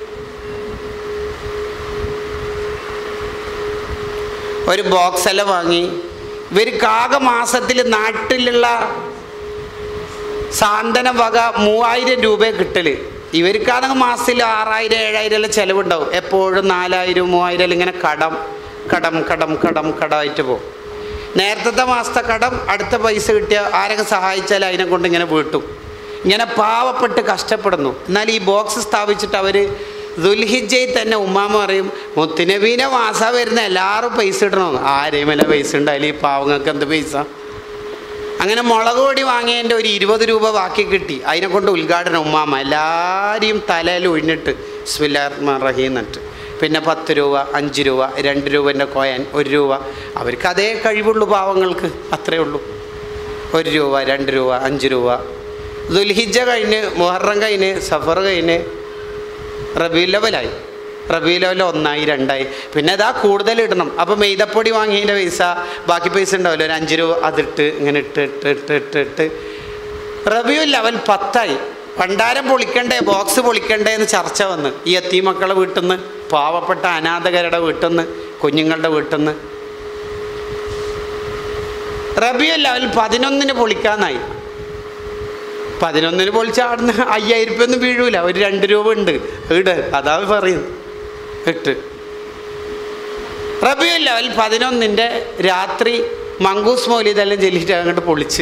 ഒരു ബോക്സെല്ലാം വാങ്ങി ഇവർക്ക് ആകെ മാസത്തിൽ നാട്ടിലുള്ള സാന്ത്വന വക മൂവായിരം രൂപ കിട്ടൽ. ഇവർക്കാണെങ്കിൽ മാസത്തിൽ ആറായിരം ഏഴായിരം എല്ലാം ചിലവുണ്ടാവും. എപ്പോഴും നാലായിരം മൂവായിരം ഇങ്ങനെ കടം കടം കടം കടം കടമായിട്ട് പോകും. നേരത്തെ മാസത്തെ കടം അടുത്ത പൈസ കിട്ടിയ ആരൊക്കെ സഹായിച്ചാൽ അതിനെ കൊണ്ട് ഇങ്ങനെ വീട്ടും. ഇങ്ങനെ പാവപ്പെട്ട് കഷ്ടപ്പെടുന്നു. എന്നാൽ ഈ ബോക്സ് സ്ഥാപിച്ചിട്ട് അവർ ദുൽഹിജ്ജയിൽ തന്നെ ഉമ്മാമ പറയും, മുത്തുനബീനെ മാസ വരുന്ന എല്ലാവരും പൈസ ഇടണമെന്ന്. ആരെയും വല്ല പൈസ ഉണ്ടായാലും ഈ പാവങ്ങൾക്ക് എന്ത് പൈസ? അങ്ങനെ മുളക് പൊടി വാങ്ങിയതിൻ്റെ ഒരു ഇരുപത് രൂപ ബാക്കി കിട്ടി. അതിനെ കൊണ്ട് ഉദ്ഘാടനം ഉമ്മാമ എല്ലാവരെയും തലയിൽ ഒഴിഞ്ഞിട്ട് ബിസ്മില്ലാഹിർ റഹ്മാനിർ റഹീം എന്നിട്ട് പിന്നെ പത്ത് രൂപ അഞ്ച് രൂപ രണ്ട് രൂപൻ്റെ കോയൻ ഒരു രൂപ. അവർക്ക് അതേ കഴിവുള്ളൂ പാവങ്ങൾക്ക്, അത്രയേ ഉള്ളൂ. ഒരു രൂപ രണ്ട് രൂപ അഞ്ച് രൂപ. ദുൽഹിജ്ജ കഴിഞ്ഞ് മുഹറം കഴിഞ്ഞ് സഫർ കഴിഞ്ഞ് റബീഉൽ അവ്വലായി. റബീഉൽ അവ്വൽ ഒന്നായി രണ്ടായി. പിന്നെ അതാ കൂടുതൽ ഇടണം. അപ്പോൾ മെയ്തപ്പൊടി വാങ്ങിയതിൻ്റെ പൈസ ബാക്കി പൈസ ഉണ്ടാവില്ല, ഒരു അഞ്ച് രൂപ അതിട്ട് ഇങ്ങനെ ഇട്ട് ഇട്ട് ഇട്ട് ഇട്ട് ഇട്ട് റബീഉൽ അവ്വൽ പത്തായി. ഭണ്ഡാരം പൊളിക്കണ്ടേ ബോക്സ് പൊളിക്കണ്ടേ എന്ന് ചർച്ച വന്ന് ഈ യത്തീമക്കളെ വീട്ടിൽ നിന്ന്, പാവപ്പെട്ട അനാഥകരുടെ വീട്ടിൽ നിന്ന്, കുഞ്ഞുങ്ങളുടെ വീട്ടിൽ നിന്ന്. റബീഉൽ അവ്വൽ പതിനൊന്നിന് പൊളിക്കാനായി. പതിനൊന്നിന് പൊളിച്ച അവിടുന്ന് അയ്യായിരം രൂപ ഒന്നും വീഴൂല, ഒരു രണ്ട് രൂപ ഉണ്ട് ഇട്, അതാ പറയുന്നത് ഇട്ട്. റബീഉൽ അവ്വൽ പതിനൊന്നിൻ്റെ രാത്രി മങ്കൂസ് മൗലിദെല്ലാം ചൊല്ലിയിട്ട് അങ്ങോട്ട് പൊളിച്ച്.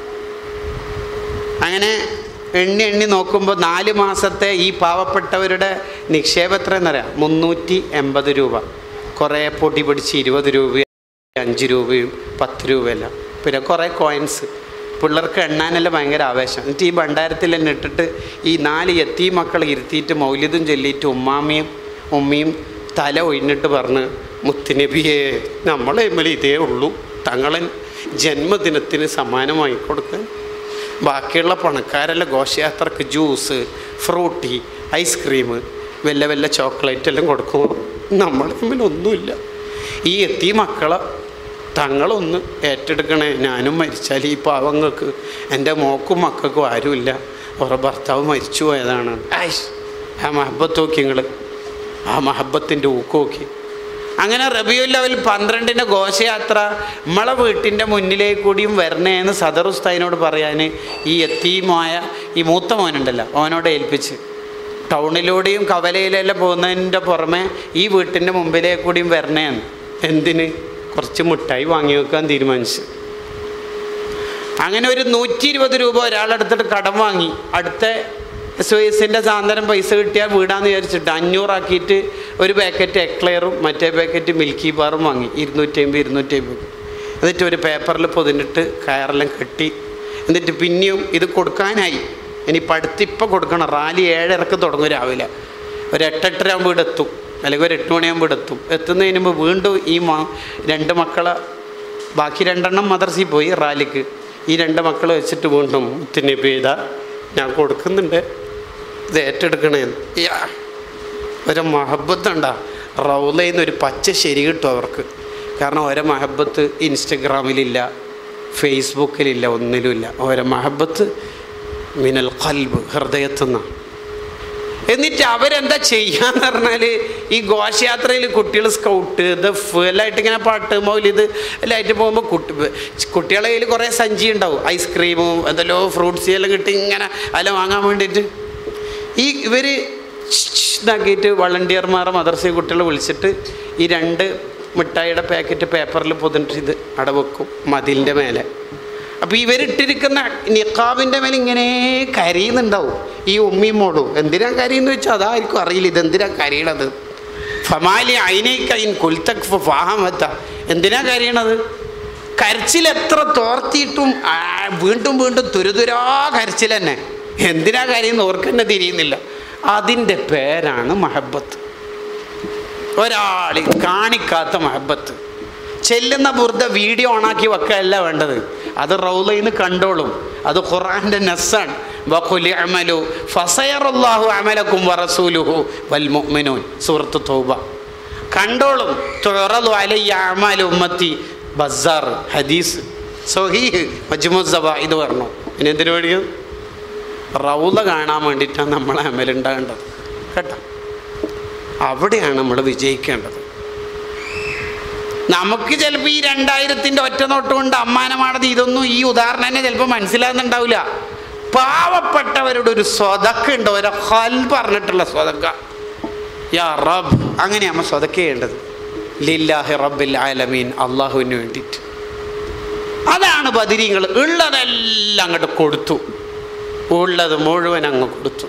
അങ്ങനെ എണ്ണി എണ്ണി നോക്കുമ്പോൾ നാല് മാസത്തെ ഈ പാവപ്പെട്ടവരുടെ നിക്ഷേപം എത്ര എന്നറിയാം? മുന്നൂറ്റി എൺപത് രൂപ. കുറേ പൊടി പിടിച്ച് ഇരുപത് രൂപയും അഞ്ച് രൂപയും പത്ത് രൂപയല്ല, പിന്നെ കുറേ കോയിൻസ്. പിള്ളേർക്ക് എണ്ണാനെല്ലാം ഭയങ്കര ആവേശം. എന്നിട്ട് ഈ ഭണ്ഡാരത്തിൽ തന്നെ ഇട്ടിട്ട് ഈ നാല് എത്തീ മക്കൾ ഇരുത്തിയിട്ട് മൗലിദും ചൊല്ലിയിട്ട് ഉമ്മാമ്മയും ഉമ്മയും തല ഒഴിഞ്ഞിട്ട് പറഞ്ഞ്, മുത്തുനബിയെ നമ്മളെ ഇമ്മൽ ഇതേ ഉള്ളൂ, തങ്ങളെ ജന്മദിനത്തിന് സമ്മാനമായി കൊടുക്കാൻ. ബാക്കിയുള്ള പണക്കാരെല്ലാം ഘോഷയാത്രക്ക് ജ്യൂസ്, ഫ്രൂട്ടി, ഐസ്ക്രീം, വല്ല വല്ല ചോക്ലേറ്റ് എല്ലാം കൊടുക്കുമോ? നമ്മൾ തമ്മിൽ ഒന്നുമില്ല. ഈ എത്തി മക്കളെ തങ്ങളൊന്ന് ഏറ്റെടുക്കണേ. ഞാനും മരിച്ചാൽ ഈ പാവങ്ങൾക്ക്, എൻ്റെ മോക്കും മക്കൾക്കും ആരുമില്ല, അവരുടെ ഭർത്താവ് മരിച്ചു പോയതാണ്. ആയിഷ് ആ മഹബത്ത് നോക്കി നിങ്ങൾ, ആ മഹബത്തിൻ്റെ ഊക്ക് നോക്കി. അങ്ങനെ റബിയുൽ അവൽ പന്ത്രണ്ടിൻ്റെ ഘോഷയാത്ര നമ്മളെ വീട്ടിൻ്റെ മുന്നിലേക്ക് കൂടിയും വരണേന്ന് സദർ ഉസ്താദിനോട് പറയാൻ ഈ എത്തീമായ ഈ മൂത്ത മോനുണ്ടല്ലോ അവനോട് ഏൽപ്പിച്ച്, ടൗണിലൂടെയും കവലയിലെല്ലാം പോകുന്നതിൻ്റെ പുറമെ ഈ വീട്ടിൻ്റെ മുമ്പിലേക്ക് കൂടിയും വരണേന്ന്. എന്തിന്? കുറച്ച് മിഠായി വാങ്ങി വെക്കാൻ തീരുമാനിച്ചു. അങ്ങനെ ഒരു നൂറ്റി ഇരുപത് രൂപ ഒരാളെടുത്തിട്ട് കടം വാങ്ങി. അടുത്ത എസ് വൈസിൻ്റെ സാധനം പൈസ കിട്ടിയാൽ വീടാന്ന് വിചാരിച്ചിട്ട് അഞ്ഞൂറാക്കിയിട്ട് ഒരു പാക്കറ്റ് എക്ലെയറും മറ്റേ പാക്കറ്റ് മിൽക്കി ബാറും വാങ്ങി. ഇരുന്നൂറ്റി അമ്പത് ഇരുന്നൂറ്റി അമ്പത് എന്നിട്ട് ഒരു പേപ്പറിൽ പൊതിഞ്ഞിട്ട് കയറെല്ലാം കെട്ടി. എന്നിട്ട് പിന്നെയും ഇത് കൊടുക്കാനായി. ഇനി പടുത്തിപ്പം കൊടുക്കണം. റാലി ഏഴരക്ക് തുടങ്ങും രാവിലെ. ഒരു എട്ടെട്ടര ആകുമ്പോൾ ഇവിടെ എത്തും, അല്ലെങ്കിൽ ഒരു എട്ട് മണിയാകുമ്പോൾ ഇവിടെ എത്തും. എത്തുന്നതിന് മുമ്പ് വീണ്ടും ഈ മാ രണ്ട് മക്കളെ, ബാക്കി രണ്ടെണ്ണം മദ്രസയിൽ പോയി റാലിക്ക്, ഈ രണ്ട് മക്കളെ വെച്ചിട്ട് വീണ്ടും മുത്തുനബി ഇതാ ഞാൻ കൊടുക്കുന്നുണ്ട്, ഇത് ഏറ്റെടുക്കണേന്ന്. ഒരു മഹബത്തുണ്ടാ. റൗലയിൽ നിന്ന് ഒരു പച്ച ശരി കിട്ടും അവർക്ക്. കാരണം ഓരോ മഹബത്ത് ഇൻസ്റ്റഗ്രാമിലില്ല, ഫേസ്ബുക്കിലില്ല, ഒന്നിലുമില്ല. ഓരോ മഹബത്ത് മിനൽ ഖൽബ്, ഹൃദയത്തിൽ നിന്നാണ്. എന്നിട്ട് അവരെന്താ ചെയ്യാന്ന് പറഞ്ഞാൽ ഈ ഘോഷയാത്രയിൽ കുട്ടികൾ സ്കൗട്ട് ദഫ് എല്ലായിട്ട് ഇങ്ങനെ പാട്ട് മൗലിദ് എല്ലായിട്ട് പോകുമ്പോൾ കുട്ടി കുട്ടികളെ കയ്യിൽ കുറേ സഞ്ചി ഉണ്ടാവും, ഐസ്ക്രീമും എന്തെല്ലോ ഫ്രൂട്ട്സ് എല്ലാം കിട്ടി ഇങ്ങനെ അതെല്ലാം വാങ്ങാൻ വേണ്ടിയിട്ട് ഈ ഇവർ ഇതാക്കിയിട്ട് വളണ്ടിയർമാരെ മദർസ കുട്ടികളെ വിളിച്ചിട്ട് ഈ രണ്ട് മിഠായിയുടെ പാക്കറ്റ് പേപ്പറിൽ പൊതിഞ്ഞിട്ട് ഇത് അടവെക്കും മതിലിൻ്റെ മേലെ. അപ്പോൾ ഇവരിട്ടിരിക്കുന്ന നിഖാബിൻ്റെ മേലെ ഇങ്ങനെ കരയുന്നുണ്ടാവും ഈ ഉമ്മിയും മോളും. എന്തിനാ കരയെന്ന് വെച്ചാൽ അതായിരിക്കും അറിയില്ല ഇതെന്തിനാ കരയണത്. ഫമാലി അയിനൈക്കൈൻ കുൽത്തക് ഫാഹമത്ത, എന്തിനാ കരയണത്? കരച്ചിൽ എത്ര തോർത്തിയിട്ടും വീണ്ടും വീണ്ടും തുരുതുരാ കരച്ചിൽ തന്നെ. എന്തിനാ കരയുന്ന ഓർക്ക് തന്നെ തിരിയുന്നില്ല. അതിൻ്റെ പേരാണ് മഹബത്ത്. ഒരാൾ കാണിക്കാത്ത മഹബത്ത്. ചെല്ലുന്ന ബുർദ വീഡിയോ ഓണാക്കി വെക്കുകയല്ല വേണ്ടത്, അത് റൗലയിൽ നിന്ന് കണ്ടോളും. അത് ഖുർആൻ്റെ നസ്സാണ്. വഖുൽ അമലു ഫസയറല്ലാഹു അമലക്കും വറസൂലുഹു വൽ മുഅ്മിനൂൻ, സൂറത്ത് തൗബ. കണ്ടോളും. തുറദു അലയ്യ അഅമാലു ഉമ്മത്തി, ബസ്സാർ ഹദീസ് സ്വഹീഹ് മജ്മു സവാഇദ് പറഞ്ഞു. പിന്നെ എന്തിനു വേണ്ടിയോ? റൗല കാണാൻ വേണ്ടിയിട്ടാണ് നമ്മളെ അമലുണ്ടാകേണ്ടത് കേട്ടോ. അവിടെയാണ് നമ്മൾ വിജയിക്കേണ്ടത്. നമുക്ക് ചിലപ്പോൾ ഈ രണ്ടായിരത്തിൻ്റെ ഒറ്റ നോട്ട് കൊണ്ട് അമ്മാനമാണത് ഇതൊന്നും ഈ ഉദാഹരണം തന്നെ ചിലപ്പോൾ മനസ്സിലാകുന്നുണ്ടാവില്ല. പാവപ്പെട്ടവരുടെ ഒരു സ്വതക്ക ഉണ്ട്, ഒരു ഹൽ പറഞ്ഞിട്ടുള്ള സ്വതക്ക. യാ റബ്ബ്, അങ്ങനെയാണ് നമ്മൾ സ്വതക്ക ചെയ്യേണ്ടത്. ലില്ലാഹി റബ്ബിൽ ആലമീൻ, അള്ളാഹുവിന് വേണ്ടിയിട്ട്. അതാണ് ബദരീങ്ങൾ. ഉള്ളതെല്ലാം അങ്ങോട്ട് കൊടുത്തു, ഉള്ളത് മുഴുവൻ അങ്ങ് കൊടുത്തു.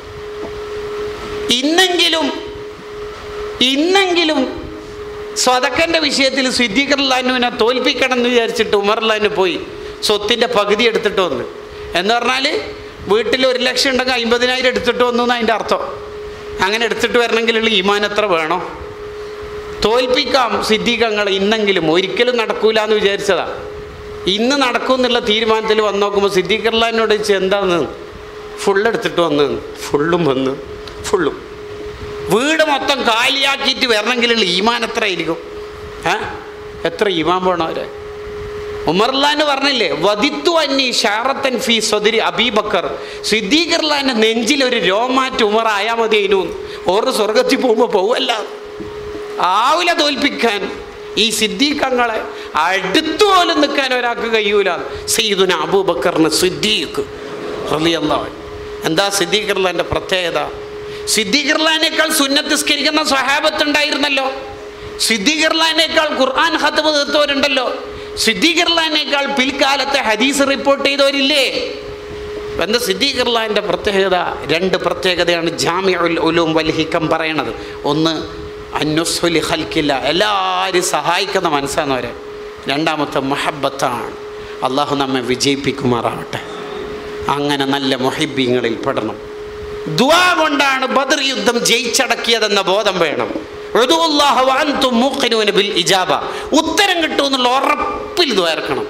ഇന്നെങ്കിലും ഇന്നെങ്കിലും സ്വതക്കൻ്റെ വിഷയത്തിൽ സിദ്ദീഖ് റളിയല്ലാഹുവിനെ തോൽപ്പിക്കണം എന്ന് വിചാരിച്ചിട്ട് ഉമർ റളിയല്ലാഹു പോയി സ്വത്തിൻ്റെ പകുതി എടുത്തിട്ട് വന്ന്. എന്ന് പറഞ്ഞാൽ വീട്ടിൽ ഒരു ലക്ഷം ഉണ്ടെങ്കിൽ അമ്പതിനായിരം എടുത്തിട്ട് വന്നു എന്ന് അതിൻ്റെ അർത്ഥം. അങ്ങനെ എടുത്തിട്ട് വരണമെങ്കിലുള്ള ഈമാൻ എത്ര വേണോ? തോൽപ്പിക്കാം സിദ്ദീഖങ്ങളെ ഇന്നെങ്കിലും. ഒരിക്കലും നടക്കൂല എന്ന് വിചാരിച്ചതാ. ഇന്ന് നടക്കും എന്നുള്ള തീരുമാനത്തിൽ വന്ന് നോക്കുമ്പോൾ സിദ്ദീഖ് റളിയല്ലാഹുവിനോട് ചോദിച്ചു എന്താന്ന്, ഫുള്ളെടുത്തിട്ട് വന്ന്. ഫുള്ളും വന്ന് ഫുള്ളും വീട് മൊത്തം കാലിയാക്കിയിട്ട് വരണമെങ്കിലുള്ള ഈമാൻ എത്ര ആയിരിക്കും? ഏ എത്ര ഈമാൻ പോകണം അവരെ? ഉമർ റളിയല്ലാഹു പറഞ്ഞില്ലേ, വദിത്തു അന്നി ഷാറത്തൻ ഫീ സദരി അബീബക്കർ, സിദ്ദീഖ് റളിയല്ലാഹുവിൻ്റെ നെഞ്ചിൽ ഒരു രോമാറ്റ് ഉമർ ആയാൽ മതി. അതിനു ഓറ് സ്വർഗത്തിൽ പോകുമ്പോൾ പോവല്ല. ആവില തോൽപ്പിക്കാൻ ഈ സിദ്ദീഖങ്ങളെ അടുത്തു പോലും നിൽക്കാൻ ഒരാൾക്ക് കഴിയൂല. സയ്യിദുന അബൂബക്കറിന് സിദ്ദീഖ് റളിയല്ലാഹു. എന്താ സിദ്ദീഖ് റളിയല്ലാഹുവിൻ്റെ പ്രത്യേകത? സിദ്ദീഖ് റളിയല്ലാഹുവിനേക്കാൾ സുന്നത്ത് നിസ്കരിക്കുന്ന സ്വഹാബത്ത് ഉണ്ടായിരുന്നല്ലോ. സിദ്ദീഖ് റളിയല്ലാഹുവിനേക്കാൾ ഖുർആൻ ഖത്മ തീർത്തവരുണ്ടല്ലോ. സിദ്ദീഖ് റളിയല്ലാഹുവിനേക്കാൾ പിൽക്കാലത്തെ ഹദീസ് റിപ്പോർട്ട് ചെയ്തവരില്ലേ? എന്താ സിദ്ദീഖ് റളിയല്ലാഹുവിൻ്റെ പ്രത്യേകത? രണ്ട് പ്രത്യേകതയാണ് ജാമിഉൽ ഉലൂം വൽ ഹിക്കം പറയണത്. ഒന്ന്, അന്നുസ്ഹുലി ഖൽക്കില്ല, എല്ലാവരും സഹായിക്കുന്ന മനസ്സാണ് അവരെ. രണ്ടാമത്തെ മുഹബ്ബത്താണ്. അള്ളാഹു നമ്മെ വിജയിപ്പിക്കുമാറാവട്ടെ. അങ്ങനെ നല്ല മുഹിബ്ബീങ്ങളിൽ പെടണം. ദുആ കൊണ്ടാണ് ബദർ യുദ്ധം ജയിച്ചടക്കിയതെന്ന ബോധം വേണം. ഉദുല്ലാഹ വഅൻതും മൂഖിനൂന ബിൽ ഇജാബ, ഉത്തരം കിട്ടുമെന്നുള്ള ഉറപ്പിൽ ദുആ ഇറക്കണം.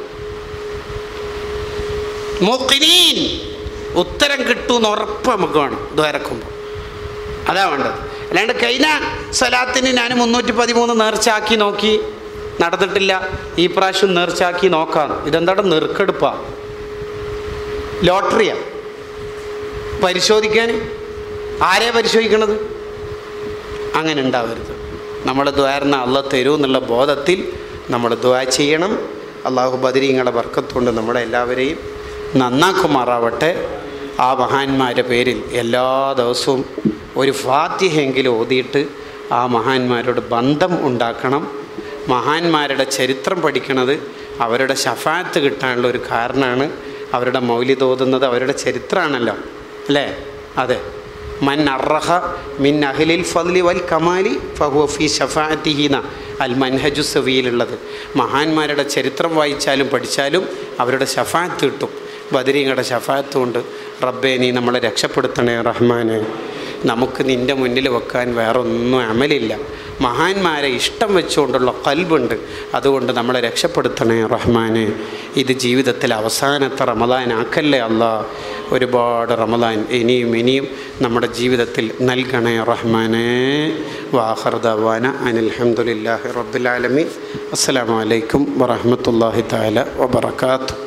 മൂഖിനീൻ, ഉത്തരം കിട്ടുമെന്ന് ഉറപ്പ് നമുക്ക് വേണം ദുആ ഇറക്കുമ്പോൾ. അതാ വേണ്ടത്. അല്ലാണ്ട് കഴിഞ്ഞ സ്വലാത്തിന് ഞാൻ മുന്നൂറ്റി പതിമൂന്ന് നേർച്ചയാക്കി നോക്കി, നടന്നിട്ടില്ല, ഈ പ്രാവശ്യം നേർച്ചയാക്കി നോക്കാം. ഇതെന്താണ് നെറുക്കെടുപ്പാ, ലോട്ടറിയാ? പരിശോധിക്കാൻ ആരെയാ പരിശോധിക്കണത്? അങ്ങനെ ഉണ്ടാവരുത്. നമ്മൾ ദ്വാരന അള്ളാഹ് തരൂ എന്നുള്ള ബോധത്തിൽ നമ്മൾ ദ്വാ ചെയ്യണം. അള്ളാഹു ബദരീങ്ങളുടെ ബർക്കത്തുകൊണ്ട് നമ്മളെ എല്ലാവരെയും നന്നാക്കുമാറാവട്ടെ. ആ മഹാന്മാരുടെ പേരിൽ എല്ലാ ദിവസവും ഒരു ഫാത്തിഹയെങ്കിലും ഓതിയിട്ട് ആ മഹാന്മാരോട് ബന്ധം ഉണ്ടാക്കണം. മഹാന്മാരുടെ ചരിത്രം പഠിക്കണത് അവരുടെ ശഫാഅത്ത് കിട്ടാനുള്ള ഒരു കാരണമാണ്. അവരുടെ മൗലിദ് ഓതുന്നത് അവരുടെ ചരിത്രമാണല്ലോ, അല്ലേ? അതെ. മൻ അർറഹ മിൻ അഹ്ലിൽ ഫദ്ലി വൽ കമാലി ഫഹുവ ഫീ ശഫാഅത്തിഹിന അൽ മൻഹജു സവിയിലുള്ളത്. മഹാന്മാരുടെ ചരിത്രം വായിച്ചാലും പഠിച്ചാലും അവരുടെ ശഫാഅത്ത് കിട്ടും. ബദരീങ്ങളുടെ ശഫാഅത്ത് കൊണ്ട് റബ്ബേ നീ നമ്മളെ രക്ഷപ്പെടുത്തണേ റഹ്മാനെ. നമുക്ക് നിൻ്റെ മുന്നിൽ വെക്കാൻ വേറൊന്നും അമലില്ല. മഹാന്മാരെ ഇഷ്ടം വെച്ചുകൊണ്ടുള്ള ഖൽബുണ്ട്. അതുകൊണ്ട് നമ്മളെ രക്ഷപ്പെടുത്തണേ റഹ്മാനെ. ഇത് ജീവിതത്തിൽ അവസാനത്തെ റമദാൻ ആക്കല്ലേ അല്ലാ. ഒരുപാട് റമദാൻ ഇനിയും ഇനിയും നമ്മുടെ ജീവിതത്തിൽ നൽകണേ റഹ്മാനെ. വാഖിറു ദഅ്വാന അനിൽ ഹംദുലില്ലാഹി റബ്ബിൽ ആലമീൻ. അസ്സലാമു അലൈക്കും വറഹ്മത്തുള്ളാഹി തആല വബറകാതുഹു.